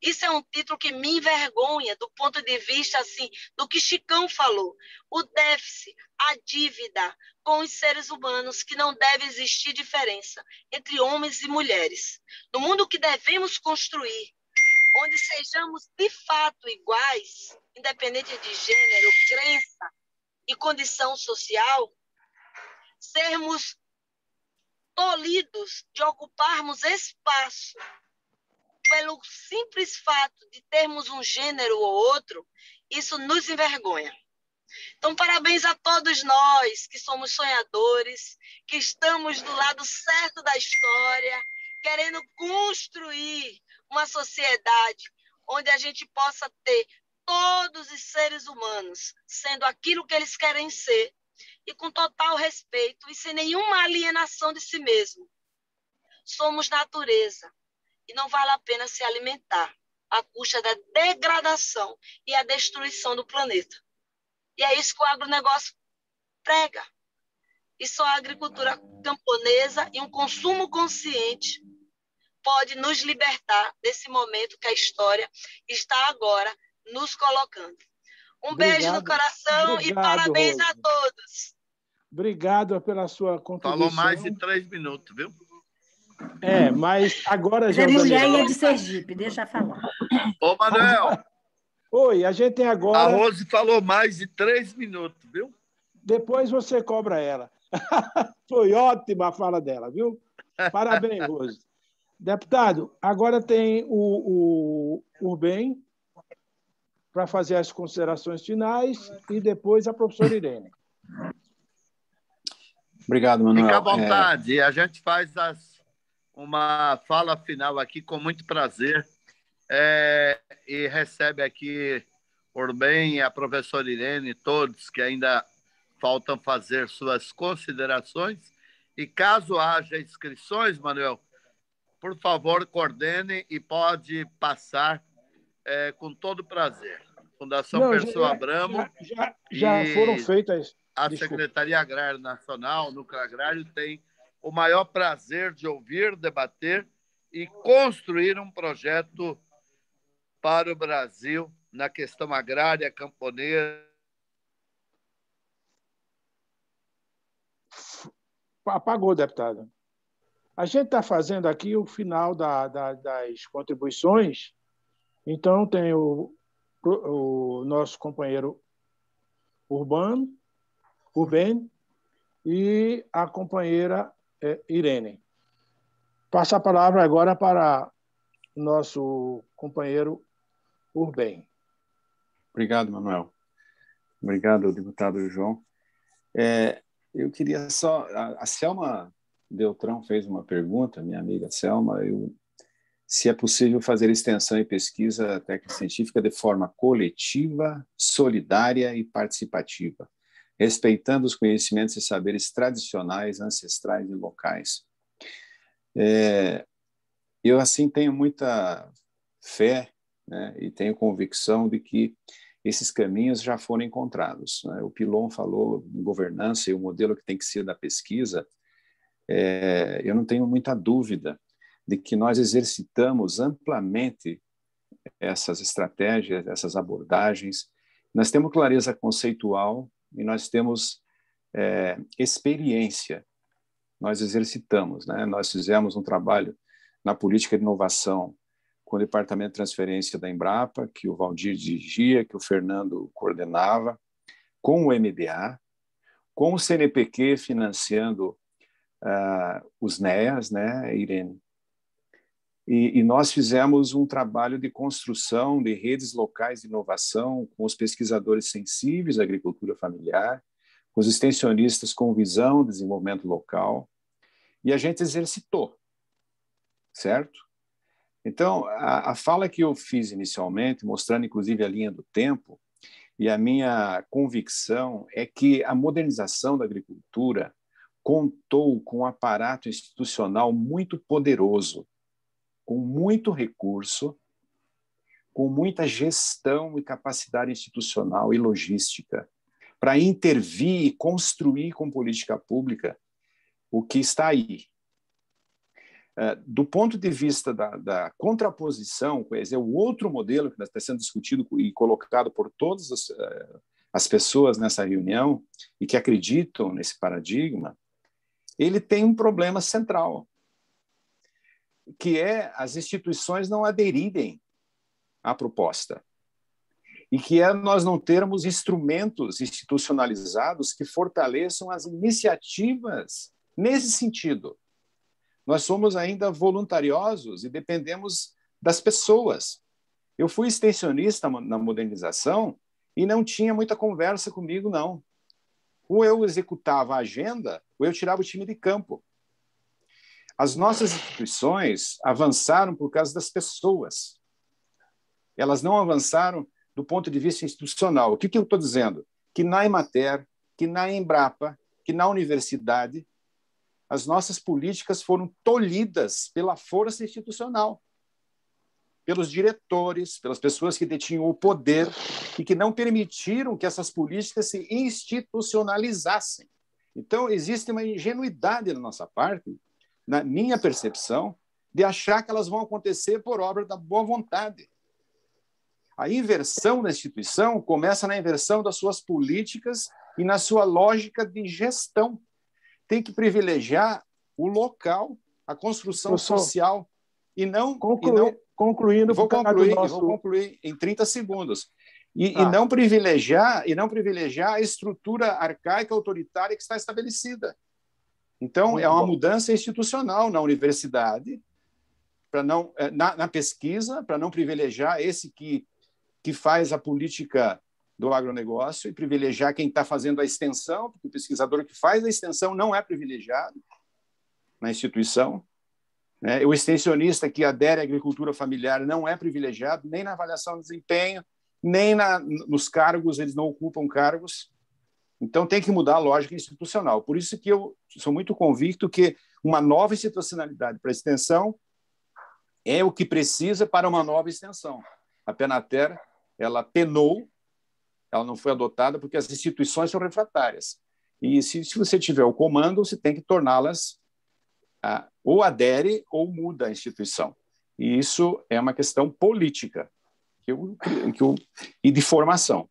Isso é um título que me envergonha do ponto de vista assim, do que Chicão falou. O déficit, a dívida com os seres humanos, que não deve existir diferença entre homens e mulheres. No mundo que devemos construir, onde sejamos de fato iguais, independente de gênero, crença e condição social, sermos tolhidos de ocuparmos espaço pelo simples fato de termos um gênero ou outro, isso nos envergonha. Então, parabéns a todos nós que somos sonhadores, que estamos do lado certo da história, querendo construir uma sociedade onde a gente possa ter todos os seres humanos sendo aquilo que eles querem ser e com total respeito e sem nenhuma alienação de si mesmo. Somos natureza. E não vale a pena se alimentar à custa da degradação e a destruição do planeta. E é isso que o agronegócio prega. E só a agricultura camponesa e um consumo consciente pode nos libertar desse momento que a história está agora nos colocando. Um Obrigado. Beijo no coração. Obrigado, e parabéns Rose. A todos. Obrigado pela sua contribuição. Falou mais de três minutos, viu? É, mas agora já... É mulher e é de Sergipe, deixa eu falar. Ô, Manuel. Oi, a gente tem agora... A Rose falou mais de três minutos, viu? Depois você cobra ela. Foi ótima a fala dela, viu? Parabéns, Rose. Deputado, agora tem o, o Urbem para fazer as considerações finais e depois a professora Irene. Obrigado, Manuel. Fica à vontade. É... A gente faz as... uma fala final aqui com muito prazer é, e recebe aqui Urbem, a professora Irene, todos que ainda faltam fazer suas considerações. E caso haja inscrições, Manuel, por favor, coordene e pode passar é, com todo prazer. Fundação Não, Perseu já, Abramo. Já, já, já foram feitas. A Desculpa. Secretaria Agrária Nacional, o Núcleo Agrário, tem o maior prazer de ouvir, debater e construir um projeto para o Brasil na questão agrária, camponesa. Apagou, deputado. A gente está fazendo aqui o final da, da, das contribuições, então tem o, o nosso companheiro Urbano, Urbem e a companheira Irene. Passo a palavra agora para o nosso companheiro Urbem. Obrigado, Manuel. Obrigado, deputado João. É, eu queria só... A, a Selma Beltrão fez uma pergunta, minha amiga Selma, eu, se é possível fazer extensão e pesquisa técnico-científica de forma coletiva, solidária e participativa, respeitando os conhecimentos e saberes tradicionais, ancestrais e locais. É, eu, assim, tenho muita fé, né, e tenho convicção de que esses caminhos já foram encontrados, né? O Pilon falou em governança e o modelo que tem que ser da pesquisa. É, eu não tenho muita dúvida de que nós exercitamos amplamente essas estratégias, essas abordagens. Nós temos clareza conceitual e nós temos é, experiência. Nós exercitamos, né? Nós fizemos um trabalho na política de inovação com o Departamento de Transferência da Embrapa, que o Valdir dirigia, que o Fernando coordenava, com o M D A, com o C N P Q financiando uh, os N E As, né, Irene? E, e nós fizemos um trabalho de construção de redes locais de inovação com os pesquisadores sensíveis à agricultura familiar, com os extensionistas com visão de desenvolvimento local, e a gente exercitou, certo? Então, a, a fala que eu fiz inicialmente, mostrando inclusive a linha do tempo, e a minha convicção é que a modernização da agricultura contou com um aparato institucional muito poderoso, com muito recurso, com muita gestão e capacidade institucional e logística, para intervir e construir com política pública o que está aí. do ponto de vista da, da contraposição, quer dizer, o outro modelo que está sendo discutido e colocado por todas as, as pessoas nessa reunião e que acreditam nesse paradigma, ele tem um problema central, que é as instituições não aderirem à proposta e que é nós não termos instrumentos institucionalizados que fortaleçam as iniciativas nesse sentido. Nós somos ainda voluntariosos e dependemos das pessoas. Eu fui extensionista na modernização e não tinha muita conversa comigo, não. Ou eu executava a agenda, ou eu tirava o time de campo. As nossas instituições avançaram por causa das pessoas. Elas não avançaram do ponto de vista institucional. O que, que eu estou dizendo? Que na Emater, que na Embrapa, que na universidade, as nossas políticas foram tolhidas pela força institucional, pelos diretores, pelas pessoas que detinham o poder e que não permitiram que essas políticas se institucionalizassem. Então, existe uma ingenuidade da nossa parte, na minha percepção, de achar que elas vão acontecer por obra da boa vontade. A inversão da instituição começa na inversão das suas políticas e na sua lógica de gestão. Tem que privilegiar o local, a construção Professor, social, e não... conclui, e não concluindo... vou concluir, nosso... vou concluir em trinta segundos. E, ah. e, não privilegiar, e não privilegiar a estrutura arcaica autoritária que está estabelecida. Então, Muito é uma bom. mudança institucional na universidade, para não, na, na pesquisa, para não privilegiar esse que, que faz a política do agronegócio e privilegiar quem está fazendo a extensão, porque o pesquisador que faz a extensão não é privilegiado na instituição. Né? O extensionista que adere à agricultura familiar não é privilegiado, nem na avaliação de desempenho, nem na, nos cargos, eles não ocupam cargos. Então, tem que mudar a lógica institucional. Por isso que eu sou muito convicto que uma nova institucionalidade para a extensão é o que precisa para uma nova extensão. A Penater, ela penou, ela não foi adotada porque as instituições são refratárias. E se, se você tiver o comando, você tem que torná-las ah, ou adere ou muda a instituição. E isso é uma questão política que eu, que eu, e de formação.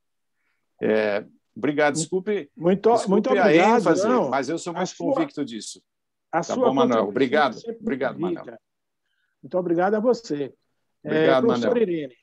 É, obrigado, desculpe, muito, desculpe muito a obrigado, ênfase, não. mas eu sou muito a sua, convicto disso. A tá sua bom, Manuel? Obrigado. Obrigado, rica. Manuel. Muito obrigado a você. Obrigado, é, professor Manuel. Irene,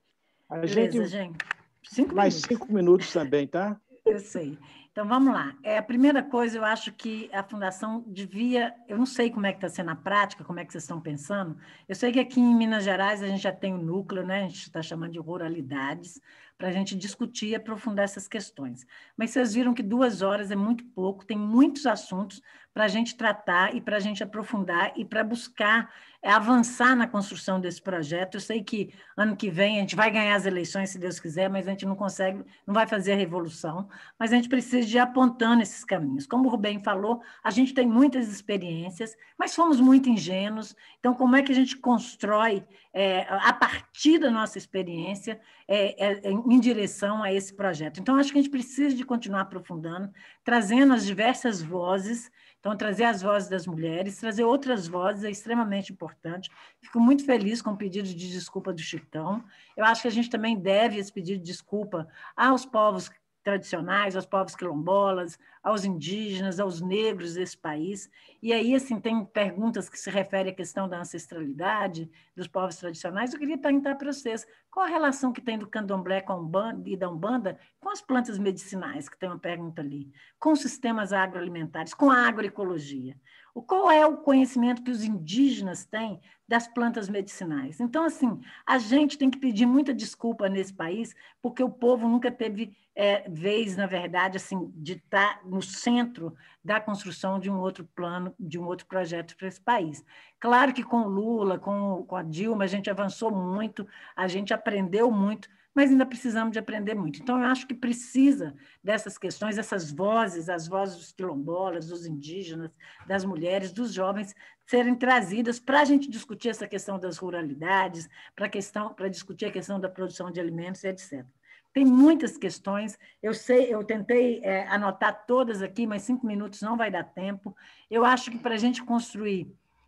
a Beleza, gente... gente. Cinco mais minutos. cinco minutos também, tá? Eu sei. Então, vamos lá. É, a primeira coisa, eu acho que a Fundação devia... Eu não sei como é que está sendo a prática, como é que vocês estão pensando. Eu sei que aqui em Minas Gerais a gente já tem um núcleo, né? A gente está chamando de ruralidades, para a gente discutir e aprofundar essas questões. Mas vocês viram que duas horas é muito pouco, tem muitos assuntos para a gente tratar e para a gente aprofundar e para buscar é, avançar na construção desse projeto. Eu sei que ano que vem a gente vai ganhar as eleições, se Deus quiser, mas a gente não consegue, não vai fazer a revolução, mas a gente precisa de ir apontando esses caminhos. Como o Rubem falou, a gente tem muitas experiências, mas somos muito ingênuos, então como é que a gente constrói, é, a partir da nossa experiência, é, é, em direção a esse projeto? Então, acho que a gente precisa de continuar aprofundando, trazendo as diversas vozes. Então, trazer as vozes das mulheres, trazer outras vozes é extremamente importante. Fico muito feliz com o pedido de desculpa do Chitão. Eu acho que a gente também deve esse pedido de desculpa aos povos tradicionais, aos povos quilombolas, aos indígenas, aos negros desse país. E aí, assim, tem perguntas que se referem à questão da ancestralidade dos povos tradicionais. Eu queria perguntar para vocês, qual a relação que tem do candomblé com a Umbanda e da Umbanda com as plantas medicinais, que tem uma pergunta ali, com os sistemas agroalimentares, com a agroecologia? O, qual é o conhecimento que os indígenas têm das plantas medicinais? Então, assim, a gente tem que pedir muita desculpa nesse país, porque o povo nunca teve é, vez, na verdade, assim, de estar no centro da construção de um outro plano, de um outro projeto para esse país. Claro que com o Lula, com, com a Dilma, a gente avançou muito, a gente aprendeu muito, mas ainda precisamos de aprender muito. Então, eu acho que precisa dessas questões, essas vozes, as vozes dos quilombolas, dos indígenas, das mulheres, dos jovens, serem trazidas para a gente discutir essa questão das ruralidades, para questão, para discutir a questão da produção de alimentos, etcétera. Tem muitas questões, eu sei, eu tentei é, anotar todas aqui, mas cinco minutos não vai dar tempo. Eu acho que para a gente construir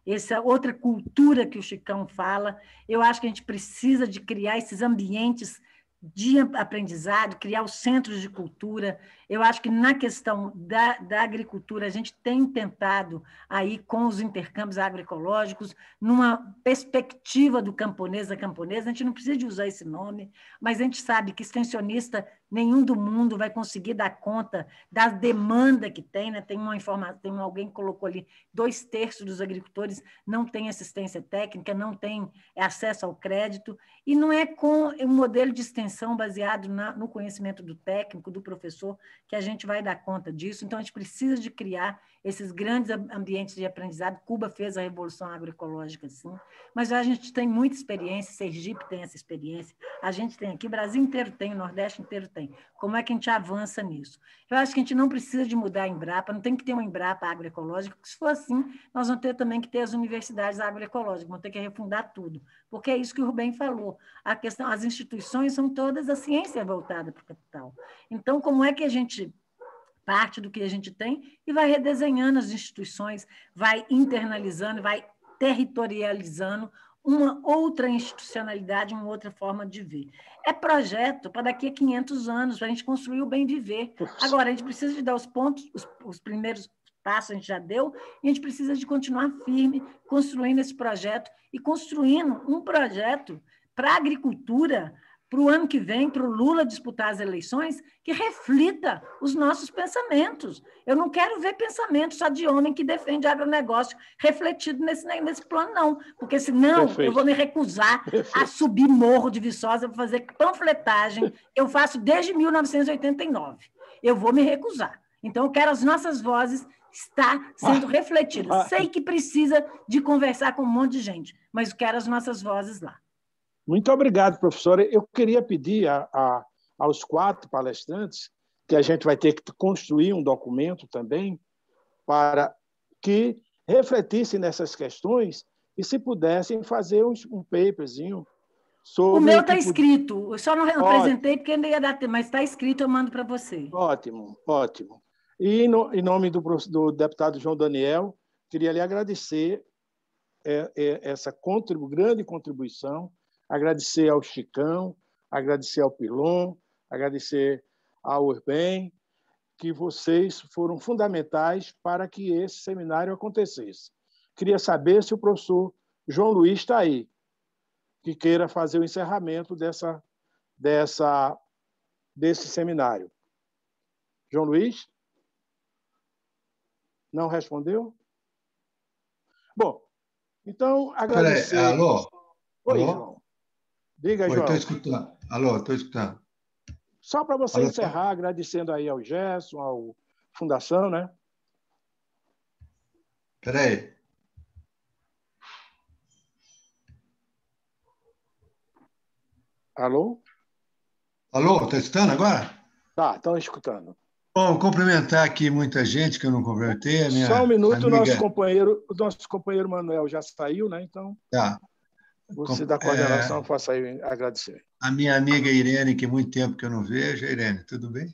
essa outra cultura que o Chicão fala. Eu acho que a gente precisa de criar esses ambientes de aprendizado, criar os centros de cultura. Eu acho que na questão da, da agricultura, a gente tem tentado, aí com os intercâmbios agroecológicos, numa perspectiva do camponês, da camponesa, a gente não precisa de usar esse nome, mas a gente sabe que extensionista nenhum do mundo vai conseguir dar conta da demanda que tem, né? Tem uma informação, tem alguém que colocou ali, dois terços dos agricultores não têm assistência técnica, não têm acesso ao crédito, e não é com um modelo de extensão baseado na, no conhecimento do técnico, do professor, que a gente vai dar conta disso. Então, a gente precisa de criar esses grandes ambientes de aprendizado. Cuba fez a revolução agroecológica, sim, mas a gente tem muita experiência, Sergipe tem essa experiência, a gente tem aqui, o Brasil inteiro tem, o Nordeste inteiro tem. Como é que a gente avança nisso? Eu acho que a gente não precisa de mudar a Embrapa, não tem que ter uma Embrapa agroecológica, porque se for assim, nós vamos ter também que ter as universidades agroecológicas, vamos ter que refundar tudo, porque é isso que o Rubem falou. A questão, as instituições são todas a ciência voltada para o capital. Então, como é que a gente parte do que a gente tem e vai redesenhando as instituições, vai internalizando, vai territorializando uma outra institucionalidade, uma outra forma de ver. É projeto para daqui a quinhentos anos, para a gente construir o bem viver. Agora, a gente precisa de dar os pontos, os, os primeiros passos a gente já deu, e a gente precisa de continuar firme, construindo esse projeto e construindo um projeto para a agricultura, para o ano que vem, para o Lula disputar as eleições, que reflita os nossos pensamentos. Eu não quero ver pensamento só de homem que defende agronegócio refletido nesse, nesse plano, não, porque senão Perfeito. Eu vou me recusar Perfeito. A subir morro de Viçosa para fazer panfletagem. Eu faço desde mil novecentos e oitenta e nove. Eu vou me recusar. Então, eu quero as nossas vozes estar sendo refletidas. Sei que precisa de conversar com um monte de gente, mas eu quero as nossas vozes lá. Muito obrigado, professora. Eu queria pedir a, a, aos quatro palestrantes que a gente vai ter que construir um documento também para que refletissem nessas questões e, se pudessem, fazer um, um paperzinho sobre... O meu está tipo... escrito. Eu só não apresentei porque não ia dar tempo, mas está escrito, eu mando para você. Ótimo, ótimo. E, no, em nome do, do deputado João Daniel, queria lhe agradecer é, é, essa contribu grande contribuição, agradecer ao Chicão, agradecer ao Pilon, agradecer ao Urbem, que vocês foram fundamentais para que esse seminário acontecesse. Queria saber se o professor João Luiz está aí, que queira fazer o encerramento dessa, dessa, desse seminário. João Luiz? Não respondeu? Bom, então, agradecer... Peraí, alô? Oi, alô? João. Diga, Oi, João. Estou escutando. Alô, estou escutando. Só para você alô, encerrar, agradecendo aí ao Gerson, ao Fundação, né? Peraí. Alô? Alô, está escutando agora? Tá, estão escutando. Bom, cumprimentar aqui muita gente que eu não cumprimentei. A minha Só um minuto, amiga... o nosso companheiro, o nosso companheiro Manuel já saiu, né? Então, tá. Você da coordenação, é... faça aí agradecer. A minha amiga Irene, que muito tempo que eu não vejo. Irene, tudo bem?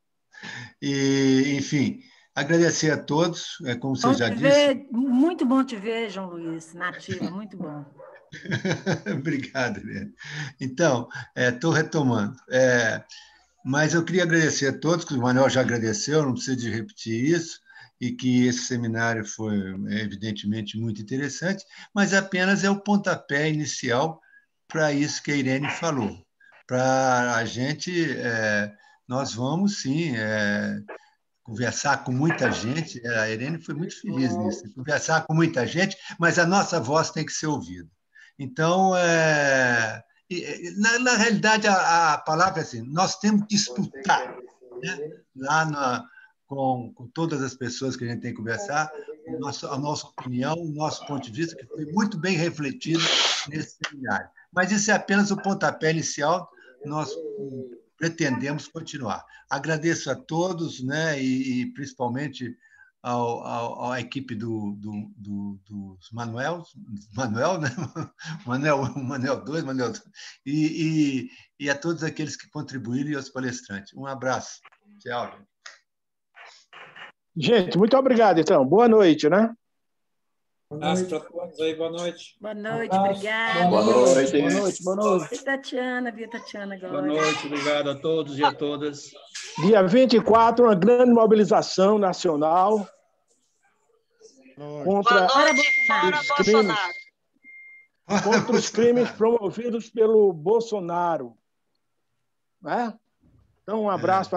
E, enfim, agradecer a todos, é como você já disse. Muito bom te ver, João Luiz, nativa, muito bom. Obrigado, Irene. Então, estou é, retomando. É, mas eu queria agradecer a todos, que o Manuel já agradeceu, não precisa de repetir isso, e que esse seminário foi, evidentemente, muito interessante, mas apenas é o pontapé inicial para isso que a Irene falou. Para a gente, é, nós vamos, sim, é, conversar com muita gente, a Irene foi muito feliz nisso, conversar com muita gente, mas a nossa voz tem que ser ouvida. Então, é, na, na realidade, a, a palavra é assim, nós temos que disputar, né? Lá na... Com, com todas as pessoas que a gente tem que conversar, a nossa, a nossa opinião, o nosso ponto de vista, que foi muito bem refletido nesse seminário. Mas isso é apenas o pontapé inicial, nós pretendemos continuar. Agradeço a todos, né, e, e principalmente ao, ao, à equipe do, do, do, dos Manuel, Manuel, né? Manuel um, Manuel dois, Manuel dois, e, e, e a todos aqueles que contribuíram e aos palestrantes. Um abraço. Tchau, gente. Gente, muito obrigado, então. Boa noite, né? Um abraço para todos aí, boa noite. Boa noite, obrigada. Boa noite. Boa noite, boa noite. E Tatiana, via Tatiana agora. Boa noite, obrigado a todos e a todas. Dia vinte e quatro, uma grande mobilização nacional contra, Boa noite, fora os crimes, Bolsonaro. contra os crimes promovidos pelo Bolsonaro. Né? Então, um abraço para